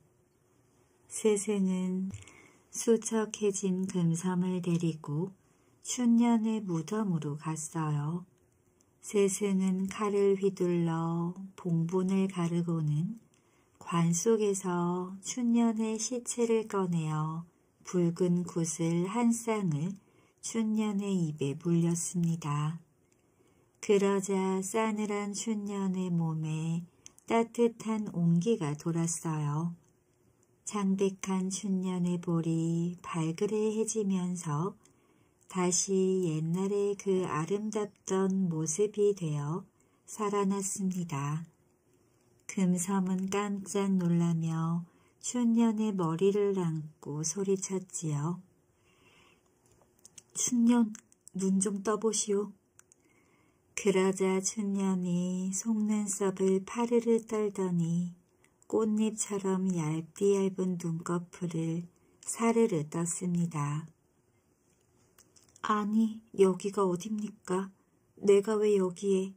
스승은 수척해진 금섬을 데리고 춘년의 무덤으로 갔어요. 스승은 칼을 휘둘러 봉분을 가르고는 관 속에서 춘년의 시체를 꺼내어 붉은 굿을 한 쌍을 춘년의 입에 물렸습니다. 그러자 싸늘한 춘년의 몸에 따뜻한 온기가 돌았어요. 창백한 춘년의 볼이 발그레해지면서 다시 옛날의 그 아름답던 모습이 되어 살아났습니다. 금섬은 깜짝 놀라며 춘년의 머리를 안고 소리쳤지요. 춘년, 눈 좀 떠보시오. 그러자 춘년이 속눈썹을 파르르 떨더니 꽃잎처럼 얇디 얇은 눈꺼풀을 사르르 떴습니다. 아니, 여기가 어딥니까? 내가 왜 여기에?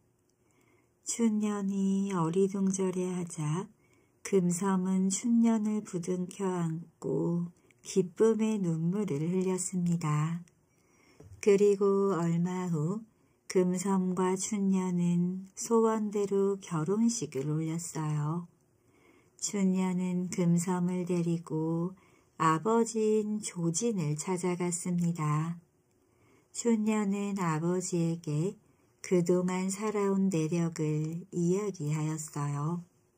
춘년이 어리둥절해하자 금섬은 춘년을 부둥켜 안고 기쁨의 눈물을 흘렸습니다. 그리고 얼마 후 금섬과 춘년은 소원대로 결혼식을 올렸어요. 춘년은 금섬을 데리고 아버지인 조진을 찾아갔습니다. 춘년은 아버지에게 그동안 살아온 내력을 이야기하였어요.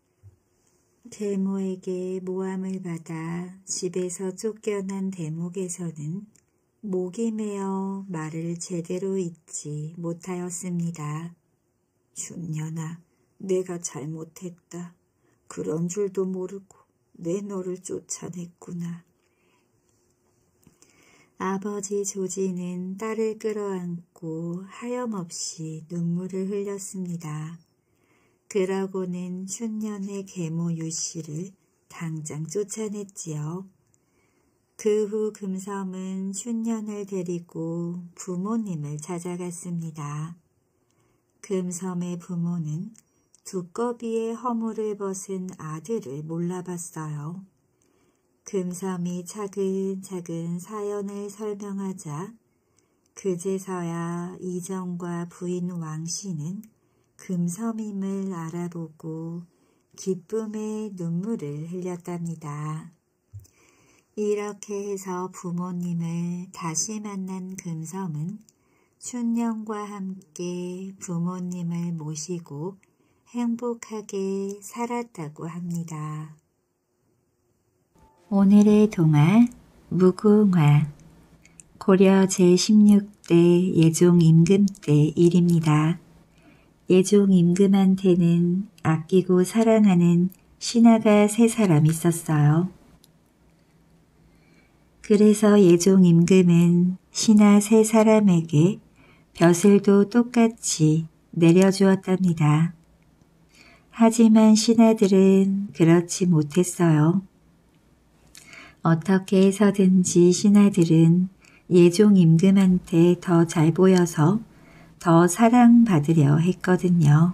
계모에게 모함을 받아 집에서 쫓겨난 대목에서는 목이 메어 말을 제대로 잇지 못하였습니다. 춘년아, 내가 잘못했다. 그런 줄도 모르고 내 너를 쫓아냈구나. 아버지 조지는 딸을 끌어안고 하염없이 눈물을 흘렸습니다. 그러고는 춘년의 계모 유씨를 당장 쫓아냈지요. 그 후 금섬은 춘년을 데리고 부모님을 찾아갔습니다. 금섬의 부모는 두꺼비의 허물을 벗은 아들을 몰라봤어요. 금섬이 차근차근 사연을 설명하자 그제서야 이정과 부인 왕씨는 금섬임을 알아보고 기쁨의 눈물을 흘렸답니다. 이렇게 해서 부모님을 다시 만난 금섬은 춘년과 함께 부모님을 모시고 행복하게 살았다고 합니다. 오늘의 동화 무궁화. 고려 제십육 대 예종 임금 때 일입니다. 예종 임금한테는 아끼고 사랑하는 신하가 세 사람 있었어요. 그래서 예종 임금은 신하 세 사람에게 벼슬도 똑같이 내려주었답니다. 하지만 신하들은 그렇지 못했어요. 어떻게 해서든지 신하들은 예종 임금한테 더 잘 보여서 더 사랑받으려 했거든요.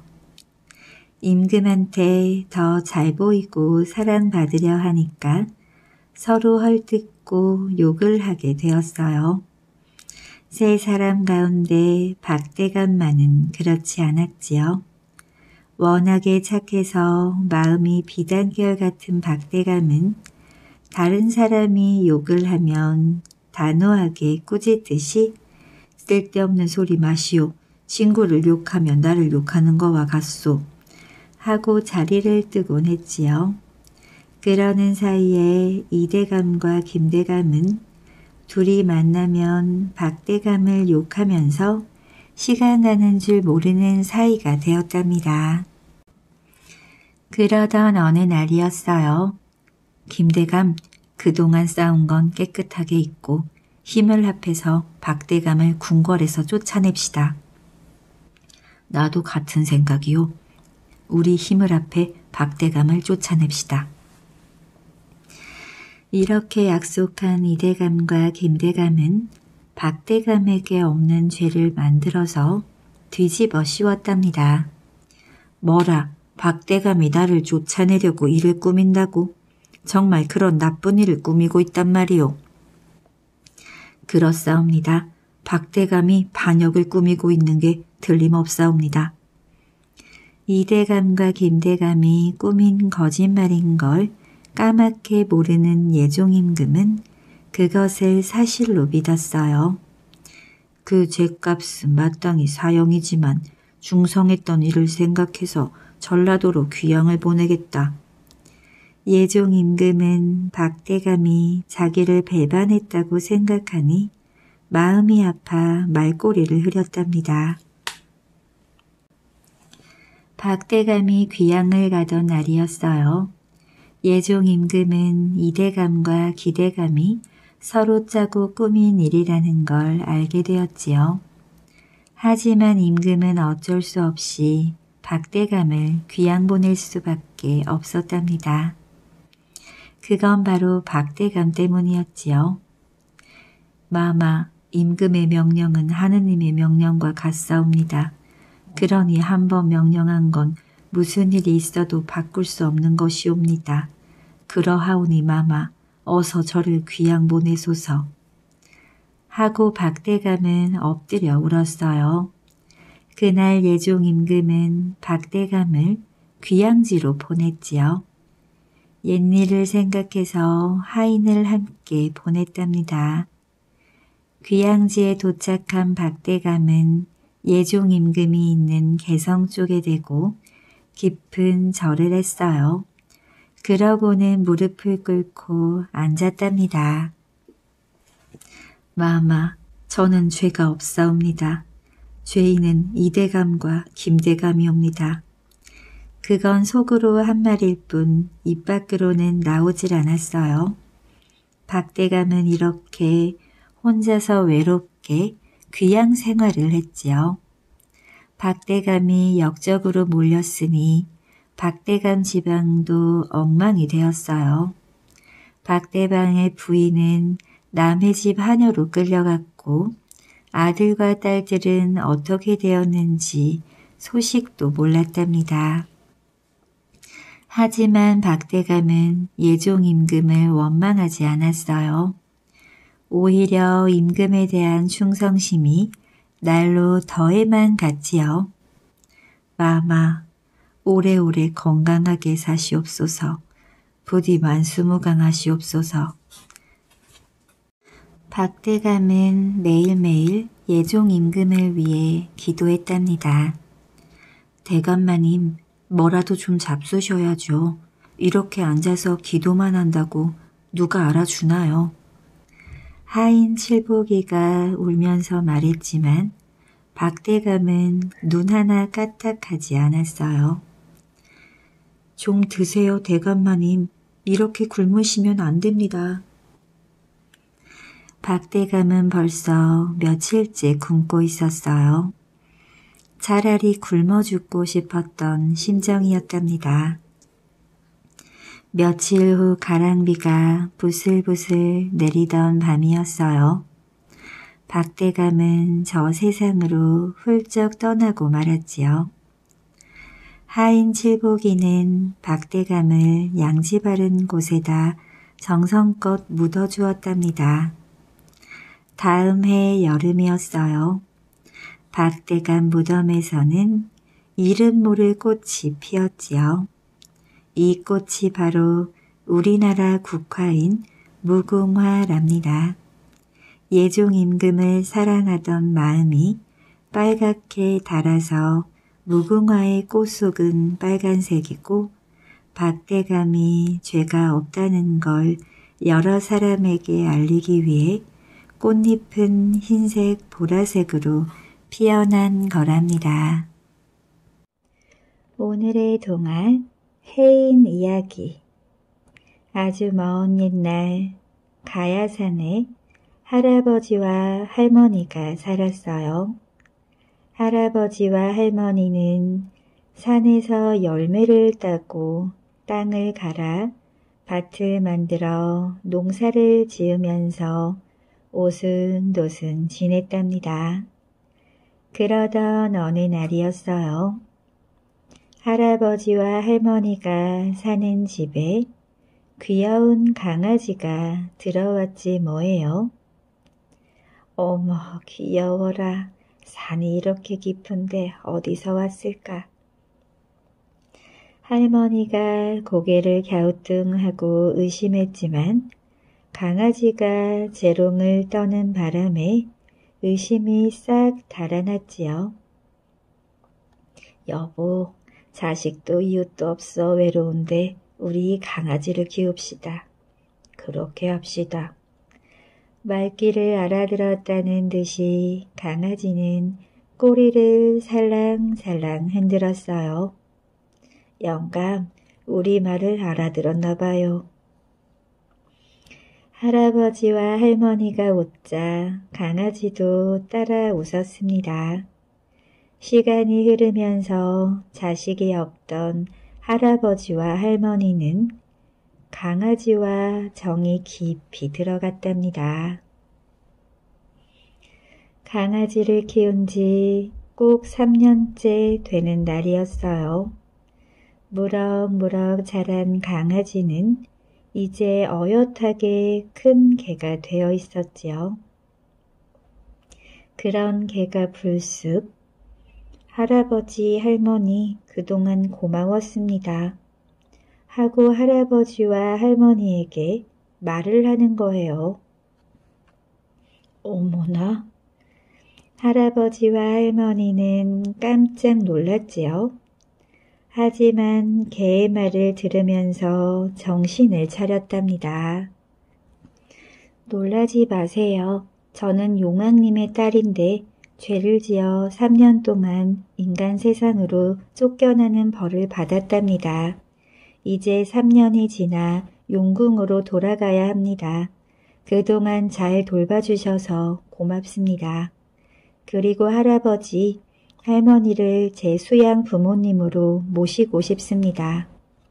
임금한테 더 잘 보이고 사랑받으려 하니까 서로 헐뜯고 욕을 하게 되었어요. 세 사람 가운데 박대감만은 그렇지 않았지요. 워낙에 착해서 마음이 비단결 같은 박대감은 다른 사람이 욕을 하면 단호하게 꾸짖듯이 쓸데없는 소리 마시오. 친구를 욕하면 나를 욕하는 거와 같소. 하고 자리를 뜨곤 했지요. 그러는 사이에 이대감과 김대감은 둘이 만나면 박대감을 욕하면서 시간 가는 줄 모르는 사이가 되었답니다. 그러던 어느 날이었어요. 김대감, 그동안 싸운 건 깨끗하게 잊고 힘을 합해서 박대감을 궁궐에서 쫓아냅시다. 나도 같은 생각이요. 우리 힘을 합해 박대감을 쫓아냅시다. 이렇게 약속한 이대감과 김대감은 박대감에게 없는 죄를 만들어서 뒤집어 씌웠답니다. 뭐라, 박대감이 나를 쫓아내려고 일을 꾸민다고? 정말 그런 나쁜 일을 꾸미고 있단 말이오. 그렇사옵니다. 박대감이 반역을 꾸미고 있는 게 틀림없사옵니다. 이대감과 김대감이 꾸민 거짓말인 걸 까맣게 모르는 예종임금은 그것을 사실로 믿었어요. 그 죗값은 마땅히 사형이지만 중성했던 일을 생각해서 전라도로 귀양을 보내겠다. 예종임금은 박대감이 자기를 배반했다고 생각하니 마음이 아파 말꼬리를 흐렸답니다. 박대감이 귀양을 가던 날이었어요. 예종임금은 이대감과 기대감이 서로 짜고 꾸민 일이라는 걸 알게 되었지요. 하지만 임금은 어쩔 수 없이 박대감을 귀양 보낼 수밖에 없었답니다. 그건 바로 박대감 때문이었지요. 마마, 임금의 명령은 하느님의 명령과 같사옵니다. 그러니 한번 명령한 건 무슨 일이 있어도 바꿀 수 없는 것이옵니다. 그러하오니 마마, 어서 저를 귀양 보내소서. 하고 박대감은 엎드려 울었어요. 그날 예종임금은 박대감을 귀양지로 보냈지요. 옛일을 생각해서 하인을 함께 보냈답니다. 귀양지에 도착한 박대감은 예종임금이 있는 개성 쪽에 대고 깊은 절을 했어요. 그러고는 무릎을 꿇고 앉았답니다. 마마, 저는 죄가 없사옵니다. 죄인은 이대감과 김대감이옵니다. 그건 속으로 한 말일 뿐 입 밖으로는 나오질 않았어요. 박대감은 이렇게 혼자서 외롭게 귀양 생활을 했지요. 박대감이 역적으로 몰렸으니 박대감 지방도 엉망이 되었어요. 박대방의 부인은 남의 집 하녀로 끌려갔고 아들과 딸들은 어떻게 되었는지 소식도 몰랐답니다. 하지만 박대감은 예종임금을 원망하지 않았어요. 오히려 임금에 대한 충성심이 날로 더해만 갔지요. 마마, 오래오래 건강하게 사시옵소서. 부디 만수무강하시옵소서. 박대감은 매일매일 예종임금을 위해 기도했답니다. 대감마님, 뭐라도 좀 잡수셔야죠. 이렇게 앉아서 기도만 한다고 누가 알아주나요? 하인 칠복이가 울면서 말했지만 박대감은 눈 하나 까딱하지 않았어요. 좀 드세요, 대감마님. 이렇게 굶으시면 안 됩니다. 박대감은 벌써 며칠째 굶고 있었어요. 차라리 굶어 죽고 싶었던 심정이었답니다. 며칠 후 가랑비가 부슬부슬 내리던 밤이었어요. 박대감은 저 세상으로 훌쩍 떠나고 말았지요. 하인 칠복이는 박대감을 양지 바른 곳에다 정성껏 묻어주었답니다. 다음 해 여름이었어요. 박대감 무덤에서는 이름 모를 꽃이 피었지요. 이 꽃이 바로 우리나라 국화인 무궁화랍니다. 예종임금을 사랑하던 마음이 빨갛게 달아서 무궁화의 꽃 속은 빨간색이고 박대감이 죄가 없다는 걸 여러 사람에게 알리기 위해 꽃잎은 흰색, 보라색으로 피어난 거랍니다. 오늘의 동안 해인 이야기. 아주 먼 옛날 가야산에 할아버지와 할머니가 살았어요. 할아버지와 할머니는 산에서 열매를 따고 땅을 갈아 밭을 만들어 농사를 지으면서 오순도순 지냈답니다. 그러던 어느 날이었어요. 할아버지와 할머니가 사는 집에 귀여운 강아지가 들어왔지 뭐예요. 어머, 귀여워라. 산이 이렇게 깊은데 어디서 왔을까? 할머니가 고개를 갸우뚱하고 의심했지만 강아지가 재롱을 떠는 바람에 의심이 싹 달아났지요. 여보, 자식도 이웃도 없어 외로운데 우리 강아지를 키웁시다. 그렇게 합시다. 말귀를 알아들었다는 듯이 강아지는 꼬리를 살랑살랑 흔들었어요. 영감, 우리 말을 알아들었나 봐요. 할아버지와 할머니가 웃자 강아지도 따라 웃었습니다. 시간이 흐르면서 자식이 없던 할아버지와 할머니는 강아지와 정이 깊이 들어갔답니다. 강아지를 키운 지 꼭 삼 년째 되는 날이었어요. 무럭무럭 자란 강아지는 이제 어엿하게 큰 개가 되어 있었지요. 그런 개가 불쑥 할아버지, 할머니 그동안 고마웠습니다. 하고 할아버지와 할머니에게 말을 하는 거예요. 어머나! 할아버지와 할머니는 깜짝 놀랐지요. 하지만 개의 말을 들으면서 정신을 차렸답니다. 놀라지 마세요. 저는 용왕님의 딸인데 죄를 지어 삼 년 동안 인간 세상으로 쫓겨나는 벌을 받았답니다. 이제 삼 년이 지나 용궁으로 돌아가야 합니다. 그동안 잘 돌봐주셔서 고맙습니다. 그리고 할아버지, 할머니를 제 수양 부모님으로 모시고 싶습니다.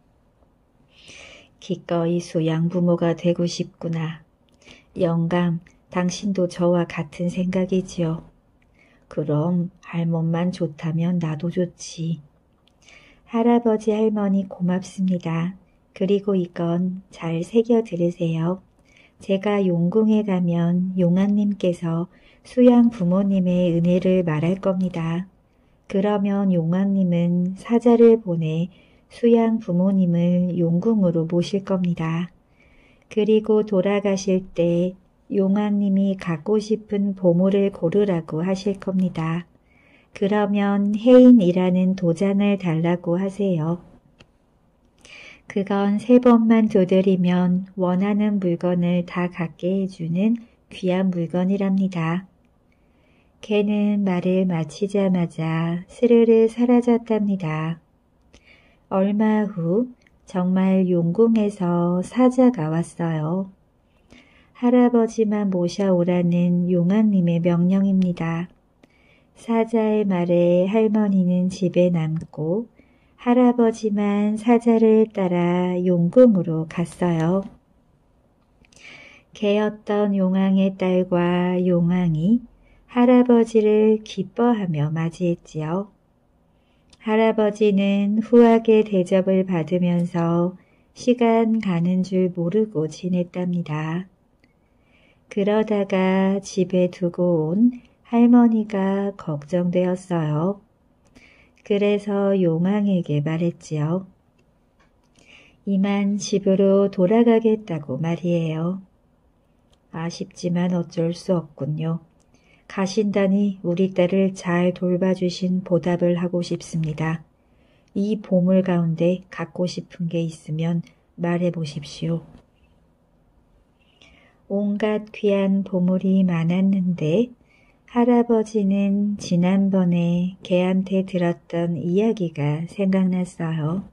기꺼이 수양 부모가 되고 싶구나. 영감, 당신도 저와 같은 생각이지요. 그럼 할멈만 좋다면 나도 좋지. 할아버지, 할머니 고맙습니다. 그리고 이건 잘 새겨 들으세요. 제가 용궁에 가면 용왕님께서 수양 부모님의 은혜를 말할 겁니다. 그러면 용왕님은 사자를 보내 수양 부모님을 용궁으로 모실 겁니다. 그리고 돌아가실 때 용왕님이 갖고 싶은 보물을 고르라고 하실 겁니다. 그러면 해인이라는 도장을 달라고 하세요. 그건 세 번만 두드리면 원하는 물건을 다 갖게 해주는 귀한 물건이랍니다. 개는 말을 마치자마자 스르르 사라졌답니다. 얼마 후 정말 용궁에서 사자가 왔어요. 할아버지만 모셔오라는 용왕님의 명령입니다. 사자의 말에 할머니는 집에 남고 할아버지만 사자를 따라 용궁으로 갔어요. 개였던 용왕의 딸과 용왕이 할아버지를 기뻐하며 맞이했지요. 할아버지는 후하게 대접을 받으면서 시간 가는 줄 모르고 지냈답니다. 그러다가 집에 두고 온 할머니가 걱정되었어요. 그래서 용왕에게 말했지요. 이만 집으로 돌아가겠다고 말이에요. 아쉽지만 어쩔 수 없군요. 가신다니 우리 딸을 잘 돌봐주신 보답을 하고 싶습니다. 이 보물 가운데 갖고 싶은 게 있으면 말해 보십시오. 온갖 귀한 보물이 많았는데 할아버지는 지난번에 개한테 들었던 이야기가 생각났어요.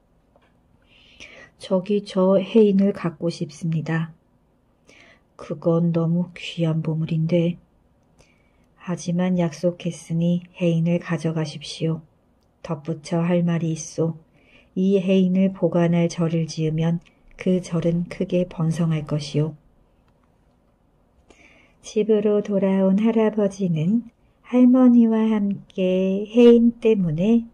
저기 저 해인을 갖고 싶습니다. 그건 너무 귀한 보물인데. 하지만 약속했으니 해인을 가져가십시오. 덧붙여 할 말이 있소. 이 해인을 보관할 절을 지으면 그 절은 크게 번성할 것이요. 집으로 돌아온 할아버지는 할머니와 함께 해인 때문에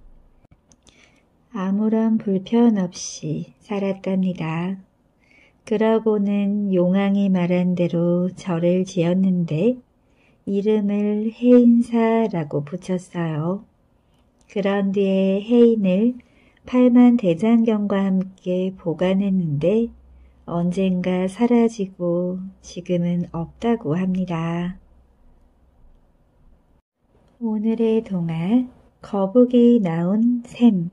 아무런 불편 없이 살았답니다. 그러고는 용왕이 말한 대로 절을 지었는데 이름을 해인사라고 붙였어요. 그런 뒤에 해인을 팔만 대장경과 함께 보관했는데 언젠가 사라지고 지금은 없다고 합니다. 오늘의 동화 거북이 나온 샘.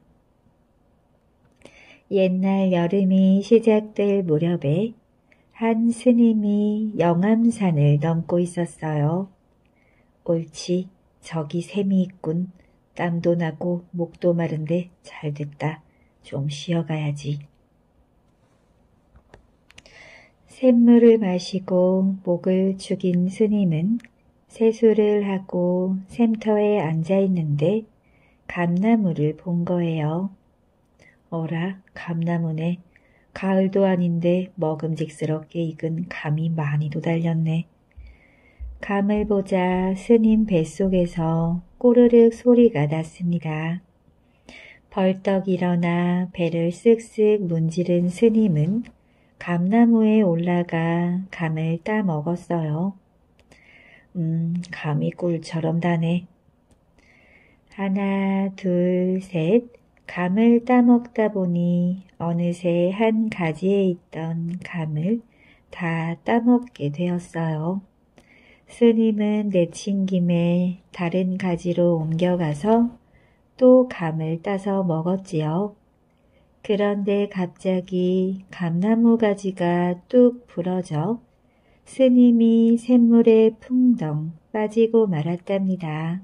옛날 여름이 시작될 무렵에 한 스님이 영암산을 넘고 있었어요. 옳지, 저기 샘이 있군. 땀도 나고 목도 마른데 잘됐다. 좀 쉬어가야지. 샘물을 마시고 목을 죽인 스님은 세수를 하고 샘터에 앉아있는데 감나무를 본 거예요. 어라, 감나무네. 가을도 아닌데 먹음직스럽게 익은 감이 많이도 달렸네. 감을 보자 스님 뱃속에서 꼬르륵 소리가 났습니다. 벌떡 일어나 배를 쓱쓱 문지른 스님은 감나무에 올라가 감을 따 먹었어요. 음, 감이 꿀처럼 다네. 하나, 둘, 셋. 감을 따먹다 보니 어느새 한 가지에 있던 감을 다 따먹게 되었어요. 스님은 내친 김에 다른 가지로 옮겨가서 또 감을 따서 먹었지요. 그런데 갑자기 감나무 가지가 뚝 부러져 스님이 샘물에 풍덩 빠지고 말았답니다.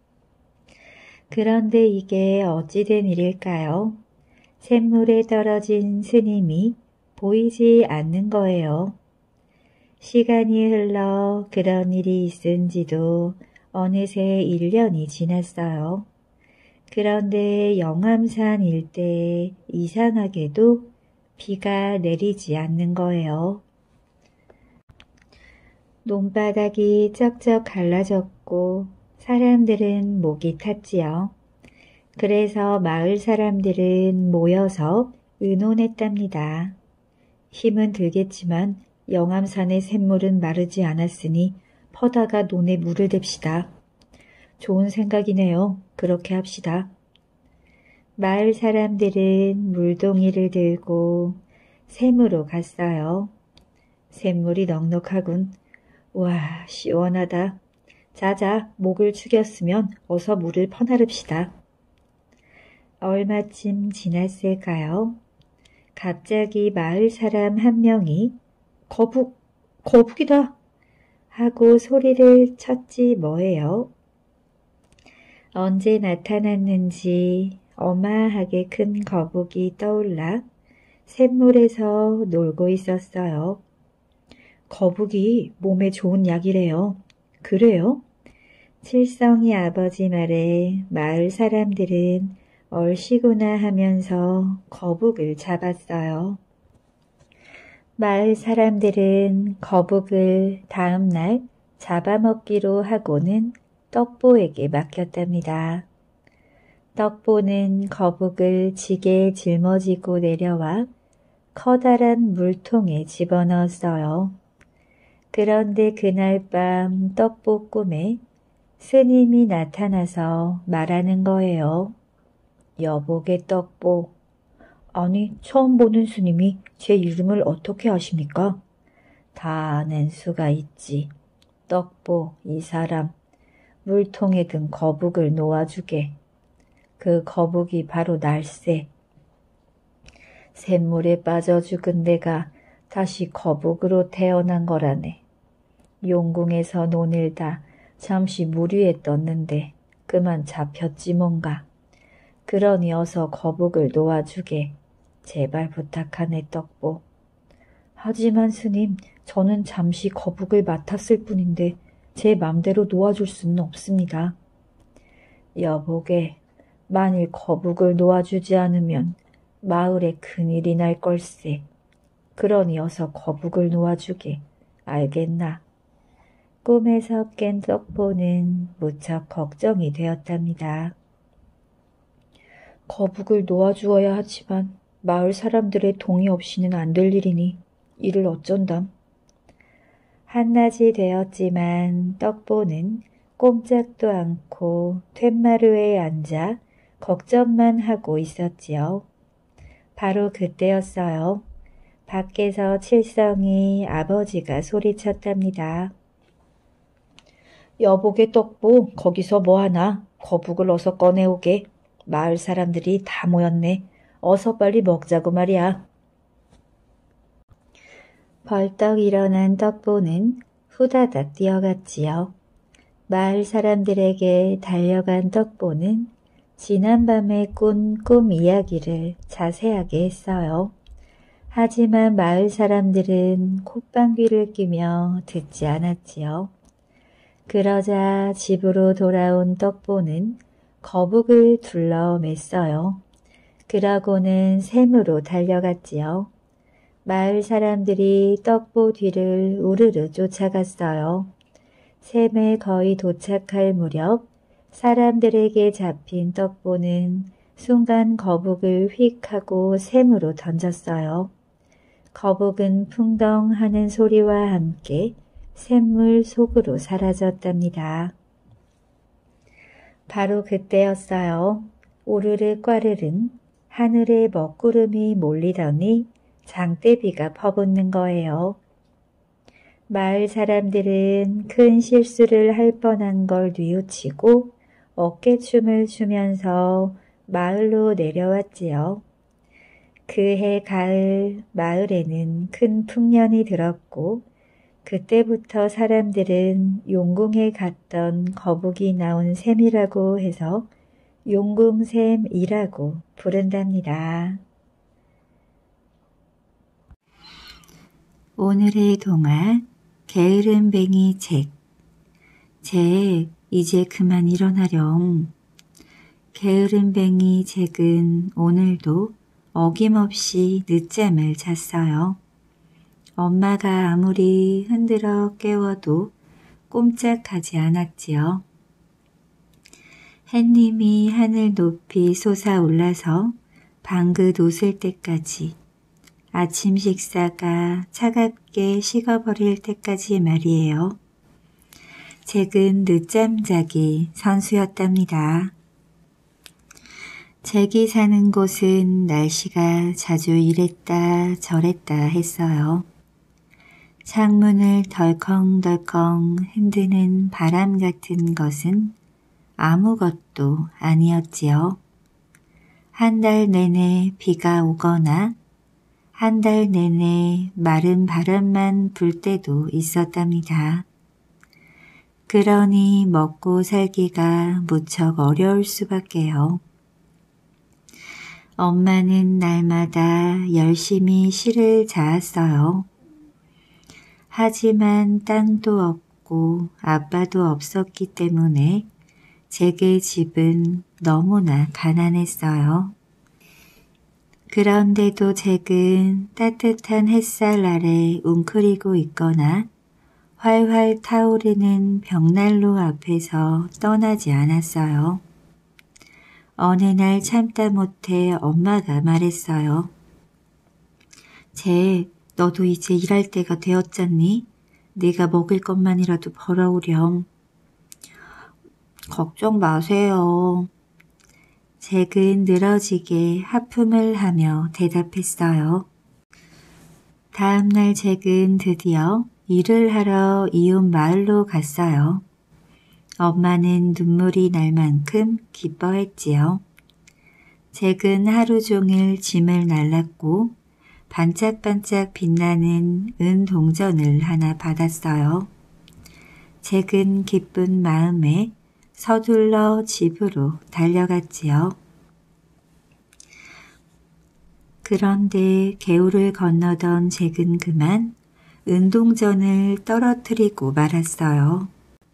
그런데 이게 어찌된 일일까요? 샘물에 떨어진 스님이 보이지 않는 거예요. 시간이 흘러 그런 일이 있은 지도 어느새 일 년이 지났어요. 그런데 영암산 일대에 이상하게도 비가 내리지 않는 거예요. 논바닥이 쩍쩍 갈라졌고 사람들은 목이 탔지요. 그래서 마을 사람들은 모여서 의논했답니다. 힘은 들겠지만 영암산의 샘물은 마르지 않았으니 퍼다가 논에 물을 댑시다. 좋은 생각이네요. 그렇게 합시다. 마을 사람들은 물동이를 들고 샘으로 갔어요. 샘물이 넉넉하군. 와, 시원하다. 자자, 목을 축였으면 어서 물을 퍼나릅시다. 얼마쯤 지났을까요? 갑자기 마을 사람 한 명이 거북, 거북이다! 하고 소리를 쳤지 뭐예요. 언제 나타났는지 어마하게 큰 거북이 떠올라 샘물에서 놀고 있었어요. 거북이 몸에 좋은 약이래요. 그래요? 칠성이 아버지 말에 마을 사람들은 얼씨구나 하면서 거북을 잡았어요. 마을 사람들은 거북을 다음 날 잡아먹기로 하고는 떡보에게 맡겼답니다. 떡보는 거북을 지게에 짊어지고 내려와 커다란 물통에 집어넣었어요. 그런데 그날 밤 떡보 꿈에 스님이 나타나서 말하는 거예요. 여보게 떡보. 아니, 처음 보는 스님이 제 이름을 어떻게 아십니까? 다 아는 수가 있지. 떡보, 이 사람 물통에 든 거북을 놓아주게. 그 거북이 바로 날쌔. 샘물에 빠져 죽은 내가 다시 거북으로 태어난 거라네. 용궁에서 논일다 잠시 물 위에 떴는데 그만 잡혔지 뭔가. 그러니 어서 거북을 놓아주게. 제발 부탁하네 떡보. 하지만 스님, 저는 잠시 거북을 맡았을 뿐인데 제 맘대로 놓아줄 수는 없습니다. 여보게, 만일 거북을 놓아주지 않으면 마을에 큰일이 날 걸세. 그러니 어서 거북을 놓아주게. 알겠나? 꿈에서 깬 떡보는 무척 걱정이 되었답니다. 거북을 놓아주어야 하지만 마을 사람들의 동의 없이는 안 될 일이니 이를 어쩐담. 한낮이 되었지만 떡보는 꼼짝도 않고 툇마루에 앉아 걱정만 하고 있었지요. 바로 그때였어요. 밖에서 칠성이 아버지가 소리쳤답니다. 여보게 떡보, 거기서 뭐하나? 거북을 어서 꺼내오게. 마을 사람들이 다 모였네. 어서 빨리 먹자고 말이야. 벌떡 일어난 떡보는 후다닥 뛰어갔지요. 마을 사람들에게 달려간 떡보는 지난밤에 꾼 꿈 이야기를 자세하게 했어요. 하지만 마을 사람들은 콧방귀를 뀌며 듣지 않았지요. 그러자 집으로 돌아온 떡보는 거북을 둘러 맸어요. 그러고는 샘으로 달려갔지요. 마을 사람들이 떡보 뒤를 우르르 쫓아갔어요. 샘에 거의 도착할 무렵 사람들에게 잡힌 떡보는 순간 거북을 휙 하고 샘으로 던졌어요. 거북은 풍덩 하는 소리와 함께 샘물 속으로 사라졌답니다. 바로 그때였어요. 오르르 꽈르릉 하늘에 먹구름이 몰리더니 장대비가 퍼붓는 거예요. 마을 사람들은 큰 실수를 할 뻔한 걸 뉘우치고 어깨춤을 추면서 마을로 내려왔지요. 그해 가을 마을에는 큰 풍년이 들었고 그때부터 사람들은 용궁에 갔던 거북이 나온 샘이라고 해서 용궁샘이라고 부른답니다. 오늘의 동화 게으름뱅이 잭. 잭, 이제 그만 일어나렴. 게으름뱅이 잭은 오늘도 어김없이 늦잠을 잤어요. 엄마가 아무리 흔들어 깨워도 꼼짝하지 않았지요. 햇님이 하늘 높이 솟아올라서 방긋 웃을 때까지, 아침 식사가 차갑게 식어버릴 때까지 말이에요. 잭은 늦잠 자기 선수였답니다. 잭이 사는 곳은 날씨가 자주 이랬다 저랬다 했어요. 창문을 덜컹덜컹 흔드는 바람 같은 것은 아무것도 아니었지요. 한 달 내내 비가 오거나 한 달 내내 마른 바람만 불 때도 있었답니다. 그러니 먹고 살기가 무척 어려울 수밖에요. 엄마는 날마다 열심히 실을 자았어요. 하지만 땅도 없고 아빠도 없었기 때문에 잭의 집은 너무나 가난했어요. 그런데도 잭은 따뜻한 햇살 아래 웅크리고 있거나 활활 타오르는 벽난로 앞에서 떠나지 않았어요. 어느 날 참다 못해 엄마가 말했어요. 잭, 너도 이제 일할 때가 되었잖니? 네가 먹을 것만이라도 벌어오렴. 걱정 마세요. 잭은 늘어지게 하품을 하며 대답했어요. 다음 날 잭은 드디어 일을 하러 이웃 마을로 갔어요. 엄마는 눈물이 날 만큼 기뻐했지요. 잭은 하루 종일 짐을 날랐고 반짝반짝 빛나는 은 동전을 하나 받았어요. 잭은 기쁜 마음에 서둘러 집으로 달려갔지요. 그런데 개울을 건너던 잭은 그만 은동전을 떨어뜨리고 말았어요.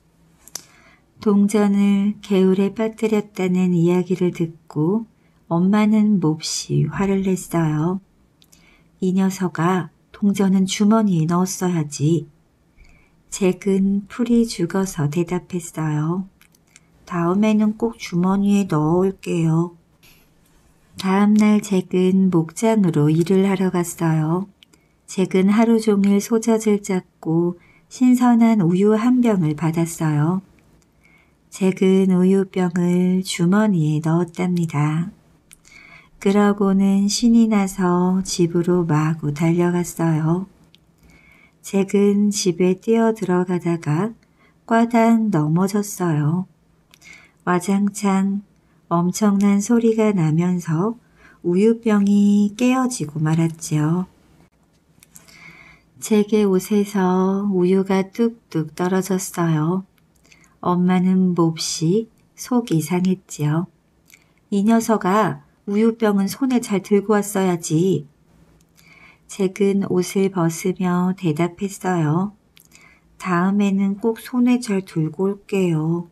동전을 개울에 빠뜨렸다는 이야기를 듣고 엄마는 몹시 화를 냈어요. 이 녀석아, 동전은 주머니에 넣었어야지. 잭은 풀이 죽어서 대답했어요. 다음에는 꼭 주머니에 넣어올게요. 다음날 잭은 목장으로 일을 하러 갔어요. 잭은 하루 종일 소젖을 짰고 신선한 우유 한 병을 받았어요. 잭은 우유병을 주머니에 넣었답니다. 그러고는 신이 나서 집으로 마구 달려갔어요. 잭은 집에 뛰어 들어가다가 꽈당 넘어졌어요. 와장창 엄청난 소리가 나면서 우유병이 깨어지고 말았지요. 잭의 옷에서 우유가 뚝뚝 떨어졌어요. 엄마는 몹시 속이 상했지요. 이 녀석아, 우유병은 손에 잘 들고 왔어야지. 잭은 옷을 벗으며 대답했어요. 다음에는 꼭 손에 잘 들고 올게요.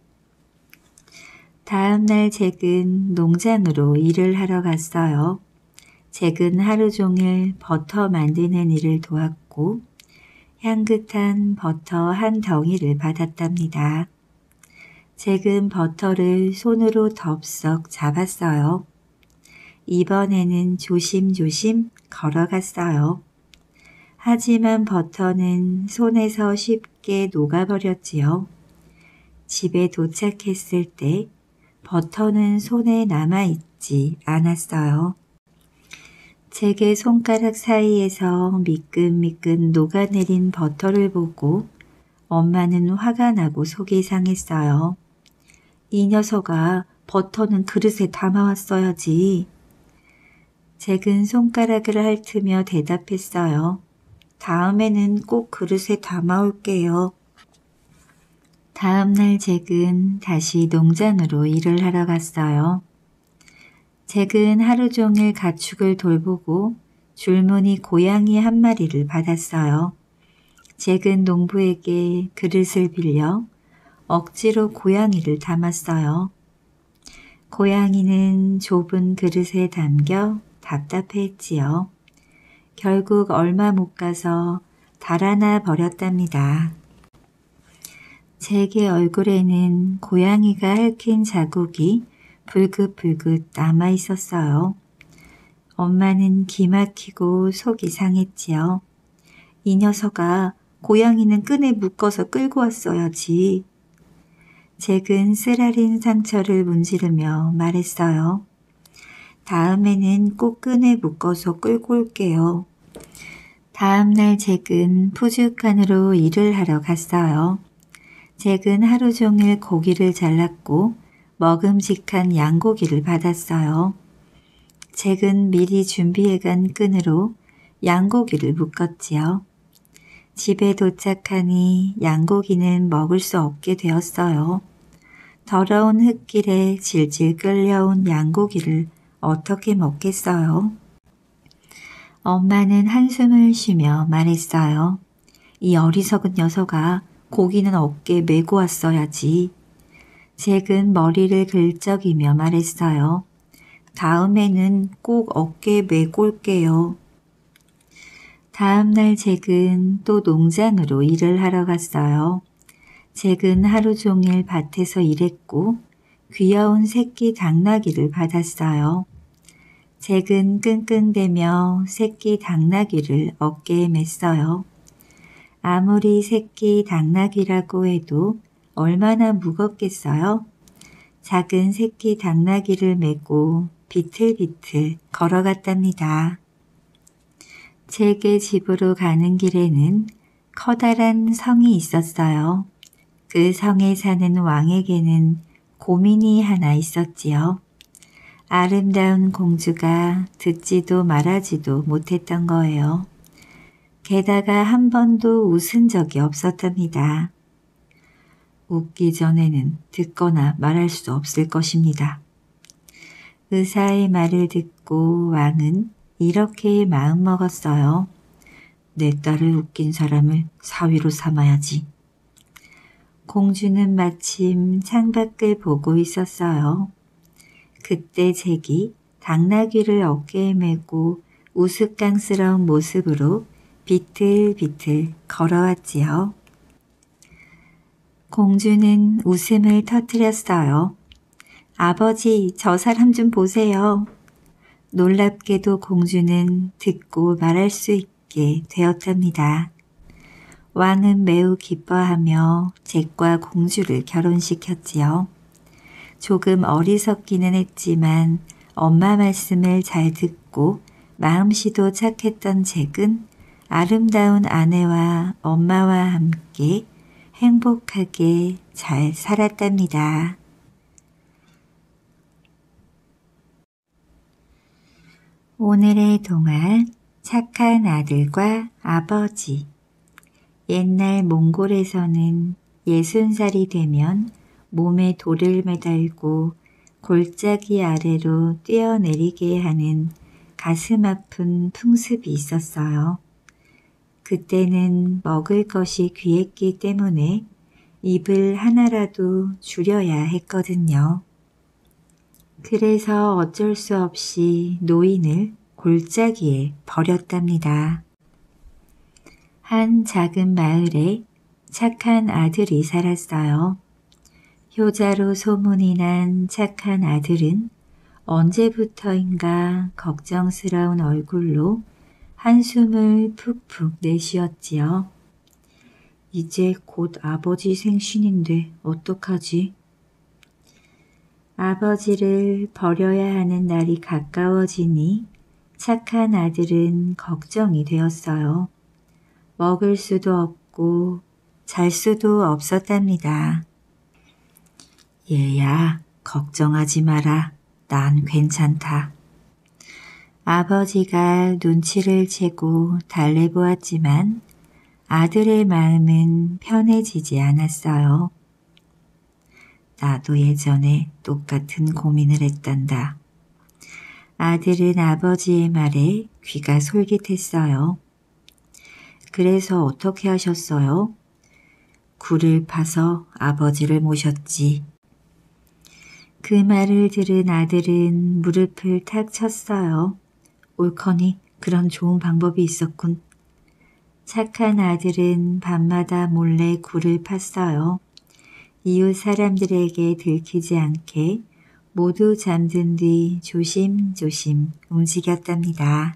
다음 날 잭은 농장으로 일을 하러 갔어요. 잭은 하루 종일 버터 만드는 일을 도왔고 향긋한 버터 한 덩이를 받았답니다. 잭은 버터를 손으로 덥석 잡았어요. 이번에는 조심조심 걸어갔어요. 하지만 버터는 손에서 쉽게 녹아버렸지요. 집에 도착했을 때 버터는 손에 남아있지 않았어요. 잭의 손가락 사이에서 미끈미끈 녹아내린 버터를 보고 엄마는 화가 나고 속이 상했어요. 이 녀석아, 버터는 그릇에 담아왔어야지. 잭은 손가락을 핥으며 대답했어요. 다음에는 꼭 그릇에 담아올게요. 다음 날 잭은 다시 농장으로 일을 하러 갔어요. 잭은 하루 종일 가축을 돌보고 줄무늬 고양이 한 마리를 받았어요. 잭은 농부에게 그릇을 빌려 억지로 고양이를 담았어요. 고양이는 좁은 그릇에 담겨 답답해했지요. 결국 얼마 못 가서 달아나 버렸답니다. 잭의 얼굴에는 고양이가 핥힌 자국이 불긋불긋 남아 있었어요. 엄마는 기막히고 속이 상했지요. 이 녀석아, 고양이는 끈에 묶어서 끌고 왔어야지. 잭은 쓰라린 상처를 문지르며 말했어요. 다음에는 꼭 끈에 묶어서 끌고 올게요. 다음 날 잭은 푸주칸으로 일을 하러 갔어요. 잭은 하루 종일 고기를 잘랐고 먹음직한 양고기를 받았어요. 잭은 미리 준비해간 끈으로 양고기를 묶었지요. 집에 도착하니 양고기는 먹을 수 없게 되었어요. 더러운 흙길에 질질 끌려온 양고기를 어떻게 먹겠어요? 엄마는 한숨을 쉬며 말했어요. 이 어리석은 녀석아, 고기는 어깨에 메고 왔어야지. 잭은 머리를 긁적이며 말했어요. 다음에는 꼭 어깨에 메고 올게요. 다음 날 잭은 또 농장으로 일을 하러 갔어요. 잭은 하루 종일 밭에서 일했고 귀여운 새끼 당나귀를 받았어요. 잭은 끙끙대며 새끼 당나귀를 어깨에 맸어요. 아무리 새끼 당나귀라고 해도 얼마나 무겁겠어요? 작은 새끼 당나귀를 메고 비틀비틀 걸어갔답니다. 잭의 집으로 가는 길에는 커다란 성이 있었어요. 그 성에 사는 왕에게는 고민이 하나 있었지요. 아름다운 공주가 듣지도 말하지도 못했던 거예요. 게다가 한 번도 웃은 적이 없었답니다. 웃기 전에는 듣거나 말할 수 없을 것입니다. 의사의 말을 듣고 왕은 이렇게 마음먹었어요. 내 딸을 웃긴 사람을 사위로 삼아야지. 공주는 마침 창밖을 보고 있었어요. 그때 잭이 당나귀를 어깨에 메고 우스꽝스러운 모습으로 비틀비틀 걸어왔지요. 공주는 웃음을 터뜨렸어요. 아버지, 저 사람 좀 보세요. 놀랍게도 공주는 듣고 말할 수 있게 되었답니다. 왕은 매우 기뻐하며 잭과 공주를 결혼시켰지요. 조금 어리석기는 했지만 엄마 말씀을 잘 듣고 마음씨도 착했던 잭은 아름다운 아내와 엄마와 함께 행복하게 잘 살았답니다. 오늘의 동화 착한 아들과 아버지. 옛날 몽골에서는 예순 살이 되면 몸에 돌을 매달고 골짜기 아래로 뛰어내리게 하는 가슴 아픈 풍습이 있었어요. 그때는 먹을 것이 귀했기 때문에 입을 하나라도 줄여야 했거든요. 그래서 어쩔 수 없이 노인을 골짜기에 버렸답니다. 한 작은 마을에 착한 아들이 살았어요. 효자로 소문이 난 착한 아들은 언제부터인가 걱정스러운 얼굴로 한숨을 푹푹 내쉬었지요. 이제 곧 아버지 생신인데 어떡하지? 아버지를 버려야 하는 날이 가까워지니 착한 아들은 걱정이 되었어요. 먹을 수도 없고 잘 수도 없었답니다. 얘야, 걱정하지 마라. 난 괜찮다. 아버지가 눈치를 채고 달래보았지만 아들의 마음은 편해지지 않았어요. 나도 예전에 똑같은 고민을 했단다. 아들은 아버지의 말에 귀가 솔깃했어요. 그래서 어떻게 하셨어요? 굴을 파서 아버지를 모셨지. 그 말을 들은 아들은 무릎을 탁 쳤어요. 옳거니 그런 좋은 방법이 있었군. 착한 아들은 밤마다 몰래 굴을 팠어요. 이웃 사람들에게 들키지 않게 모두 잠든 뒤 조심조심 움직였답니다.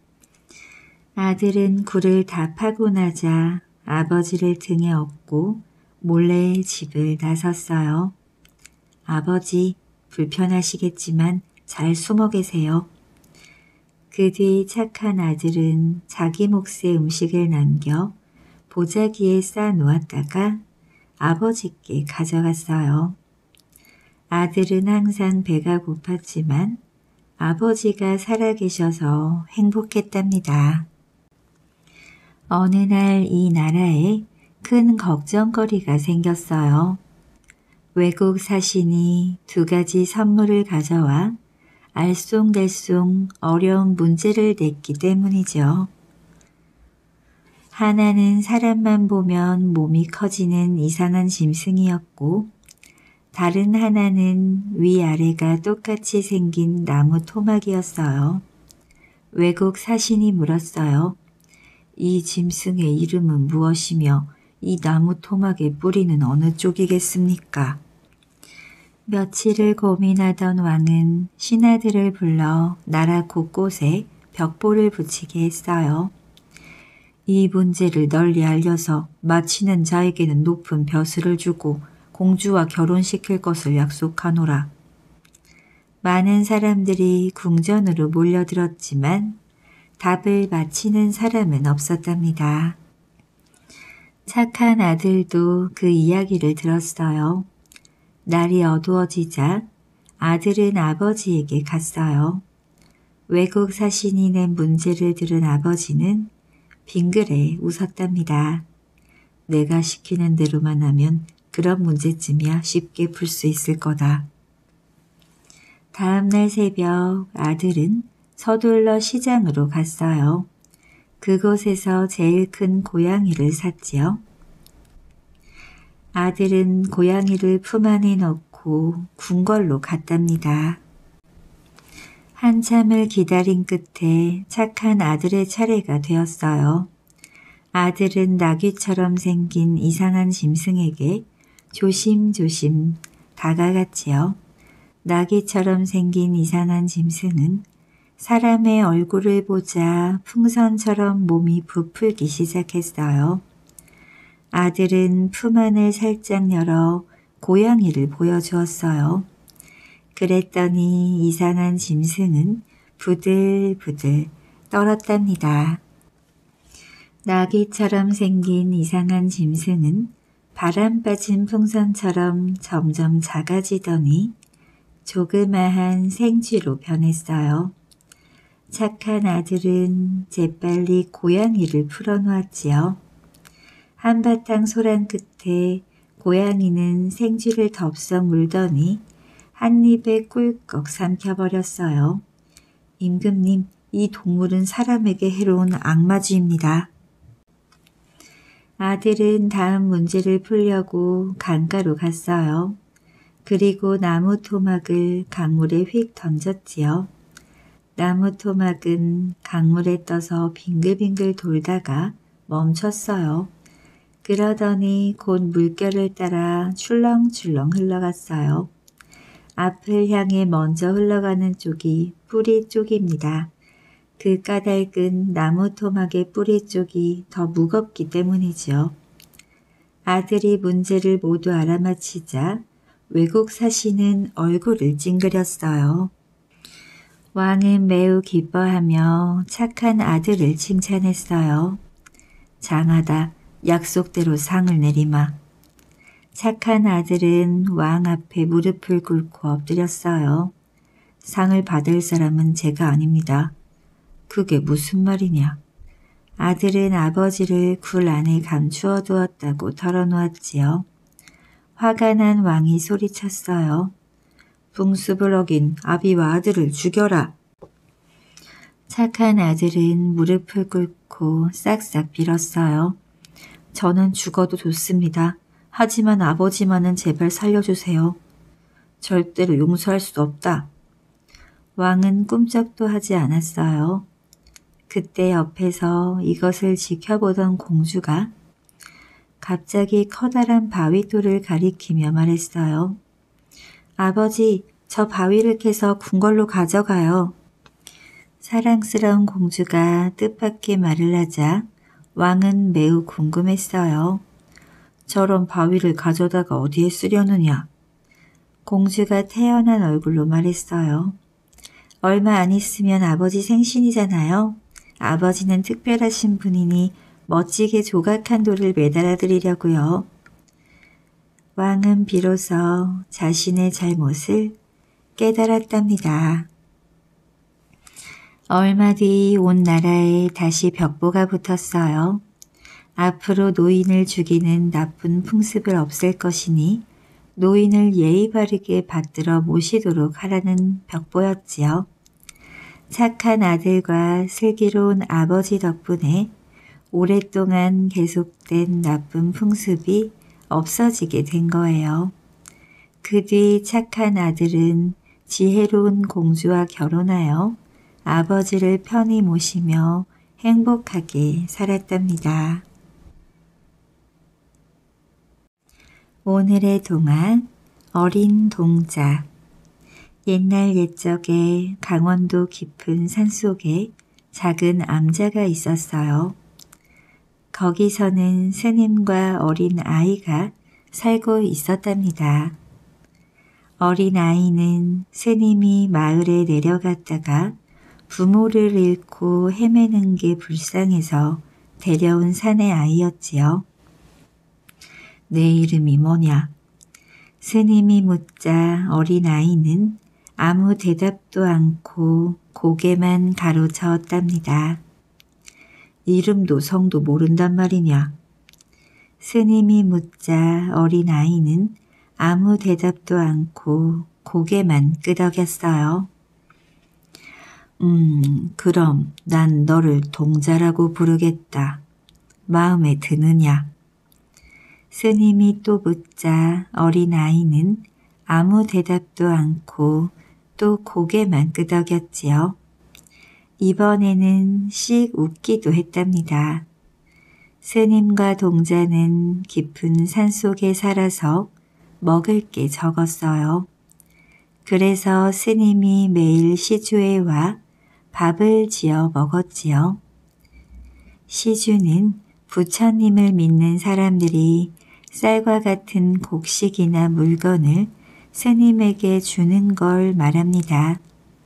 아들은 굴을 다 파고 나자 아버지를 등에 업고 몰래 집을 나섰어요. 아버지, 불편하시겠지만 잘 숨어 계세요. 그 뒤 착한 아들은 자기 몫의 음식을 남겨 보자기에 쌓아 놓았다가 아버지께 가져갔어요. 아들은 항상 배가 고팠지만 아버지가 살아계셔서 행복했답니다. 어느 날 이 나라에 큰 걱정거리가 생겼어요. 외국 사신이 두 가지 선물을 가져와 알쏭달쏭 어려운 문제를 냈기 때문이죠. 하나는 사람만 보면 몸이 커지는 이상한 짐승이었고 다른 하나는 위아래가 똑같이 생긴 나무 토막이었어요. 외국 사신이 물었어요. 이 짐승의 이름은 무엇이며 이 나무 토막의 뿌리는 어느 쪽이겠습니까? 며칠을 고민하던 왕은 신하들을 불러 나라 곳곳에 벽보를 붙이게 했어요. 이 문제를 널리 알려서 맞히는 자에게는 높은 벼슬을 주고 공주와 결혼시킬 것을 약속하노라. 많은 사람들이 궁전으로 몰려들었지만 답을 맞히는 사람은 없었답니다. 착한 아들도 그 이야기를 들었어요. 날이 어두워지자 아들은 아버지에게 갔어요. 외국 사신이 낸 문제를 들은 아버지는 빙그레 웃었답니다. 내가 시키는 대로만 하면 그런 문제쯤이야 쉽게 풀 수 있을 거다. 다음날 새벽 아들은 서둘러 시장으로 갔어요. 그곳에서 제일 큰 고양이를 샀지요. 아들은 고양이를 품 안에 넣고 궁궐로 갔답니다. 한참을 기다린 끝에 착한 아들의 차례가 되었어요. 아들은 나귀처럼 생긴 이상한 짐승에게 조심조심 다가갔지요. 나귀처럼 생긴 이상한 짐승은 사람의 얼굴을 보자 풍선처럼 몸이 부풀기 시작했어요. 아들은 품 안을 살짝 열어 고양이를 보여주었어요. 그랬더니 이상한 짐승은 부들부들 떨었답니다. 나귀처럼 생긴 이상한 짐승은 바람 빠진 풍선처럼 점점 작아지더니 조그마한 생쥐로 변했어요. 착한 아들은 재빨리 고양이를 풀어놓았지요. 한바탕 소란 끝에 고양이는 생쥐를 덥석 물더니 한 입에 꿀꺽 삼켜버렸어요. 임금님, 이 동물은 사람에게 해로운 악마쥐입니다. 아들은 다음 문제를 풀려고 강가로 갔어요. 그리고 나무 토막을 강물에 휙 던졌지요. 나무 토막은 강물에 떠서 빙글빙글 돌다가 멈췄어요. 그러더니 곧 물결을 따라 출렁출렁 흘러갔어요. 앞을 향해 먼저 흘러가는 쪽이 뿌리 쪽입니다. 그 까닭은 나무 토막의 뿌리 쪽이 더 무겁기 때문이지요. 아들이 문제를 모두 알아맞히자 외국 사신은 얼굴을 찡그렸어요. 왕은 매우 기뻐하며 착한 아들을 칭찬했어요. 장하다, 약속대로 상을 내리마. 착한 아들은 왕 앞에 무릎을 꿇고 엎드렸어요. 상을 받을 사람은 제가 아닙니다. 그게 무슨 말이냐. 아들은 아버지를 굴 안에 감추어 두었다고 털어놓았지요. 화가 난 왕이 소리쳤어요. 풍습을 어긴 아비와 아들을 죽여라. 착한 아들은 무릎을 꿇고 싹싹 빌었어요. 저는 죽어도 좋습니다. 하지만 아버지만은 제발 살려주세요. 절대로 용서할 수 없다. 왕은 꿈쩍도 하지 않았어요. 그때 옆에서 이것을 지켜보던 공주가 갑자기 커다란 바위돌을 가리키며 말했어요. 아버지, 저 바위를 캐서 궁궐로 가져가요. 사랑스러운 공주가 뜻밖의 말을 하자 왕은 매우 궁금했어요. 저런 바위를 가져다가 어디에 쓰려느냐. 공주가 태연한 얼굴로 말했어요. 얼마 안 있으면 아버지 생신이잖아요. 아버지는 특별하신 분이니 멋지게 조각한 돌을 매달아 드리려고요. 왕은 비로소 자신의 잘못을 깨달았답니다. 얼마 뒤 온 나라에 다시 벽보가 붙었어요. 앞으로 노인을 죽이는 나쁜 풍습을 없앨 것이니 노인을 예의 바르게 받들어 모시도록 하라는 벽보였지요. 착한 아들과 슬기로운 아버지 덕분에 오랫동안 계속된 나쁜 풍습이 없어지게 된 거예요. 그 뒤 착한 아들은 지혜로운 공주와 결혼하여 아버지를 편히 모시며 행복하게 살았답니다. 오늘의 동안 어린 동자. 옛날 옛적에 강원도 깊은 산속에 작은 암자가 있었어요. 거기서는 스님과 어린 아이가 살고 있었답니다. 어린 아이는 스님이 마을에 내려갔다가 부모를 잃고 헤매는 게 불쌍해서 데려온 산의 아이였지요. 내 이름이 뭐냐? 스님이 묻자 어린 아이는 아무 대답도 않고 고개만 가로저었답니다. 이름도 성도 모른단 말이냐? 스님이 묻자 어린아이는 아무 대답도 않고 고개만 끄덕였어요. 음, 그럼 난 너를 동자라고 부르겠다. 마음에 드느냐? 스님이 또 묻자 어린아이는 아무 대답도 않고 또 고개만 끄덕였지요. 이번에는 씩 웃기도 했답니다. 스님과 동자는 깊은 산속에 살아서 먹을 게 적었어요. 그래서 스님이 매일 시주에 와 밥을 지어 먹었지요. 시주는 부처님을 믿는 사람들이 쌀과 같은 곡식이나 물건을 스님에게 주는 걸 말합니다.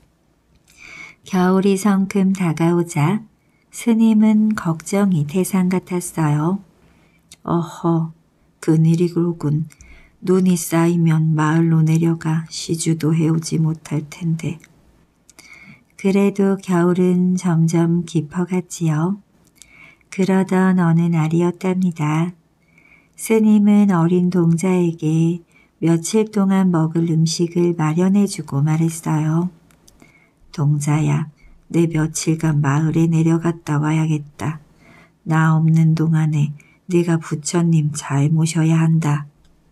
겨울이 성큼 다가오자 스님은 걱정이 태산 같았어요. 어허, 그늘이로군. 눈이 쌓이면 마을로 내려가 시주도 해오지 못할 텐데. 그래도 겨울은 점점 깊어갔지요. 그러던 어느 날이었답니다. 스님은 어린 동자에게 며칠 동안 먹을 음식을 마련해주고 말했어요. 동자야, 내 며칠간 마을에 내려갔다 와야겠다. 나 없는 동안에 네가 부처님 잘 모셔야 한다.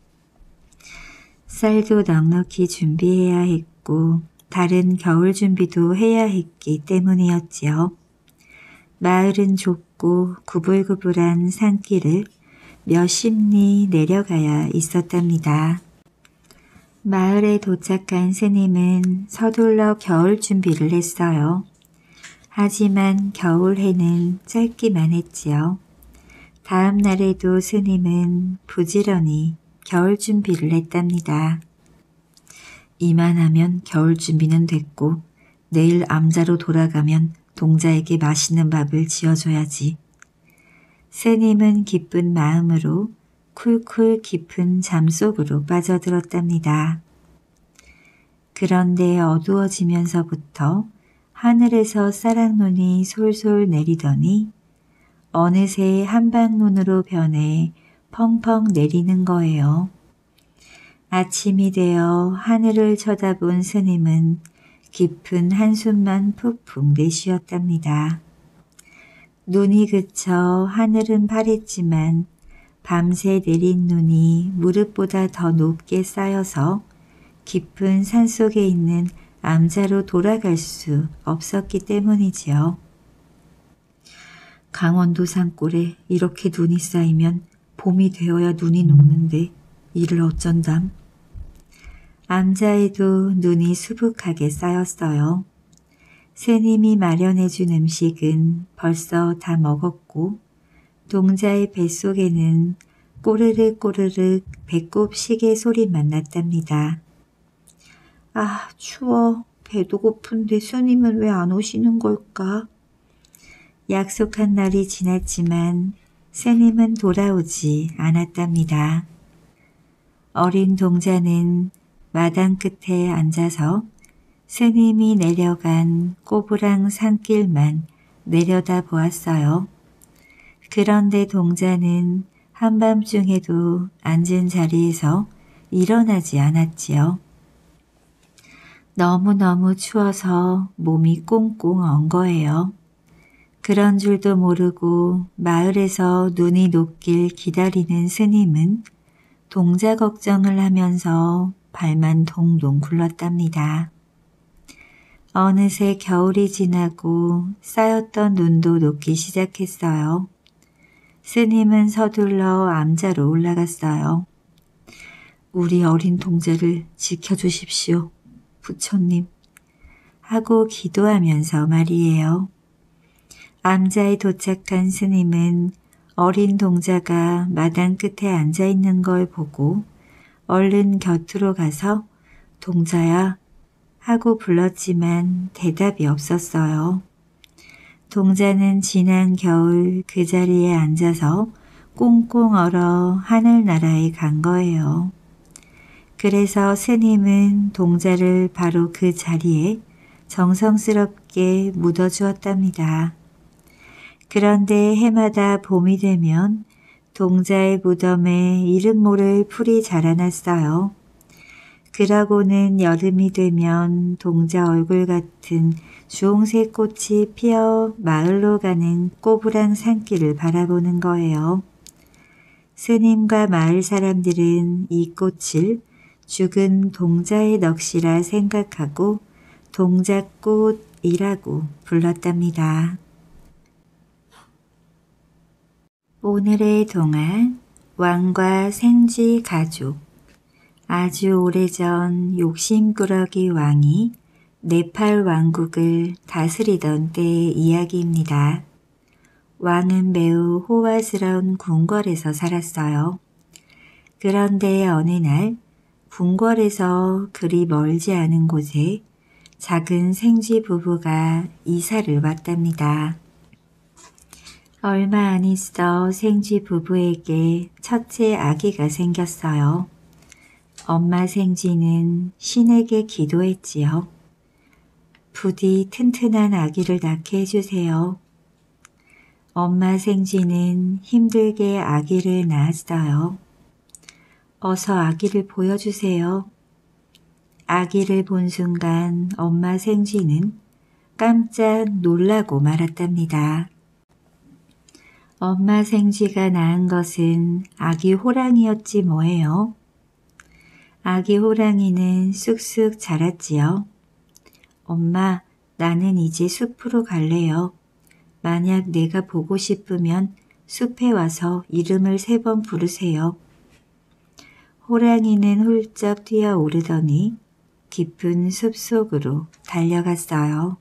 쌀도 넉넉히 준비해야 했고 다른 겨울 준비도 해야 했기 때문이었지요. 마을은 좁고 구불구불한 산길을 몇십 리 내려가야 있었답니다. 마을에 도착한 스님은 서둘러 겨울 준비를 했어요. 하지만 겨울 해는 짧기만 했지요. 다음 날에도 스님은 부지런히 겨울 준비를 했답니다. 이만하면 겨울 준비는 됐고 내일 암자로 돌아가면 동자에게 맛있는 밥을 지어줘야지. 스님은 기쁜 마음으로 쿨쿨 깊은 잠속으로 빠져들었답니다. 그런데 어두워지면서부터 하늘에서 쌀락눈이 솔솔 내리더니 어느새 한방눈으로 변해 펑펑 내리는 거예요. 아침이 되어 하늘을 쳐다본 스님은 깊은 한숨만 푹푹 내쉬었답니다. 눈이 그쳐 하늘은 파랬지만 밤새 내린 눈이 무릎보다 더 높게 쌓여서 깊은 산속에 있는 암자로 돌아갈 수 없었기 때문이지요. 강원도 산골에 이렇게 눈이 쌓이면 봄이 되어야 눈이 녹는데 이를 어쩐담. 암자에도 눈이 수북하게 쌓였어요. 스님이 마련해준 음식은 벌써 다 먹었고 동자의 뱃속에는 꼬르륵 꼬르륵 배꼽 시계 소리만 났답니다. 아, 추워. 배도 고픈데 스님은 왜 안 오시는 걸까? 약속한 날이 지났지만 스님은 돌아오지 않았답니다. 어린 동자는 마당 끝에 앉아서 스님이 내려간 꼬부랑 산길만 내려다 보았어요. 그런데 동자는 한밤중에도 앉은 자리에서 일어나지 않았지요. 너무너무 추워서 몸이 꽁꽁 언 거예요. 그런 줄도 모르고 마을에서 눈이 녹길 기다리는 스님은 동자 걱정을 하면서 발만 동동 굴렀답니다. 어느새 겨울이 지나고 쌓였던 눈도 녹기 시작했어요. 스님은 서둘러 암자로 올라갔어요. 우리 어린 동자를 지켜주십시오. 부처님. 하고 기도하면서 말이에요. 암자에 도착한 스님은 어린 동자가 마당 끝에 앉아있는 걸 보고 얼른 곁으로 가서 동자야 하고 불렀지만 대답이 없었어요. 동자는 지난 겨울 그 자리에 앉아서 꽁꽁 얼어 하늘나라에 간 거예요. 그래서 스님은 동자를 바로 그 자리에 정성스럽게 묻어주었답니다. 그런데 해마다 봄이 되면 동자의 무덤에 이름 모를 풀이 자라났어요. 그러고는 여름이 되면 동자 얼굴 같은 주홍색 꽃이 피어 마을로 가는 꼬부랑 산길을 바라보는 거예요. 스님과 마을 사람들은 이 꽃을 죽은 동자의 넋이라 생각하고 동자꽃이라고 불렀답니다. 오늘의 동화 왕과 생쥐 가족. 아주 오래전 욕심꾸러기 왕이 네팔 왕국을 다스리던 때의 이야기입니다. 왕은 매우 호화스러운 궁궐에서 살았어요. 그런데 어느 날 궁궐에서 그리 멀지 않은 곳에 작은 생쥐 부부가 이사를 왔답니다. 얼마 안 있어 생쥐 부부에게 첫째 아기가 생겼어요. 엄마 생쥐는 신에게 기도했지요. 부디 튼튼한 아기를 낳게 해주세요. 엄마 생쥐는 힘들게 아기를 낳았어요. 어서 아기를 보여주세요. 아기를 본 순간 엄마 생쥐는 깜짝 놀라고 말았답니다. 엄마 생쥐가 낳은 것은 아기 호랑이였지 뭐예요. 아기 호랑이는 쑥쑥 자랐지요. 엄마, 나는 이제 숲으로 갈래요. 만약 내가 보고 싶으면 숲에 와서 이름을 세 번 부르세요. 호랑이는 훌쩍 뛰어오르더니 깊은 숲속으로 달려갔어요.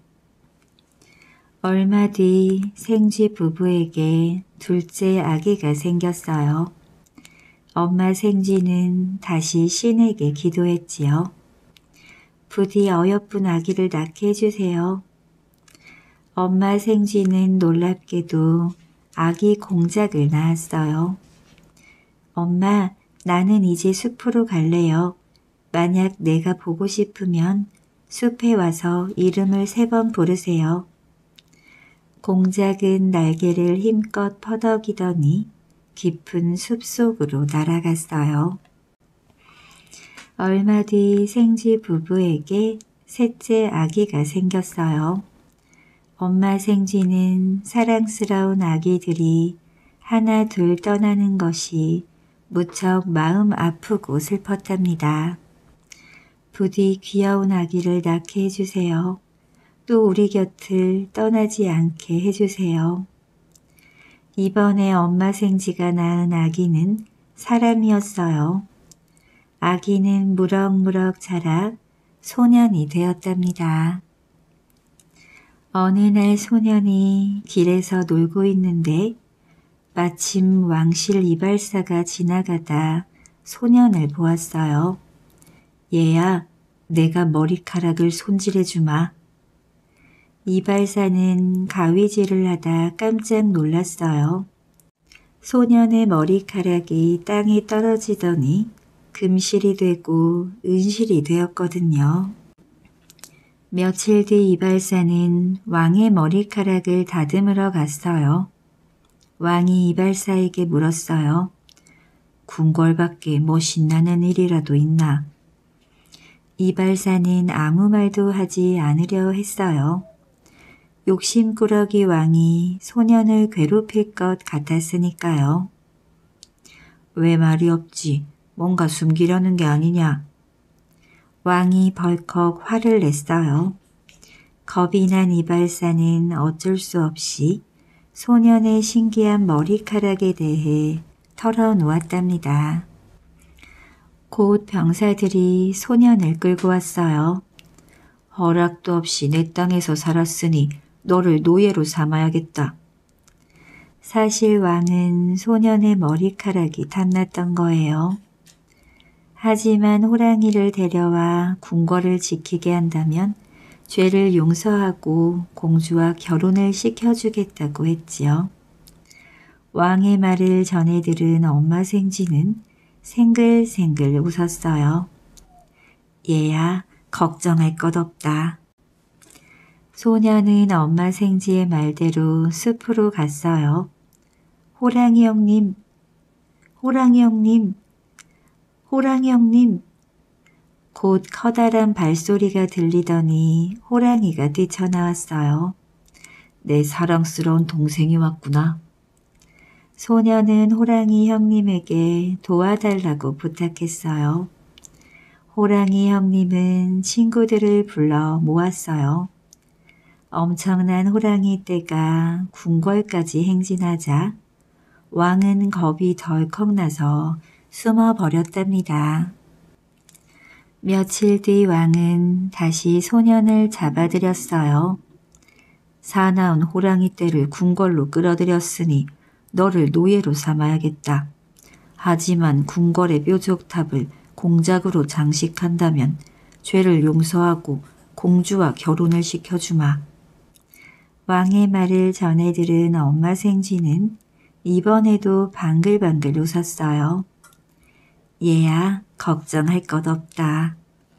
얼마 뒤 생쥐 부부에게 둘째 아기가 생겼어요. 엄마 생쥐는 다시 신에게 기도했지요. 부디 어여쁜 아기를 낳게 해주세요. 엄마 생쥐는 놀랍게도 아기 공작을 낳았어요. 엄마, 나는 이제 숲으로 갈래요. 만약 내가 보고 싶으면 숲에 와서 이름을 세 번 부르세요. 공작은 날개를 힘껏 퍼덕이더니 깊은 숲속으로 날아갔어요. 얼마 뒤 생쥐 부부에게 셋째 아기가 생겼어요. 엄마 생쥐는 사랑스러운 아기들이 하나 둘 떠나는 것이 무척 마음 아프고 슬펐답니다. 부디 귀여운 아기를 낳게 해주세요. 또 우리 곁을 떠나지 않게 해주세요. 이번에 엄마 생쥐가 낳은 아기는 사람이었어요. 아기는 무럭무럭 자라 소년이 되었답니다. 어느 날 소년이 길에서 놀고 있는데 마침 왕실 이발사가 지나가다 소년을 보았어요. 얘야, 내가 머리카락을 손질해주마. 이발사는 가위질을 하다 깜짝 놀랐어요. 소년의 머리카락이 땅에 떨어지더니 금실이 되고 은실이 되었거든요. 며칠 뒤 이발사는 왕의 머리카락을 다듬으러 갔어요. 왕이 이발사에게 물었어요. 궁궐밖에 뭐 신나는 일이라도 있나? 이발사는 아무 말도 하지 않으려 했어요. 욕심꾸러기 왕이 소년을 괴롭힐 것 같았으니까요. 왜 말이 없지? 뭔가 숨기려는 게 아니냐? 왕이 벌컥 화를 냈어요. 겁이 난 이발사는 어쩔 수 없이 소년의 신기한 머리카락에 대해 털어놓았답니다. 곧 병사들이 소년을 끌고 왔어요. 허락도 없이 내 땅에서 살았으니 너를 노예로 삼아야겠다. 사실 왕은 소년의 머리카락이 탐났던 거예요. 하지만 호랑이를 데려와 궁궐을 지키게 한다면 죄를 용서하고 공주와 결혼을 시켜주겠다고 했지요. 왕의 말을 전해 들은 엄마 생쥐는 생글생글 웃었어요. 얘야, 걱정할 것 없다. 소녀는 엄마 생지의 말대로 숲으로 갔어요. 호랑이 형님, 호랑이 형님, 호랑이 형님. 곧 커다란 발소리가 들리더니 호랑이가 뛰쳐나왔어요. 내 사랑스러운 동생이 왔구나. 소녀는 호랑이 형님에게 도와달라고 부탁했어요. 호랑이 형님은 친구들을 불러 모았어요. 엄청난 호랑이 떼가 궁궐까지 행진하자 왕은 겁이 덜컥 나서 숨어버렸답니다. 며칠 뒤 왕은 다시 소년을 잡아들였어요. 사나운 호랑이 떼를 궁궐로 끌어들였으니 너를 노예로 삼아야겠다. 하지만 궁궐의 뾰족탑을 공작으로 장식한다면 죄를 용서하고 공주와 결혼을 시켜주마. 왕의 말을 전해 들은 엄마 생쥐는 이번에도 방글방글 웃었어요. 얘야, 걱정할 것 없다.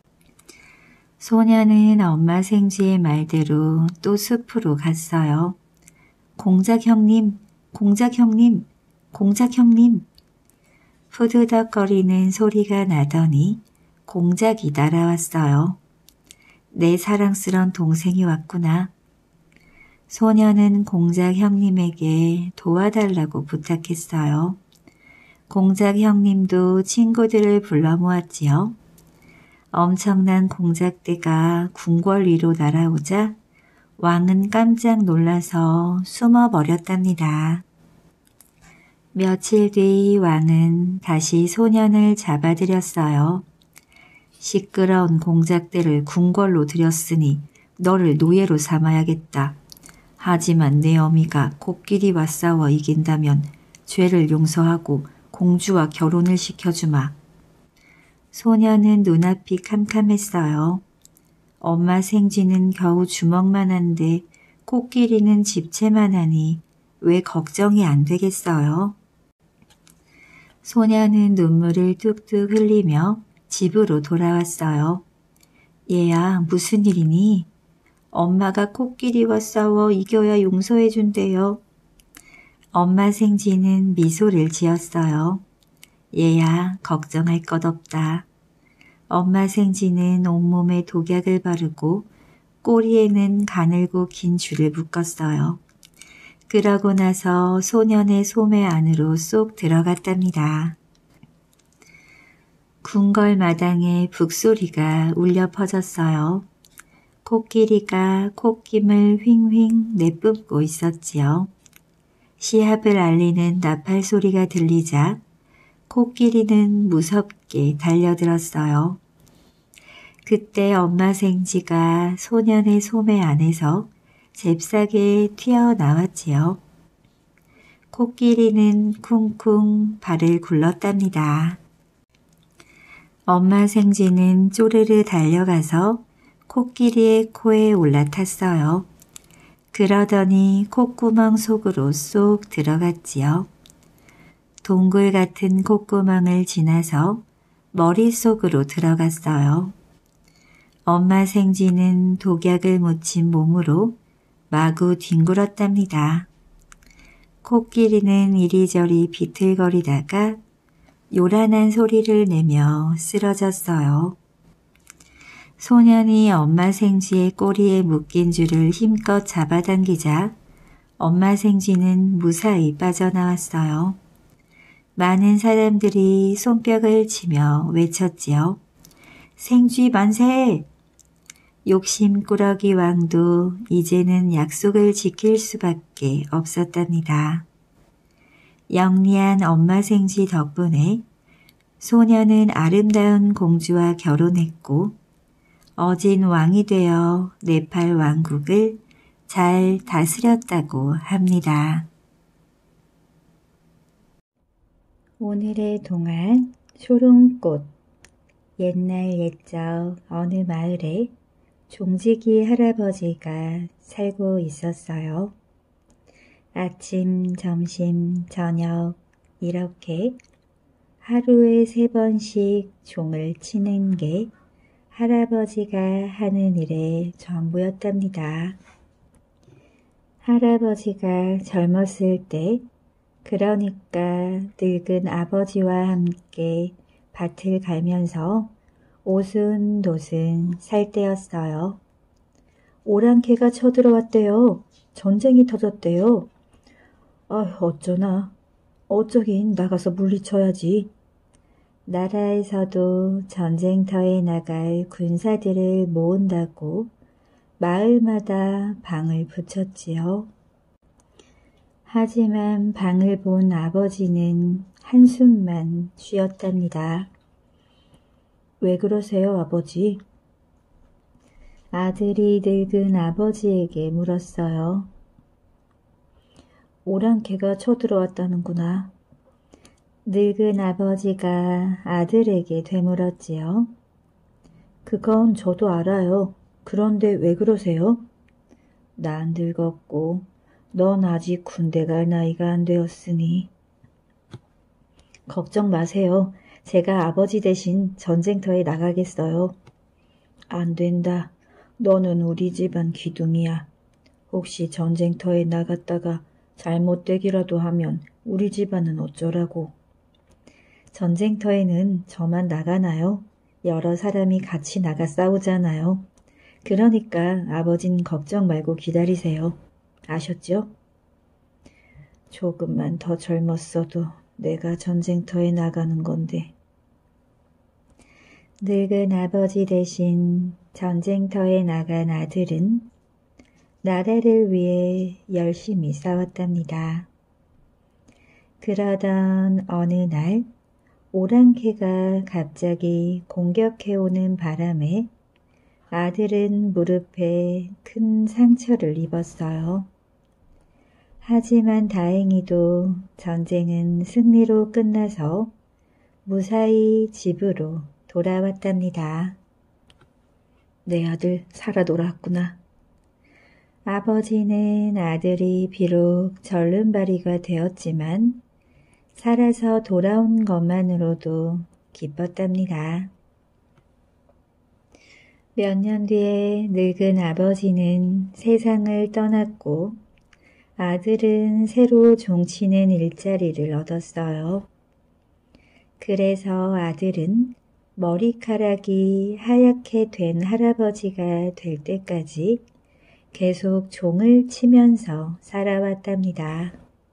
소녀는 엄마 생쥐의 말대로 또 숲으로 갔어요. 공작 형님, 공작 형님, 공작 형님. 푸드덕거리는 소리가 나더니 공작이 날아왔어요. 내 사랑스런 동생이 왔구나. 소녀는 공작 형님에게 도와달라고 부탁했어요. 공작 형님도 친구들을 불러 모았지요. 엄청난 공작대가 궁궐 위로 날아오자 왕은 깜짝 놀라서 숨어버렸답니다. 며칠 뒤 왕은 다시 소년을 잡아들였어요. 시끄러운 공작대를 궁궐로 들였으니 너를 노예로 삼아야겠다. 하지만 내 어미가 코끼리와 싸워 이긴다면 죄를 용서하고 공주와 결혼을 시켜주마. 소녀는 눈앞이 캄캄했어요. 엄마 생쥐는 겨우 주먹만한데 코끼리는 집채만하니 왜 걱정이 안 되겠어요? 소녀는 눈물을 뚝뚝 흘리며 집으로 돌아왔어요. 얘야, 무슨 일이니? 엄마가 코끼리와 싸워 이겨야 용서해 준대요. 엄마 생쥐는 미소를 지었어요. 얘야, 걱정할 것 없다. 엄마 생쥐는 온몸에 독약을 바르고 꼬리에는 가늘고 긴 줄을 묶었어요. 그러고 나서 소년의 소매 안으로 쏙 들어갔답니다. 궁궐 마당에 북소리가 울려 퍼졌어요. 코끼리가 콧김을 휑휑 내뿜고 있었지요. 시합을 알리는 나팔 소리가 들리자 코끼리는 무섭게 달려들었어요. 그때 엄마 생쥐가 소년의 소매 안에서 잽싸게 튀어나왔지요. 코끼리는 쿵쿵 발을 굴렀답니다. 엄마 생쥐는 쪼르르 달려가서 코끼리의 코에 올라탔어요. 그러더니 콧구멍 속으로 쏙 들어갔지요. 동굴 같은 콧구멍을 지나서 머릿속으로 들어갔어요. 엄마 생쥐는 독약을 묻힌 몸으로 마구 뒹굴었답니다. 코끼리는 이리저리 비틀거리다가 요란한 소리를 내며 쓰러졌어요. 소년이 엄마 생쥐의 꼬리에 묶인 줄을 힘껏 잡아당기자 엄마 생쥐는 무사히 빠져나왔어요. 많은 사람들이 손뼉을 치며 외쳤지요. 생쥐 만세! 욕심꾸러기 왕도 이제는 약속을 지킬 수밖에 없었답니다. 영리한 엄마 생쥐 덕분에 소녀는 아름다운 공주와 결혼했고 어진 왕이 되어 네팔 왕국을 잘 다스렸다고 합니다. 오늘의 동안 초롱꽃. 옛날 옛적 어느 마을에 종지기 할아버지가 살고 있었어요. 아침, 점심, 저녁 이렇게 하루에 세 번씩 종을 치는 게 할아버지가 하는 일의 전부였답니다. 할아버지가 젊었을 때, 그러니까 늙은 아버지와 함께 밭을 갈면서 오순도순 살 때였어요. 오랑캐가 쳐들어왔대요. 전쟁이 터졌대요. 아, 어쩌나. 어쩌긴 나가서 물리쳐야지. 나라에서도 전쟁터에 나갈 군사들을 모은다고 마을마다 방을 붙였지요. 하지만 방을 본 아버지는 한숨만 쉬었답니다. 왜 그러세요, 아버지? 아들이 늙은 아버지에게 물었어요. 오랑캐가 쳐들어왔다는구나. 늙은 아버지가 아들에게 되물었지요. 그건 저도 알아요. 그런데 왜 그러세요? 난 늙었고 넌 아직 군대 갈 나이가 안 되었으니. 걱정 마세요. 제가 아버지 대신 전쟁터에 나가겠어요. 안 된다. 너는 우리 집안 기둥이야. 혹시 전쟁터에 나갔다가 잘못되기라도 하면 우리 집안은 어쩌라고. 전쟁터에는 저만 나가나요? 여러 사람이 같이 나가 싸우잖아요. 그러니까 아버진 걱정 말고 기다리세요. 아셨죠? 조금만 더 젊었어도 내가 전쟁터에 나가는 건데. 늙은 아버지 대신 전쟁터에 나간 아들은 나라를 위해 열심히 싸웠답니다. 그러던 어느 날 오랑캐가 갑자기 공격해오는 바람에 아들은 무릎에 큰 상처를 입었어요. 하지만 다행히도 전쟁은 승리로 끝나서 무사히 집으로 돌아왔답니다. 내 아들 살아 돌아왔구나. 아버지는 아들이 비록 절름발이가 되었지만 살아서 돌아온 것만으로도 기뻤답니다. 몇 년 뒤에 늙은 아버지는 세상을 떠났고 아들은 새로 종치는 일자리를 얻었어요. 그래서 아들은 머리카락이 하얗게 된 할아버지가 될 때까지 계속 종을 치면서 살아왔답니다.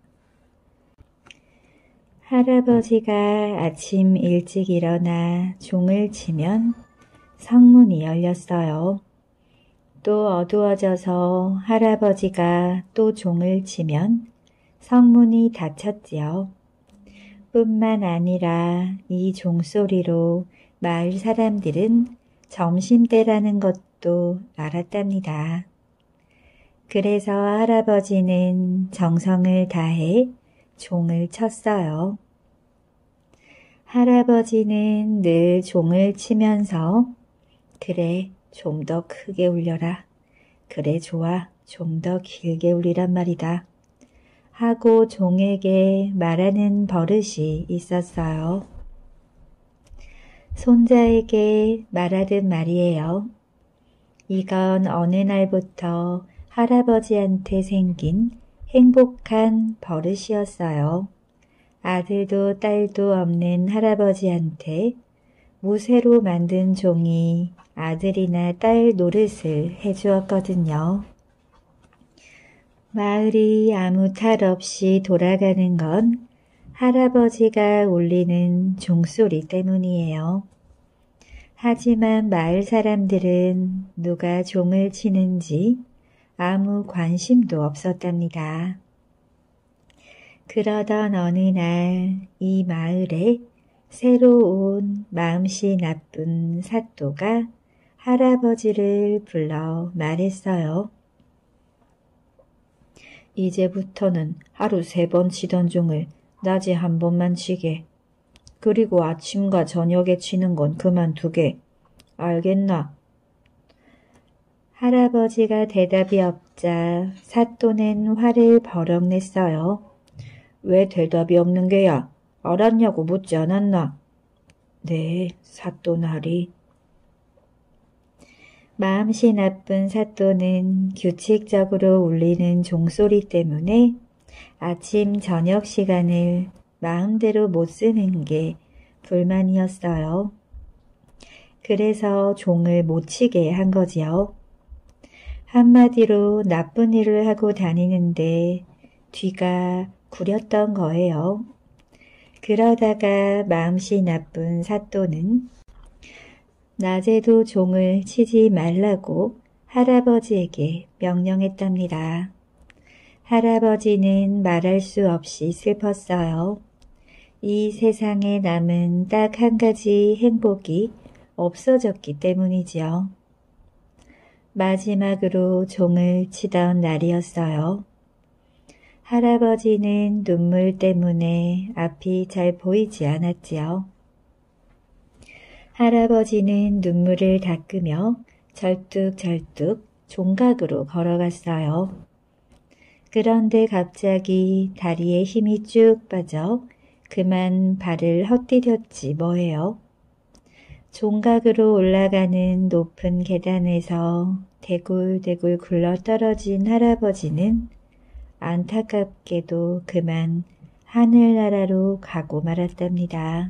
할아버지가 아침 일찍 일어나 종을 치면 성문이 열렸어요. 또 어두워져서 할아버지가 또 종을 치면 성문이 닫혔지요. 뿐만 아니라 이 종소리로 마을 사람들은 점심때라는 것도 알았답니다. 그래서 할아버지는 정성을 다해 종을 쳤어요. 할아버지는 늘 종을 치면서 그래, 좀 더 크게 울려라. 그래, 좋아. 좀 더 길게 울리란 말이다. 하고 종에게 말하는 버릇이 있었어요. 손자에게 말하듯 말이에요. 이건 어느 날부터 할아버지한테 생긴 행복한 버릇이었어요. 아들도 딸도 없는 할아버지한테 무쇠로 만든 종이 아들이나 딸 노릇을 해주었거든요. 마을이 아무 탈 없이 돌아가는 건 할아버지가 울리는 종소리 때문이에요. 하지만 마을 사람들은 누가 종을 치는지 아무 관심도 없었답니다. 그러던 어느 날 이 마을에 새로 온 마음씨 나쁜 사또가 할아버지를 불러 말했어요. 이제부터는 하루 세 번 치던 종을 낮에 한 번만 치게. 그리고 아침과 저녁에 치는 건 그만두게. 알겠나? 할아버지가 대답이 없자 사또는 화를 버럭 냈어요. 왜 대답이 없는 게야? 알았냐고 묻지 않았나? 네, 사또나리. 마음씨 나쁜 사또는 규칙적으로 울리는 종소리 때문에 아침 저녁 시간을 마음대로 못 쓰는 게 불만이었어요. 그래서 종을 못 치게 한 거지요. 한마디로 나쁜 일을 하고 다니는데 뒤가 구렸던 거예요. 그러다가 마음씨 나쁜 사또는 낮에도 종을 치지 말라고 할아버지에게 명령했답니다. 할아버지는 말할 수 없이 슬펐어요. 이 세상에 남은 딱 한 가지 행복이 없어졌기 때문이지요. 마지막으로 종을 치던 날이었어요. 할아버지는 눈물 때문에 앞이 잘 보이지 않았지요. 할아버지는 눈물을 닦으며 절뚝절뚝 종각으로 걸어갔어요. 그런데 갑자기 다리에 힘이 쭉 빠져 그만 발을 헛디뎠지 뭐예요. 종각으로 올라가는 높은 계단에서 대굴대굴 굴러떨어진 할아버지는 안타깝게도 그만 하늘나라로 가고 말았답니다.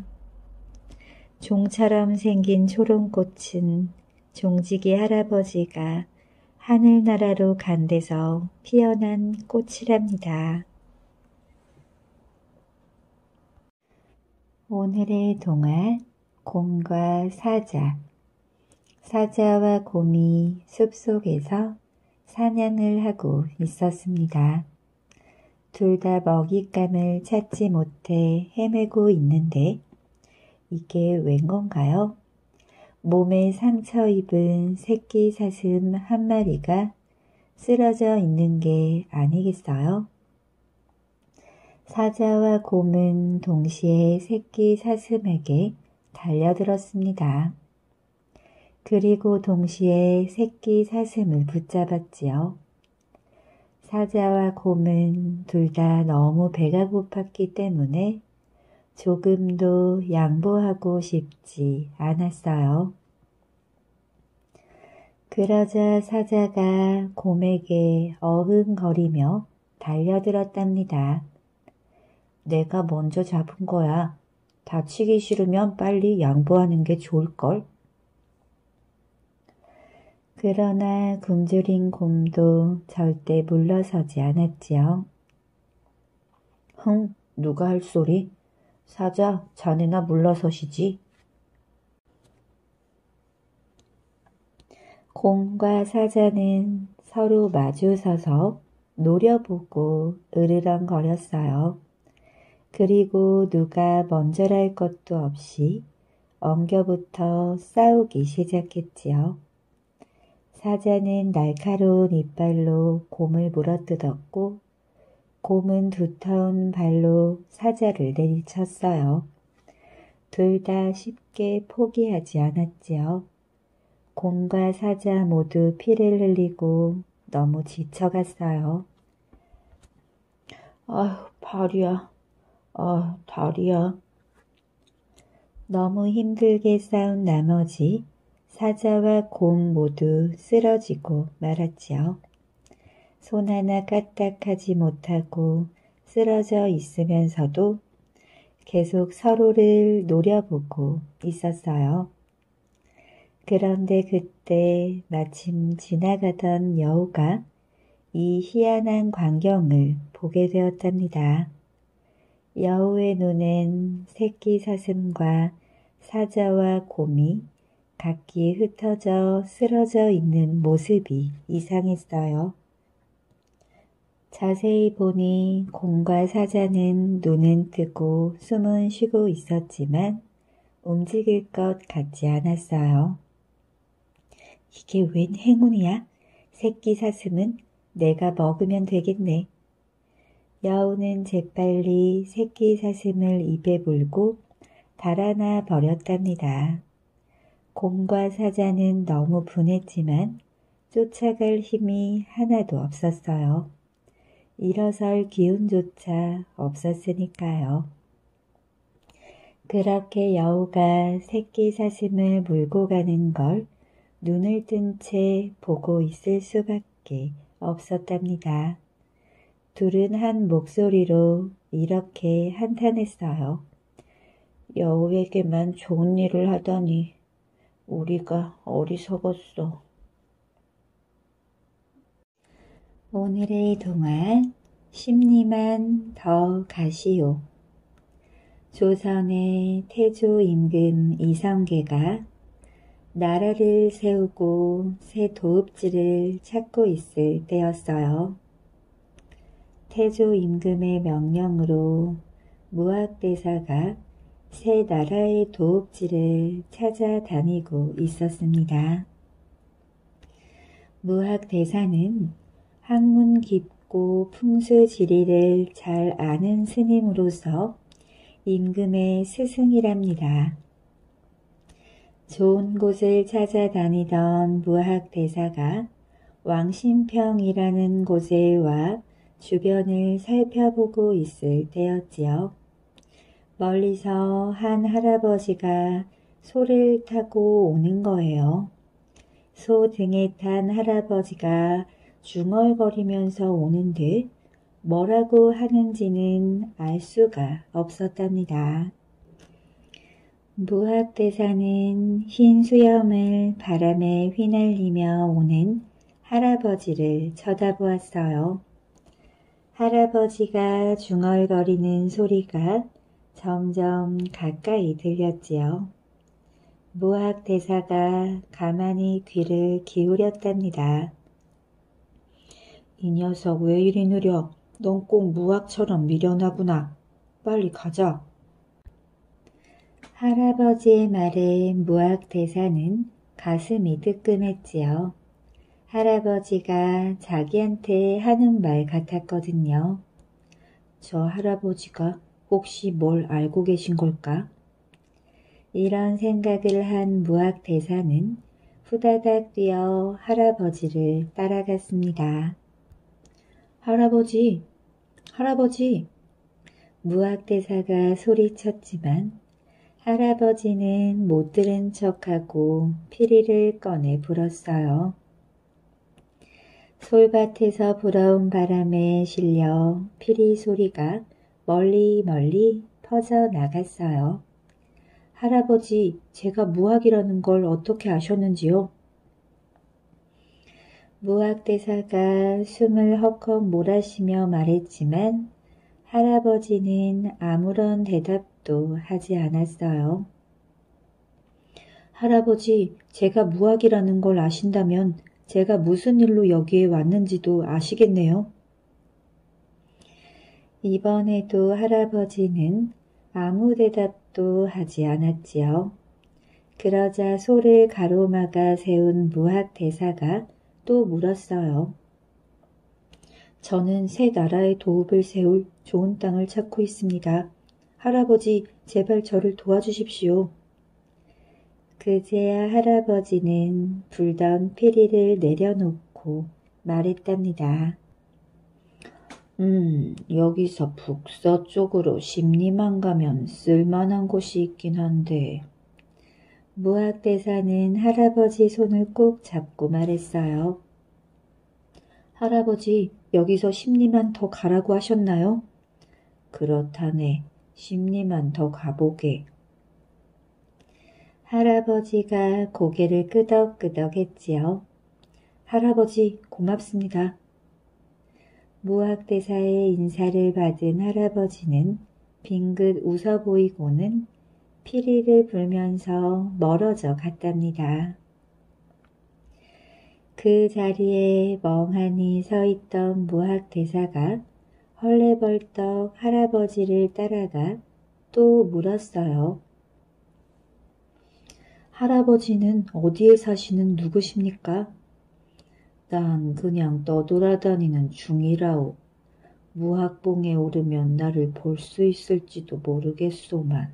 종처럼 생긴 초롱꽃은 종지기 할아버지가 하늘나라로 간 데서 피어난 꽃이랍니다. 오늘의 동화 곰과 사자. 사자와 곰이 숲속에서 사냥을 하고 있었습니다. 둘 다 먹잇감을 찾지 못해 헤매고 있는데 이게 웬 건가요? 몸에 상처 입은 새끼 사슴 한 마리가 쓰러져 있는 게 아니겠어요? 사자와 곰은 동시에 새끼 사슴에게 달려들었습니다. 그리고 동시에 새끼 사슴을 붙잡았지요. 사자와 곰은 둘 다 너무 배가 고팠기 때문에 조금도 양보하고 싶지 않았어요. 그러자 사자가 곰에게 어흥거리며 달려들었답니다. 내가 먼저 잡은 거야. 다치기 싫으면 빨리 양보하는 게 좋을걸? 그러나 굶주린 곰도 절대 물러서지 않았지요. 흥, 누가 할 소리? 사자, 자네나 물러서시지. 곰과 사자는 서로 마주서서 노려보고 으르렁거렸어요. 그리고 누가 먼저랄 것도 없이 엉겨붙어 싸우기 시작했지요. 사자는 날카로운 이빨로 곰을 물어뜯었고 곰은 두터운 발로 사자를 내리쳤어요. 둘 다 쉽게 포기하지 않았지요. 곰과 사자 모두 피를 흘리고 너무 지쳐갔어요. 아휴, 발이야. 아, 다리야. 너무 힘들게 싸운 나머지 사자와 곰 모두 쓰러지고 말았지요. 손 하나 까딱하지 못하고 쓰러져 있으면서도 계속 서로를 노려보고 있었어요. 그런데 그때 마침 지나가던 여우가 이 희한한 광경을 보게 되었답니다. 여우의 눈엔 새끼 사슴과 사자와 곰이 각기 흩어져 쓰러져 있는 모습이 이상했어요. 자세히 보니 곰과 사자는 눈은 뜨고 숨은 쉬고 있었지만 움직일 것 같지 않았어요. 이게 웬 행운이야? 새끼 사슴은 내가 먹으면 되겠네. 여우는 재빨리 새끼 사슴을 입에 물고 달아나 버렸답니다. 곰과 사자는 너무 분했지만 쫓아갈 힘이 하나도 없었어요. 일어설 기운조차 없었으니까요. 그렇게 여우가 새끼 사슴을 물고 가는 걸 눈을 뜬 채 보고 있을 수밖에 없었답니다. 둘은 한 목소리로 이렇게 한탄했어요. 여우에게만 좋은 일을 하다니 우리가 어리석었어. 오늘의 동안 십리만 더 가시오. 조선의 태조 임금 이성계가 나라를 세우고 새 도읍지를 찾고 있을 때였어요. 태조 임금의 명령으로 무학대사가 새 나라의 도읍지를 찾아다니고 있었습니다. 무학대사는 학문 깊고 풍수지리를 잘 아는 스님으로서 임금의 스승이랍니다. 좋은 곳을 찾아다니던 무학대사가 왕신평이라는 곳에 와 주변을 살펴보고 있을 때였지요. 멀리서 한 할아버지가 소를 타고 오는 거예요. 소 등에 탄 할아버지가 중얼거리면서 오는데 뭐라고 하는지는 알 수가 없었답니다. 무학대사는 흰 수염을 바람에 휘날리며 오는 할아버지를 쳐다보았어요. 할아버지가 중얼거리는 소리가 점점 가까이 들렸지요. 무학대사가 가만히 귀를 기울였답니다. 이 녀석 왜 이리 느려? 넌 꼭 무학처럼 미련하구나. 빨리 가자. 할아버지의 말에 무학대사는 가슴이 뜨끔했지요. 할아버지가 자기한테 하는 말 같았거든요. 저 할아버지가 혹시 뭘 알고 계신 걸까? 이런 생각을 한 무학대사는 후다닥 뛰어 할아버지를 따라갔습니다. 할아버지, 할아버지! 무학대사가 소리쳤지만 할아버지는 못 들은 척하고 피리를 꺼내 불었어요. 솔밭에서 불어온 바람에 실려 피리 소리가 멀리 멀리 퍼져 나갔어요. 할아버지, 제가 무학이라는 걸 어떻게 아셨는지요? 무학대사가 숨을 헉헉 몰아쉬며 말했지만 할아버지는 아무런 대답도 하지 않았어요. 할아버지, 제가 무학이라는 걸 아신다면 제가 무슨 일로 여기에 왔는지도 아시겠네요. 이번에도 할아버지는 아무 대답도 하지 않았지요. 그러자 소를 가로막아 세운 무학대사가 또 물었어요. 저는 새 나라의 도읍을 세울 좋은 땅을 찾고 있습니다. 할아버지, 제발 저를 도와주십시오. 그제야 할아버지는 불던 피리를 내려놓고 말했답니다. 음, 여기서 북서쪽으로 십리만 가면 쓸만한 곳이 있긴 한데. 무학대사는 할아버지 손을 꼭 잡고 말했어요. 할아버지, 여기서 십리만 더 가라고 하셨나요? 그렇다네. 십리만 더 가보게. 할아버지가 고개를 끄덕끄덕 했지요. 할아버지, 고맙습니다. 무학대사의 인사를 받은 할아버지는 빙긋 웃어 보이고는 피리를 불면서 멀어져 갔답니다. 그 자리에 멍하니 서 있던 무학대사가 헐레벌떡 할아버지를 따라가 또 물었어요. 할아버지는 어디에 사시는 누구십니까? 난 그냥 떠돌아다니는 중이라오. 무학봉에 오르면 나를 볼 수 있을지도 모르겠소만.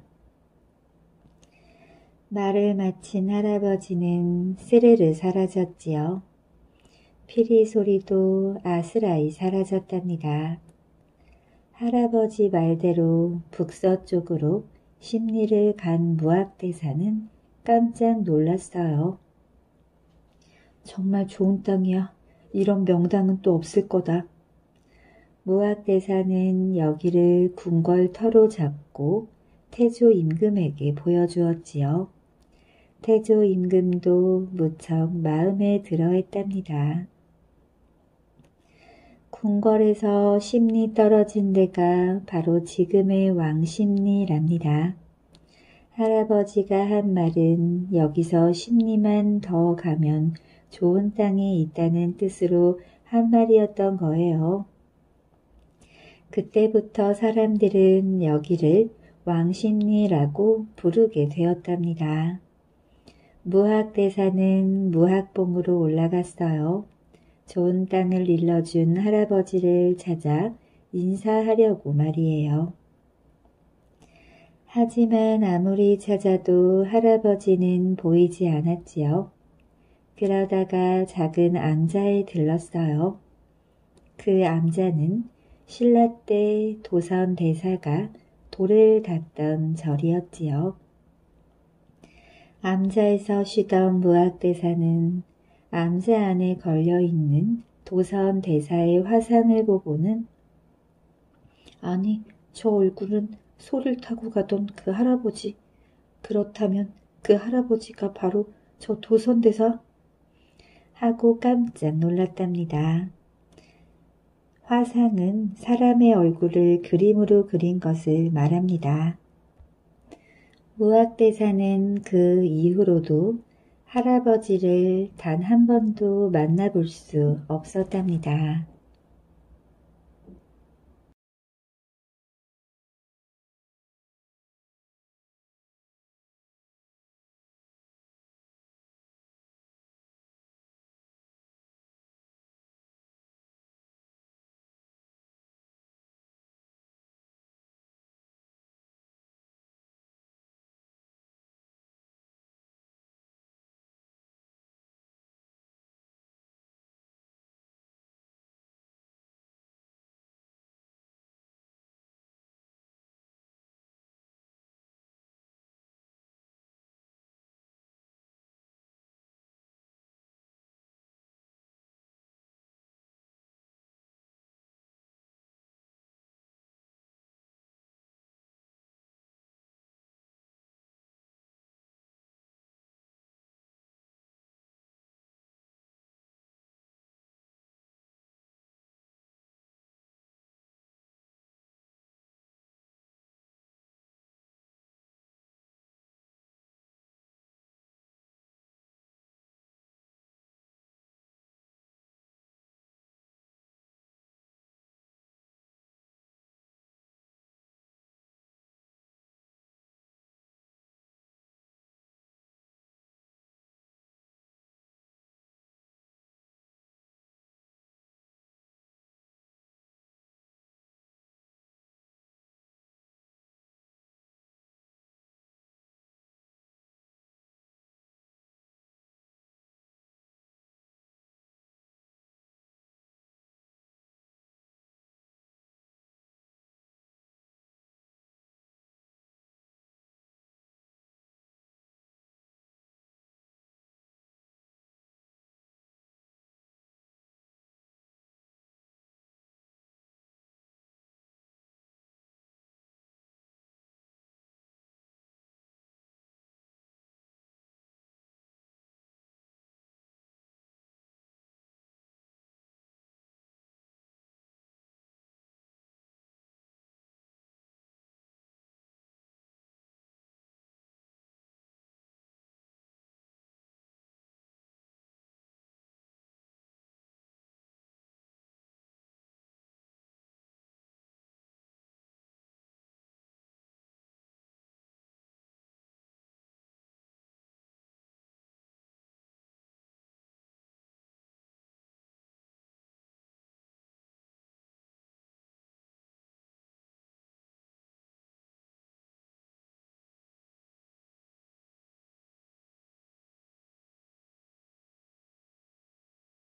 말을 마친 할아버지는 스르르 사라졌지요. 피리 소리도 아스라이 사라졌답니다. 할아버지 말대로 북서쪽으로 심리를 간 무학대사는 깜짝 놀랐어요. 정말 좋은 땅이야. 이런 명당은 또 없을 거다. 무학대사는 여기를 궁궐터로 잡고 태조 임금에게 보여주었지요. 태조 임금도 무척 마음에 들어했답니다. 궁궐에서 십리 떨어진 데가 바로 지금의 왕십리랍니다. 할아버지가 한 말은 여기서 십리만 더 가면 좋은 땅이 있다는 뜻으로 한 말이었던 거예요. 그때부터 사람들은 여기를 왕십리라고 부르게 되었답니다. 무학대사는 무학봉으로 올라갔어요. 좋은 땅을 일러준 할아버지를 찾아 인사하려고 말이에요. 하지만 아무리 찾아도 할아버지는 보이지 않았지요. 그러다가 작은 암자에 들렀어요. 그 암자는 신라 때 도선 대사가 돌을 닦던 절이었지요. 암자에서 쉬던 무학대사는 암자 안에 걸려있는 도선 대사의 화상을 보고는 아니, 저 얼굴은 소를 타고 가던 그 할아버지, 그렇다면 그 할아버지가 바로 저 도선대사? 하고 깜짝 놀랐답니다. 화상은 사람의 얼굴을 그림으로 그린 것을 말합니다. 무학대사는 그 이후로도 할아버지를 단 한 번도 만나볼 수 없었답니다.